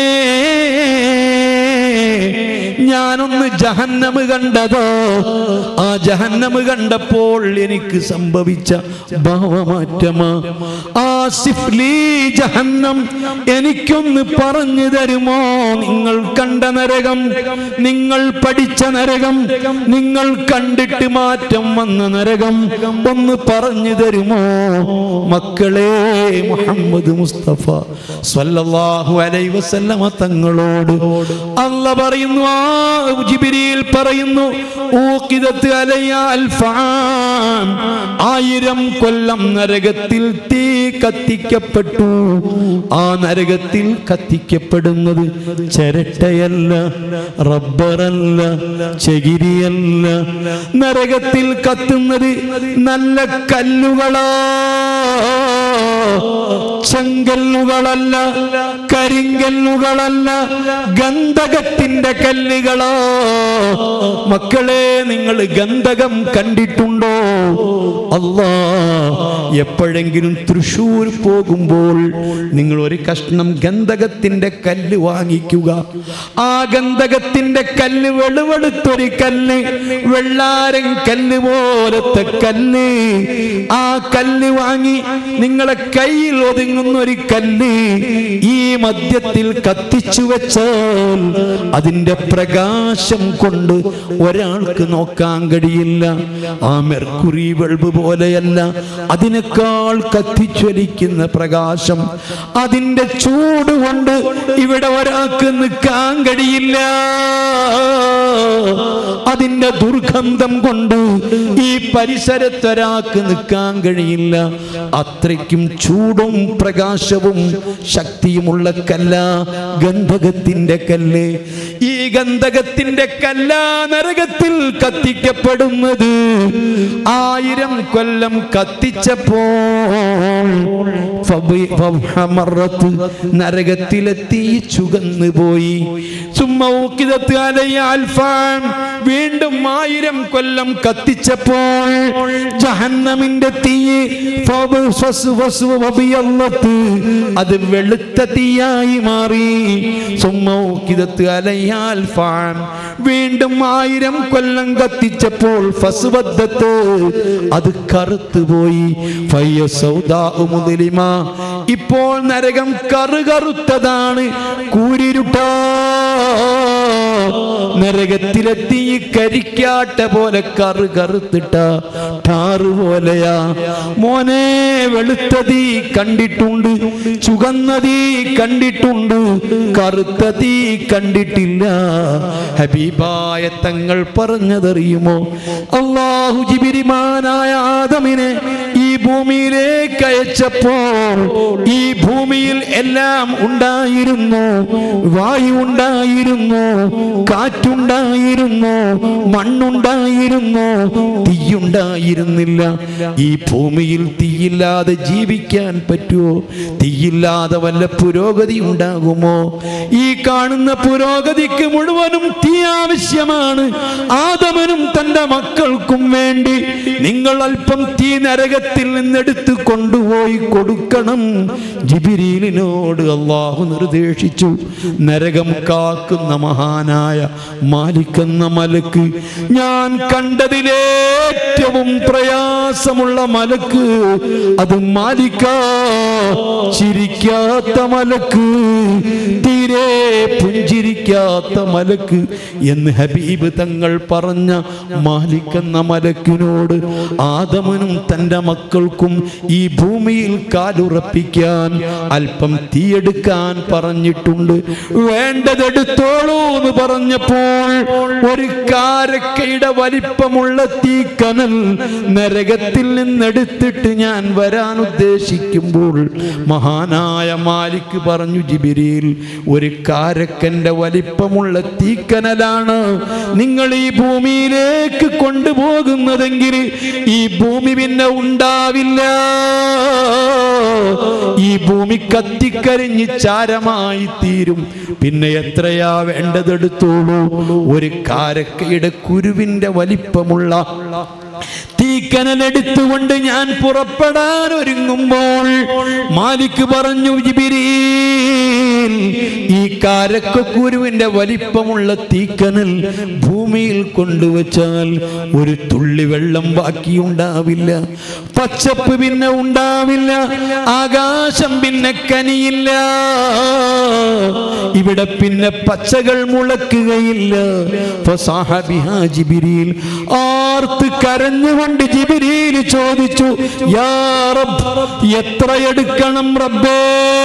ഞാനൊന്ന് ജഹന്നമ് കണ്ടതോ, ആ ജഹന്നമ് കണ്ടപ്പോൾ എനിക്ക് സംഭവിച്ച ഭാവമാറ്റമാ. ആസിഫ് ലീ ജഹന്നം, എനിക്കൊന്ന് പറഞ്ഞു തരുമോ? നിങ്ങൾ കണ്ട നരകം, നിങ്ങൾ പഠിച്ച നരകം, നിങ്ങൾ കണ്ടിട്ട് മാറ്റം വന്ന നരകം ഒന്ന് പറഞ്ഞു തരുമോ? മക്കളെ, മുഹമ്മദ് മുസ്തഫ സ്വല്ലല്ലാഹു അലൈഹി വസല്ലമ തങ്ങളോട് അല്ലാഹു പറയുന്നു, ആ ജിബ്രീൽ പറയുന്നു, ഊഖിദത്ത് അലയ്യ അൽഫാം, ആയിരം കൊല്ലം നരകത്തിൽ തീ കത്തിക്കപ്പെട്ടു. ആ നരകത്തിൽ കത്തിക്കപ്പെടുന്നത് ചിരട്ടയല്ല, റബ്ബറല്ല, ചകിരിയല്ല. നരകത്തിൽ കത്തുന്നത് നല്ല കല്ലുകളാ, ചെങ്കല്ലുകളല്ല, കരിങ്കല്ലുകളല്ല, ഗന്ധകത്തിന്റെ കല്ലുകളോ. മക്കളെ, നിങ്ങൾ ഗന്ധകം കണ്ടിട്ടുണ്ടോ? അല്ലാ, എപ്പോഴെങ്കിലും തൃശ്ശൂർ പോകുമ്പോൾ നിങ്ങൾ ഒരു കഷ്ണം ഗന്ധകത്തിന്റെ കല്ല് വാങ്ങിക്കുക. ആ ഗന്ധകത്തിന്റെ കല്ല് വെളുവെളുത്തൊരു കല്ല്, വെള്ളാരം കല്ല് പോലത്തെ കല്ല്. ആ കല്ല് വാങ്ങി നിങ്ങളെ കയ്യിൽ ഒതുങ്ങുന്ന ഒരു കല്ല് ഈ മധ്യത്തിൽ കത്തിച്ചു വെച്ചാൽ അതിന്റെ പ്രകാശം കൊണ്ട് ഒരാൾക്ക് നോക്കാൻ കഴിയില്ല. ആ മെർക്കുറി ബൾബ് പോലെയല്ല, അതിനേക്കാൾ കത്തിച്ചൊലിക്കുന്ന പ്രകാശം. അതിന്റെ ചൂട് കൊണ്ട് ഇവിടെ ഒരാൾക്ക് നിൽക്കാൻ കഴിയില്ല. അതിന്റെ ദുർഗന്ധം കൊണ്ട് ഈ പരിസരത്ത് ഒരാൾക്ക് നിൽക്കാൻ കഴിയില്ല. അത്രയ്ക്കും ചൂടും പ്രകാശവും ശക്തിയുമുള്ള കല്ല ഗന്ധകത്തിന്റെ കല്ല്. ഈ ഗന്ധകത്തിന്റെ കല്ല നരകത്തിൽ കത്തിക്കപ്പെടുന്നത് ആയിരം കൊല്ലം കത്തിച്ചപ്പോൾ നരകത്തിലെത്തി ചുകന്നു പോയി. വീണ്ടും ആയിരം കൊല്ലം കത്തിച്ചപ്പോൾ ജഹന്നമിന്റെ തീ അത് വെളുത്ത തീയായി മാറി. വീണ്ടും ആയിരം കൊല്ലം കത്തിച്ചപ്പോൾ ഫസ്വദ്ദത്ത് അത് കറുത്തുപോയി. ഇപ്പോൾ നരകം കറുകറുത്തതാണ്, കൂരിരുട്ടാ. നരകത്തിലെ തീ കരിക്കാട്ട പോലെ കറു കറുത്തിട്ട ടാറ് പോലെയാ. മോനെ, വെളുത്ത തീ കണ്ടിട്ടുണ്ട്, ചുവന്ന തീ കണ്ടിട്ടുണ്ട്, കറുത്ത തീ കണ്ടിട്ടില്ല. ഹബീബായ തങ്ങൾ പറഞ്ഞതറിയുമോ? അല്ലാഹു ജിബ്രീലായ ആദമിനെ ഈ ഭൂമിയിലേക്ക് അയച്ചപ്പോൾ ഈ ഭൂമിയിൽ എല്ലാം ഉണ്ടായിരുന്നു. വായു ഉണ്ടായിരുന്നു, കാറ്റുണ്ടായിരുന്നു, മണ്ണുണ്ടായിരുന്നു, തീയുണ്ടായിരുന്നില്ല. ഈ ഭൂമിയിൽ തീയില്ലാതെ ജീവിക്കാൻ പറ്റുമോ? തീയില്ലാതെ വല്ല പുരോഗതി ഉണ്ടാകുമോ? ഈ കാണുന്ന പുരോഗതിക്ക് മുഴുവനും തീ ആവശ്യമാണ്. ആദമനും തന്റെ മക്കൾക്കും വേണ്ടി നിങ്ങൾ അല്പം തീ നരകത്തിൽ നിന്നെടുത്ത് കൊണ്ടുപോയി കൊടുക്കണം. ജിബ്രീലിനോട് അല്ലാഹു നിർദ്ദേശിച്ചു. നരകം കാക്കുന്ന മഹാനായ മാലിക് എന്ന മലക്ക്, ഞാൻ കണ്ടതിലേറ്റവും പ്രയാസമുള്ള മലക്ക് അത് മാലിക്കാ, ചിരിക്കാത്ത മലക്ക്, തീരെ പുഞ്ചിരിക്കാത്ത മലക്ക് എന്ന് ഹബീബ് തങ്ങൾ പറഞ്ഞ മാലിക് എന്ന മലക്കിനോട് ആദമനും തന്റെ മക്കൾക്കും ഈ ഭൂമിയിൽ കാലുറപ്പിക്കാൻ അല്പം തീയെടുക്കാൻ പറഞ്ഞിട്ടുണ്ട്. വേണ്ടതെടുത്തോളൂ എന്ന് പറഞ്ഞപ്പോൾ ഒരു കാരക്കയുടെ വലിപ്പമുള്ള തീക്കനൽ നരകത്തിൽ നിന്നെടുത്തിട്ട് ഞാൻ വരാൻ ഉദ്ദേശിക്കുമ്പോൾ മഹാനായ മാലിക് പറഞ്ഞു, ജിബ്രീൽ, ഒരു കാരക്കന്റെ വലിപ്പമുള്ള തീക്കനലാണ് നിങ്ങൾ ഈ ഭൂമിയിലേക്ക് കൊണ്ടുപോകുന്നതെങ്കിൽ ഈ ഭൂമി പിന്നെ ഉണ്ടാവില്ല. ഈ ഭൂമി കത്തിക്കരിഞ്ഞ് ചാരമായി തീരും. പിന്നെ എത്രയാ വേണ്ടതെടുത്തോളൂ. ഒരു കാരക്കയുടെ കുരുവിന്റെ വലിപ്പമുള്ള തീക്കനലെടുത്തുകൊണ്ട് ഞാൻ പുറപ്പെടാൻ ഒരുങ്ങുമ്പോൾ മാലിക് പറഞ്ഞു, ജിബ്രീൽ, ഈ കാരക്കുരുവിന്റെ വലിപ്പമുള്ള തീക്കനൽ ഭൂമിയിൽ കൊണ്ടുവച്ചാൽ ഒരു തുള്ളി വെള്ളം ബാക്കിയുണ്ടാവില്ല. പച്ചപ്പ് പിന്നെ ഉണ്ടാവില്ല. ആകാശം പിന്നെ കനിയില്ല. ഇവിടെ പിന്നെ പച്ചകൾ മുളക്കുകയില്ല. ഫസാഹബിഹാ ജിബ്രീൽ, ആർത്ത് കരഞ്ഞുകൊണ്ട് ജിബ്രീൽ ചോദിച്ചു, യാ റബ്ബ്, എത്ര എടുക്കണം റബ്ബേ?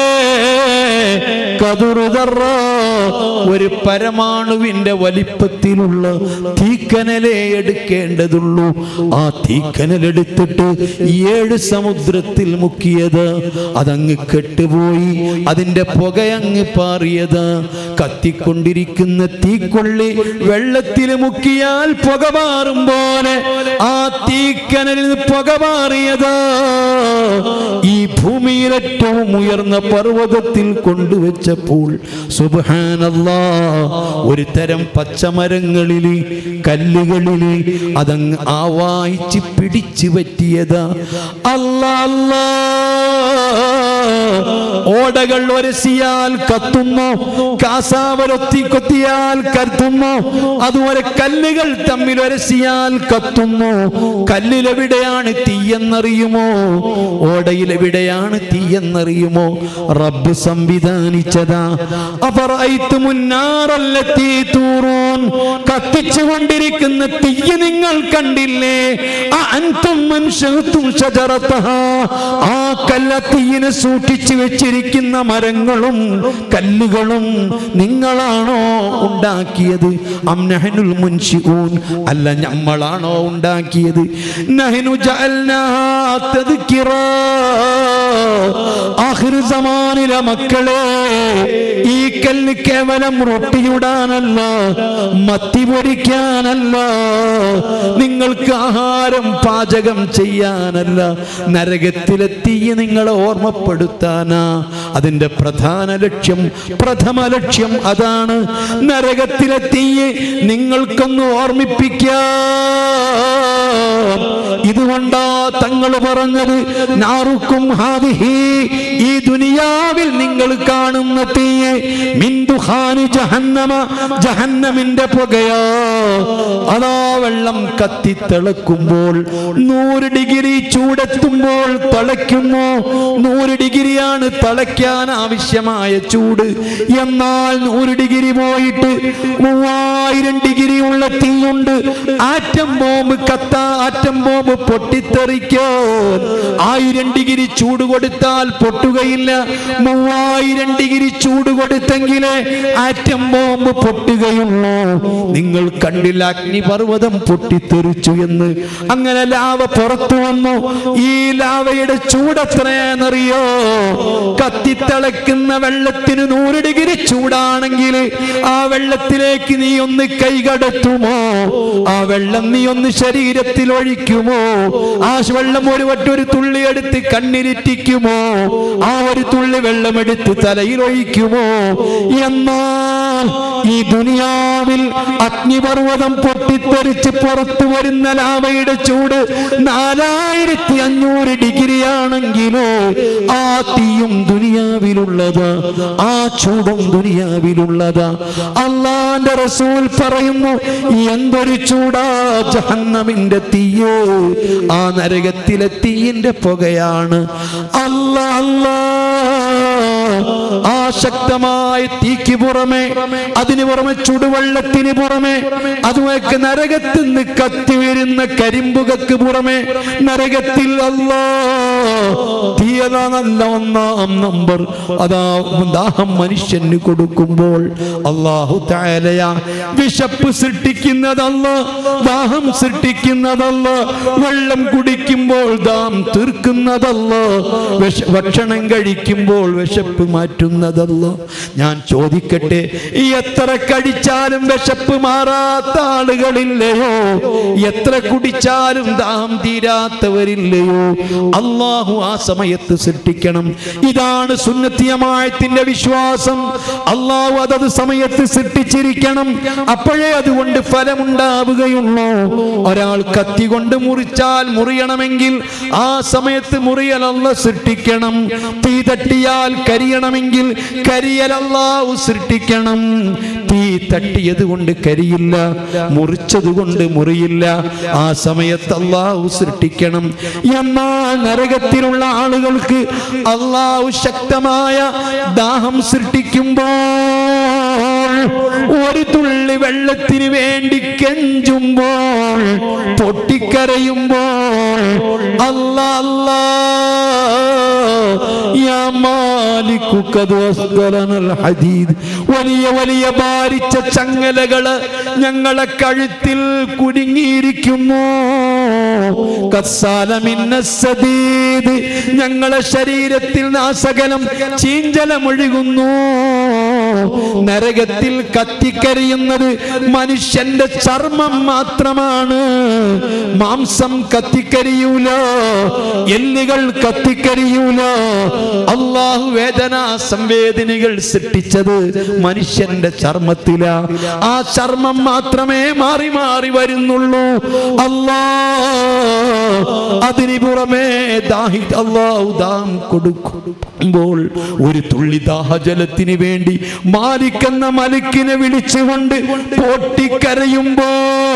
കദുറുദറ, ഒരു പരമാണുവിന്റെ വലിപ്പത്തിലുള്ള തീക്കനലേ എടുക്കേണ്ടതുള്ളൂ. ആ തീക്കനലെടുത്തിട്ട് ഏഴ് സമുദ്രത്തിൽ മുക്കിയത്, അതങ്ങ് കെട്ടുപോയി, അതിന്റെ പുകയങ്ങ് പാറിയത്. കത്തിക്കൊണ്ടിരിക്കുന്ന തീക്കൊള്ളി വെള്ളത്തിൽ മുക്കിയാൽ പുക മാറും പോലെ ആ തീക്കനലിൽ പുക മാറിയത് ഈ ഭൂമിയിൽ ഏറ്റവും ഉയർന്ന പർവ്വതത്തിൽ കൊണ്ടുവച്ചപ്പോൾ സുബ്ഹാനല്ലാഹ്, ഒരു തരം പച്ചമരങ്ങളില് കല്ലുകളില് അതങ്ങ് ആവായിച്ച് പിടിച്ചു പറ്റിയതാ. അല്ലാ അല്ലാ, ഓടകൾ ഒരസിയാൽ കത്തുന്നു, കാസാവരൊത്തി കൊത്തിയാൽ കത്തുന്നു. അതുപോലെ കല്ലുകൾ തമ്മിൽ ഒരസിയാൽ കത്തുന്നു. കല്ലിലെവിടെയാണ് തീയെന്നറിയുമോ? ഓടയിലെവിടെയാണ് തീയെന്നറിയുമോ? റബ്ബ് സംവിധാനിച്ചതാ. അഫറഅയ്തുമുന്നാറല്ലതീ തൂറൂൻ, കത്തിച്ചുകൊണ്ടിരിക്കുന്ന തീയെ നിങ്ങൾ കണ്ടില്ലേ? അഅൻതും അൻശഅതും ശജറതഹാ, ആ കല്ല് തീയിനെ സൂക്ഷിച്ചു വെച്ചിരിക്കുന്ന മരങ്ങളും കല്ലുകളും നിങ്ങളാണോ ഉണ്ടാക്കിയത്? അം നഹ്നുൽ മുൻശിഊൻ, അല്ല നമ്മളാണോ ഉണ്ടാക്കിയത്? നഹ്നു ജഅൽനാഹാ തദ്കിറാ, ആഖിർ സമാനിലെ മക്കളെ, ഈ കല്ല് കേവലം റൊട്ടിയുടാനല്ല, മത്തി പൊരിക്കാനല്ല, നിങ്ങൾക്ക് ആഹാരം പാചകം ചെയ്യാനല്ല, നരകത്തിലെത്തി നിങ്ങളെ ഓർമ്മപ്പെടുത്താനാ. അതിന്റെ പ്രധാന ലക്ഷ്യം, പ്രഥമ ലക്ഷ്യം അതാണ്. നരകത്തിലെത്തി നിങ്ങൾക്കൊന്ന് ഓർമ്മിപ്പിക്കാം. ഇതുകൊണ്ടാ തങ്ങൾ പറഞ്ഞത്, നാറുക്കും ഹാദിഹി, ഈ ദുനിയാവിൽ നിങ്ങൾ കാണുന്ന തീയെ മിൻ ദുഖാനി ജഹന്നമ, ജഹന്നമിന്റെ പുകയോ. അതാ വെള്ളം കത്തി തിളക്കുമ്പോൾ നൂറ് ഡിഗ്രി ചൂടെത്തുമ്പോൾ തിളയ്ക്കുന്നു. നൂറ് ഡിഗ്രിയാണ് തിളയ്ക്കാൻ ആവശ്യമായ ചൂട്. എന്നാൽ നൂറ് ഡിഗ്രി പോയിട്ട് മൂവായിരം ഡിഗ്രി ഉള്ള തീയുണ്ട്. ആറ്റം ബോംബ് കത്താ ആറ്റം ബോംബ് പൊട്ടിത്തെറിക്കോ. ആയിരം ഡിഗ്രി ചൂട് കൊടുത്താൽ പൊട്ടുകയില്ല. മൂവായിരം ഡിഗ്രി ചൂട് കൊടുത്തെങ്കിലേ ആറ്റം ബോംബ് പൊട്ടുകയുള്ളൂ. നിങ്ങൾ കണ്ടില്ല അഗ്നിപർവ്വതം പൊട്ടിത്തെറിച്ചു എന്ന്. അങ്ങനെ ലാവ പുറത്തു വന്നു. ഈ ലാവയുടെ ചൂടെത്രയാണെന്നറിയോ? കത്തിത്തിളക്കുന്ന വെള്ളത്തിന് നൂറ് ഡിഗ്രി ചൂടാണെങ്കിൽ ആ വെള്ളത്തിലേക്ക് നീ ഒന്ന് കൈകടത്തുമോ? ആ വെള്ളം നീ ഒന്ന് ശരീരത്തിൽ ഒഴിക്കുമോ? ആ വെള്ളം ഒരു വട്ടൊരു തുള്ളി എടുത്ത് കണ്ണിലിറ്റിക്കുമോ? ആ ഒരു തുള്ളി വെള്ളമെടുത്ത് തലയിൽ ഒഴിക്കുമോ? എന്നാൽ ഈ ദുനിയാവിൽ അഗ്നിപർവ്വതം പൊട്ടിത്തെറിച്ച് പുറത്തു വരുന്ന ലാവയുടെ ചൂട് നാലായിരത്തി അഞ്ഞൂറ് ഡിഗ്രി ആണെങ്കിലോ ആ തീയും ദുനിയാവിലുള്ളതാ, ആ ചൂടും ദുനിയാവിലുള്ളതാ. അല്ലാഹുവിന്റെ റസൂൽ പറയുന്നു, എന്തൊരു ചൂടാ ജഹന്നമിന്റെ തീയ്. ആ നരകത്തിലെ തീയിന്റെ പുകയാണ്. അല്ലാ അല്ലാ ആ ശക്തമായ തീക്ക് പുറമെ, അതിന് പുറമെ ചുടുവെള്ളത്തിന് പുറമെ, അതുമൊക്കെ നരകത്തിൽ നിന്ന് കത്തി വരുന്ന കരിമ്പുകൾക്ക് പുറമെ നരകത്തിൽ അല്ലാ തീയതാ നല്ല ഒന്നാം നമ്പർ. അതാ ദാഹം മനുഷ്യന് കൊടുക്കുമ്പോൾ അല്ലാഹു തആലയാ വിശപ്പ് സൃഷ്ടിക്കുന്നതല്ല, ദാഹം സൃഷ്ടിക്കുന്നതല്ല. വെള്ളം കുടിക്കുമ്പോൾ ദാഹം തീർക്കുന്നതല്ല, ഭക്ഷണം കഴിക്കുമ്പോൾ വിശപ്പ് മാറ്റുന്നതല്ല. ഞാൻ ചോദിക്കട്ടെ, എത്ര കഴിച്ചാലും വിശപ്പ് മാറാത്ത ആളുകളില്ലയോ? എത്ര കുടിച്ചാലും ദാഹം തീരാത്തവരില്ലയോ? അല്ലാഹു ആ സമയത്ത് സൃഷ്ടിക്കണം. ഇതാണ് സുന്നത്തി ജമാഅത്തിന്റെ വിശ്വാസം. അല്ലാഹു അതത് സമയത്ത് സൃഷ്ടിച്ചിരിക്കണം. അപ്പോഴേ അതുകൊണ്ട് ഫലമുണ്ടാവുകയുള്ളൂ. ഒരാൾ കത്തി കൊണ്ട് മുറിച്ചാൽ മുറിയണമെങ്കിൽ ആ സമയത്ത് മുറിയൽ അല്ലാഹു സൃഷ്ടിക്കണം. തീ തട്ടിയാൽ കരിയണമെങ്കിൽ കരിയൽ അല്ലാഹു സൃഷ്ടിക്കണം. തീ തട്ടിയത് കൊണ്ട് കരിയില്ല, മുറിച്ചത് കൊണ്ട് മുറിയില്ല. ആ സമയത്ത് അല്ലാഹു സൃഷ്ടിക്കണം. എന്നാൽ നരകത്തിലുള്ള ആളുകൾക്ക് അല്ലാഹു ശക്തമായ ദാഹം സൃഷ്ടിക്കുമ്പോൾ, ഒരു തുള്ളി വെള്ളത്തിന് വേണ്ടി കെഞ്ചുമ്പോൾ, പൊട്ടിക്കരയുമ്പോൾ, അല്ലാ അല്ലാ യാ മാലികു ഖദ് വസ്ദലനൽ ഹദീദ്, വലിയ വലിയ ഭാരിച്ച ചങ്ങലകള് ഞങ്ങളെ കഴുത്തിൽ കുടുങ്ങിയിരിക്കുന്നു. കസ്സാലമിന്നസ്സദീദ്, ഞങ്ങളെ ശരീരത്തിൽ നാസകലം ചീഞ്ചലമൊഴുകുന്നു. നരകത്തിൽ കത്തിക്കരിയുന്നത് മനുഷ്യന്റെ ചർമ്മം മാത്രമാണ്. മാംസം കത്തിക്കരിയൂല, എല്ലുകൾ കത്തിക്കരിയൂല. അല്ലാഹു വേദനാ സംവേദനകൾ സൃഷ്ടിച്ചത് മനുഷ്യന്റെ ചർമ്മത്തിലാ. ആ ചർമ്മം മാത്രമേ മാറി മാറി വരുന്നുള്ളൂ. അല്ലാഹ് അതിന് പുറമേ ദാഹി അല്ലാഹു ദാഹം കൊടുക്കുമ്പോൾ ഒരു തുള്ളി ദാഹജലത്തിന് വേണ്ടി മാലിക് എന്ന മലിക്കിനെ വിളിച്ചുകൊണ്ട് പൊട്ടിക്കരയുമ്പോ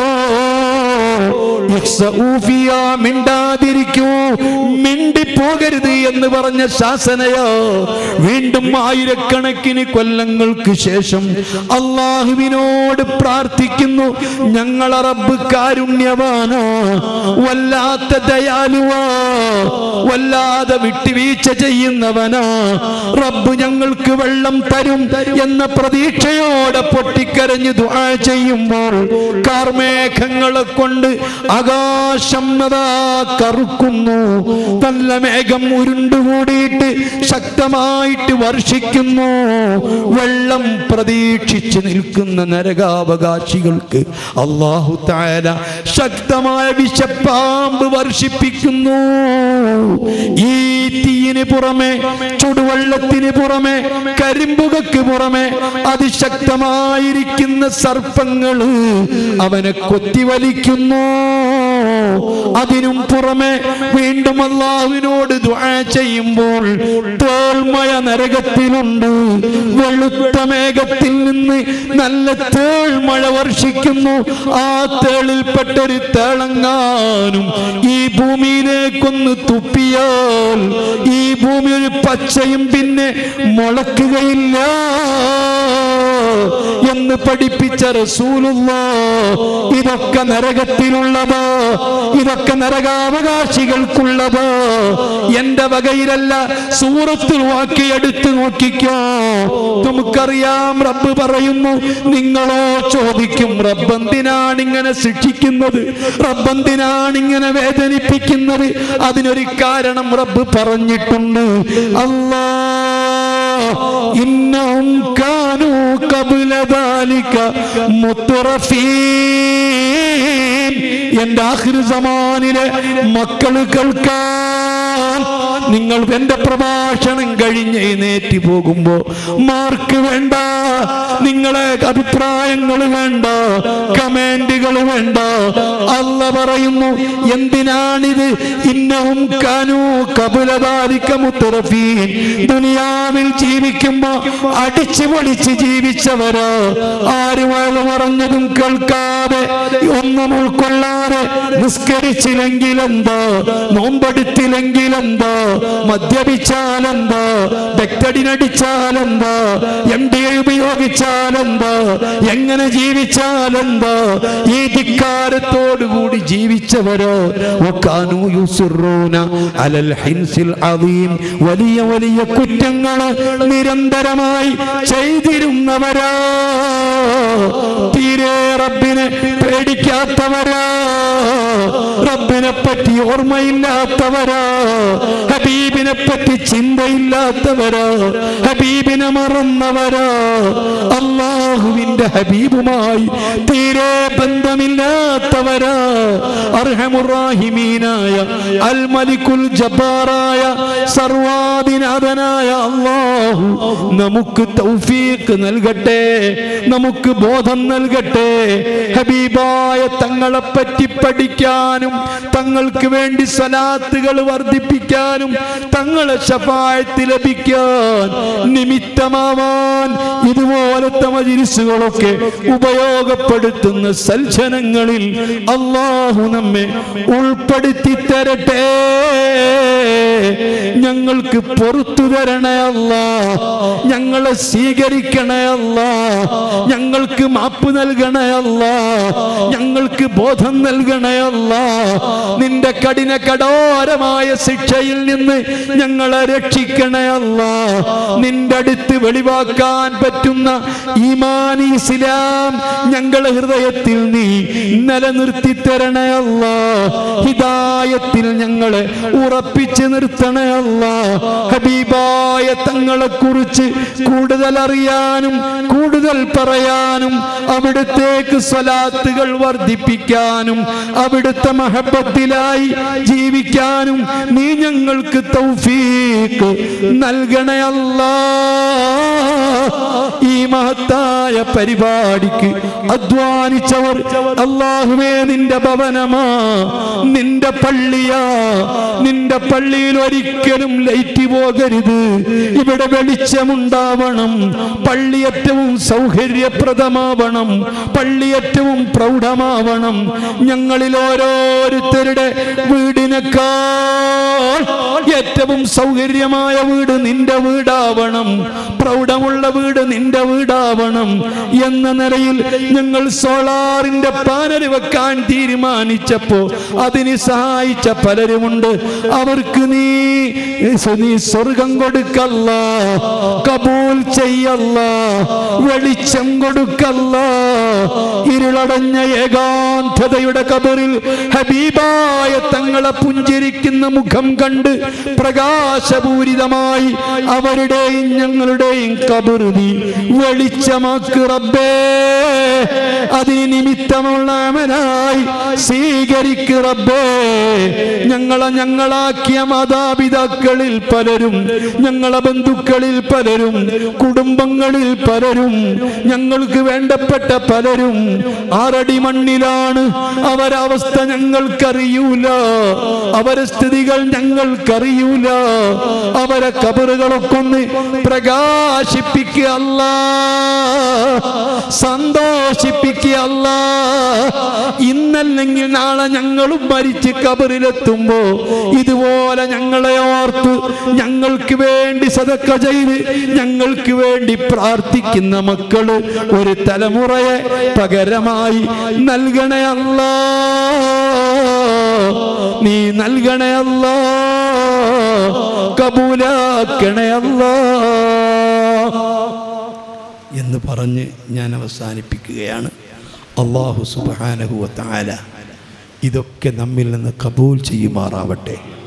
മിണ്ടാതിരിക്കൂ, മിണ്ടിപ്പോകരുത് എന്ന് പറഞ്ഞ ശാസനയോ. വീണ്ടും ആയിരക്കണക്കിന് കൊല്ലങ്ങൾക്ക് ശേഷം അള്ളാഹുവിനോട് പ്രാർത്ഥിക്കുന്നു, ഞങ്ങളെ റബ്ബ് കാരുണ്യവാനോ, വല്ലാത്ത ദയാലുവാ, വല്ലാതെ വിട്ടുവീഴ്ച ചെയ്യുന്നവനാ. റബ്ബ് ഞങ്ങൾക്ക് വെള്ളം തരും എന്ന പ്രതീക്ഷയോടെ പൊട്ടിക്കരഞ്ഞ് ദുആ ചെയ്യുമ്പോൾ കാർമേഘങ്ങളെ കൊണ്ട് ആകാശം അതാ കറുക്കുന്നു. നല്ല മേഘം ഉരുണ്ടുകൂടിയിട്ട് ശക്തമായിട്ട് വർഷിക്കുന്നു. വെള്ളം പ്രതീക്ഷിച്ച് നിൽക്കുന്ന നരകാവകാശികൾക്ക് അല്ലാഹു തആല ശക്തമായ വിഷപ്പാമ്പ് വർഷിപ്പിക്കുന്നു. ഈ തീയിന് പുറമെ, ചുടുവെള്ളത്തിന് പുറമെ, കരിമ്പുകൾക്ക് പുറമെ അതിശക്തമായിരിക്കുന്ന സർപ്പങ്ങള് അവനെ കൊത്തിവലിക്കുന്നു. അതിനും പുറമെ വീണ്ടും അല്ലാഹുവിനോട് ദുആ ചെയ്യുമ്പോൾ തേൾമഴ നരകത്തിലുണ്ട്. വെളുത്ത മേഘത്തിൽ നിന്ന് നല്ല തേൾമഴ വർഷിക്കുന്നു. ആ തേളിൽപ്പെട്ടൊരു തേളങ്ങാനും ഈ ഭൂമിയിലേക്കൊന്ന് തുപ്പിയാൽ ഈ ഭൂമി ഒരു പച്ചയും പിന്നെ മുളക്കുകയില്ല എന്ന് പഠിപ്പിച്ച റസൂലുള്ളാഹ്. ഇതൊക്കെ നരകത്തിലുള്ളത്, ഇതൊക്കെ നരകാവകാശികൾക്കുള്ളത്. എന്റെ വകയിലല്ല. സൂറത്തുൽ വാഖിഅ എടുത്ത് നോക്കിക്കോ. നമുക്കറിയാം റബ്ബ് പറയുന്നു. നിങ്ങളോ ചോദിക്കും, റബ്ബെന്തിനാണ് ഇങ്ങനെ ശിക്ഷിക്കുന്നത്, റബ്ബെന്തിനാണ് ഇങ്ങനെ വേദനിപ്പിക്കുന്നത്? അതിനൊരു കാരണം റബ്ബ് പറഞ്ഞിട്ടുണ്ട്. അല്ലാഹ് ഇന്നഹും കാനൂ ഖബ്ല ദാലിക മുത്റഫീൻ. എന്റെ ആഖിർ സമാനിലെ മക്കൾ കേൾക്കാൻ, നിങ്ങൾ എന്റെ പ്രഭാഷണം കഴിഞ്ഞ് എഴുന്നേറ്റ് പോകുമ്പോ മാർക്ക് വേണ്ട, നിങ്ങളെ അഭിപ്രായങ്ങൾ വേണ്ട, കമന്റുകൾ വേണ്ട. അല്ലാഹ് പറയുന്നു, എന്തിനാണിത്? ഇന്നഹും കാനൂ ഖബ്ല ദാലിക മുത്റഫീൻ. ദുനിയാവിൽ ജീവിക്കുമ്പോ അടിച്ചു പൊളിച്ച് ജീവിച്ചവരോ, ആരും പറഞ്ഞതും കേൾക്കാതെ ഒന്നും ഉൾക്കൊള്ളാതെ നിസ്കരിച്ചില്ലെങ്കിലെന്തോ, നോമ്പെടുത്തില്ലെങ്കിലെന്തോ, മദ്യപിച്ചാലെന്തോ, ബെക്തടിനടിച്ചാലെന്തോ, എം ഡി എ ഉപയോഗിച്ചാലെന്തോ, എങ്ങനെ ജീവിച്ചാലെന്തോ, ഈ ധിക്കാരത്തോടുകൂടി ജീവിച്ചവരോ വകാനൂ യുസിറൂന അലൽ ഹിൻസിൽ അദീം. വലിയ വലിയ കുറ്റങ്ങൾ നിരന്തരമായി ചെയ്തിരുന്നവരോ, തീരെ റബ്ബിനെ പേടിക്കാത്തവരോ, റബ്ബിനെ പറ്റി ഓർമ്മയില്ലാത്തവരോ, ഹബീബിനെ പറ്റി ചിന്തയില്ലാത്തവരോ, ഹബീബിനെ മറന്നവരോ, അല്ലാഹുവിന്റെ ഹബീബുമായി തീരെ ബന്ധമില്ലാത്തവരോ, അർഹമുർ-റാഹിമീനായ അൽ മലിക്കുൽ ജബ്ബാറായ സർവാധിനാഥനായ അല്ലാഹു നമുക്ക് തൗഫീഖ് നൽകട്ടെ, നമുക്ക് ബോധം നൽകട്ടെ. ഹബീബായ തങ്ങളെ പറ്റി പഠിക്കാനും തങ്ങൾക്ക് വേണ്ടി സ്വലാത്തുകൾ വർദ്ധിപ്പിക്കാനും തങ്ങളെ ശഫാഅത്ത് ലഭിക്കാൻ നിമിത്തമാവാൻ ഇതുപോലത്തെ മജ്‌ലിസുകളൊക്കെ ഉപയോഗപ്പെടുത്തുന്ന സൽജനങ്ങളിൽ അല്ലാഹു നമ്മെ ഉൾപ്പെടുത്തി തരട്ടെ. ഞങ്ങൾക്ക് പൊറുത്തു തരണേ അല്ലാഹ്, ഞങ്ങളെ സ്വീകരിക്കണേ അല്ലാഹ്, ഞങ്ങൾക്ക് മാപ്പ് നൽകണേ അല്ലാഹ്, ഞങ്ങൾക്ക് ബോധം നൽകണേ അല്ലാഹ്. നിന്റെ കഠിന കഠോരമായ ശിക്ഷയിൽ നിന്ന് ഞങ്ങളെ രക്ഷിക്കണേ അല്ലാഹ്. നിന്റെ അടുത്ത് വെളിവാക്കാൻ പറ്റുന്ന ഈമാനി ഇസ്ലാം ഞങ്ങളുടെ ഹൃദയത്തിൽ നീ നിലനിർത്തി തരണേ അല്ലാഹ്. ഹിദായത്തിൽ ഞങ്ങളെ ഉറപ്പിച്ച് നിർത്തണേ അല്ലാഹ്. ഹബീബായ തങ്ങളെ കുറിച്ച് കൂടുതൽ അറിയാനും കൂടുതൽ പറയാനും അവിടുത്തേക്ക് സ്വലാത്തുകൾ വർദ്ധിപ്പിക്കാനും അവിടുത്തെ മഹബത്തിലായി ജീവിക്കാനും നീ ഞങ്ങൾക്ക് തൗഫീഖ് നൽകണേ അല്ലാഹ്. ഈ മഹത്തായ പരിപാടിക്ക് അധ്വാനിച്ചവർ അല്ലാഹുവേ, നിന്റെ ഭവനമാ, നിന്റെ പള്ളിയാ, നിന്റെ പള്ളിയിൽ ഒരിക്കലും ലൈറ്റ് പോകരുത്. ഇവിടെ വെളിച്ചമുണ്ടാവണം, പള്ളി ഏറ്റവും സൗകര്യപ്രദമാവണം, പള്ളി ഏറ്റവും പ്രൗഢമാവണം. ഞങ്ങളിൽ ഓരോരുത്തരുടെ വീടിനേക്കാൾ ഏറ്റവും സൗകര്യമായ വീട് നിന്റെ വീടാവണം, പ്രൗഢമുള്ള വീട് നിന്റെ വീടാവണം എന്ന നിലയിൽ ഞങ്ങൾ സോളാറിന്റെ പാനൽ വെക്കാൻ തീരുമാനിച്ചപ്പോ അതിന് സഹായിച്ച പലരുമുണ്ട്. അവർക്ക് നീ നീ സ്വർഗം കൊടുക്കല്ല, കബൂൽ ചെയ്യല്ല, വെളിച്ചം കൊടുക്കല്ല. ഇരുളടഞ്ഞ ഏകാന്തതയുടെ കബറിൽ ഹബീബായ തങ്ങളെ പുഞ്ചിരിക്കുന്ന മുഖം കണ്ട് പ്രകാശപൂരിതമായി അവരുടെയും ഞങ്ങളുടെയും കബർ നീ വെളിച്ചമാക്ക് റബ്ബേ. അതിന് നിമിത്തമുള്ള അമലായി സ്വീകരിക്ക് റബ്ബേ. ഞങ്ങളെ ഞങ്ങളാക്കിയ മാതാപിതാ മാതാപിതാക്കളിൽ പലരും, ഞങ്ങളെ ബന്ധുക്കളിൽ പലരും, കുടുംബങ്ങളിൽ പലരും, ഞങ്ങൾക്ക് വേണ്ടപ്പെട്ട പലരും ആറടി മണ്ണിലാണ്. അവരവസ്ഥ ഞങ്ങൾക്കറിയൂല, അവരെ സ്ഥിതികൾ ഞങ്ങൾക്കറിയൂല. അവരെ ഖബറുകളൊക്കെ ഒന്ന് പ്രകാശിപ്പിക്കുക അല്ലാ, സന്തോഷിപ്പിക്കുക അല്ലാ. ഇന്നല്ലെങ്കിൽ നാളെ ഞങ്ങളും മരിച്ച് ഖബറിലെത്തുമ്പോ ഇതുപോലെ ഞങ്ങളെ ഓർത്ത് ഞങ്ങൾക്ക് വേണ്ടി സദഖ ചെയ്ത് ഞങ്ങൾക്ക് വേണ്ടി പ്രാർത്ഥിക്കുന്ന മക്കള് ഒരു തലമുറയെ പകരമായി നൽകണേ അല്ലാ, നീ നൽകണേ അല്ലാ, കബൂലാക്കണേ അല്ലാ എന്ന് പറഞ്ഞ് ഞാൻ അവസാനിപ്പിക്കുകയാണ്. അല്ലാഹു സുബ്ഹാനഹു വ തആല ഇതൊക്കെ നമ്മിൽ നിന്ന് കബൂൽ ചെയ്യുമാറാവട്ടെ.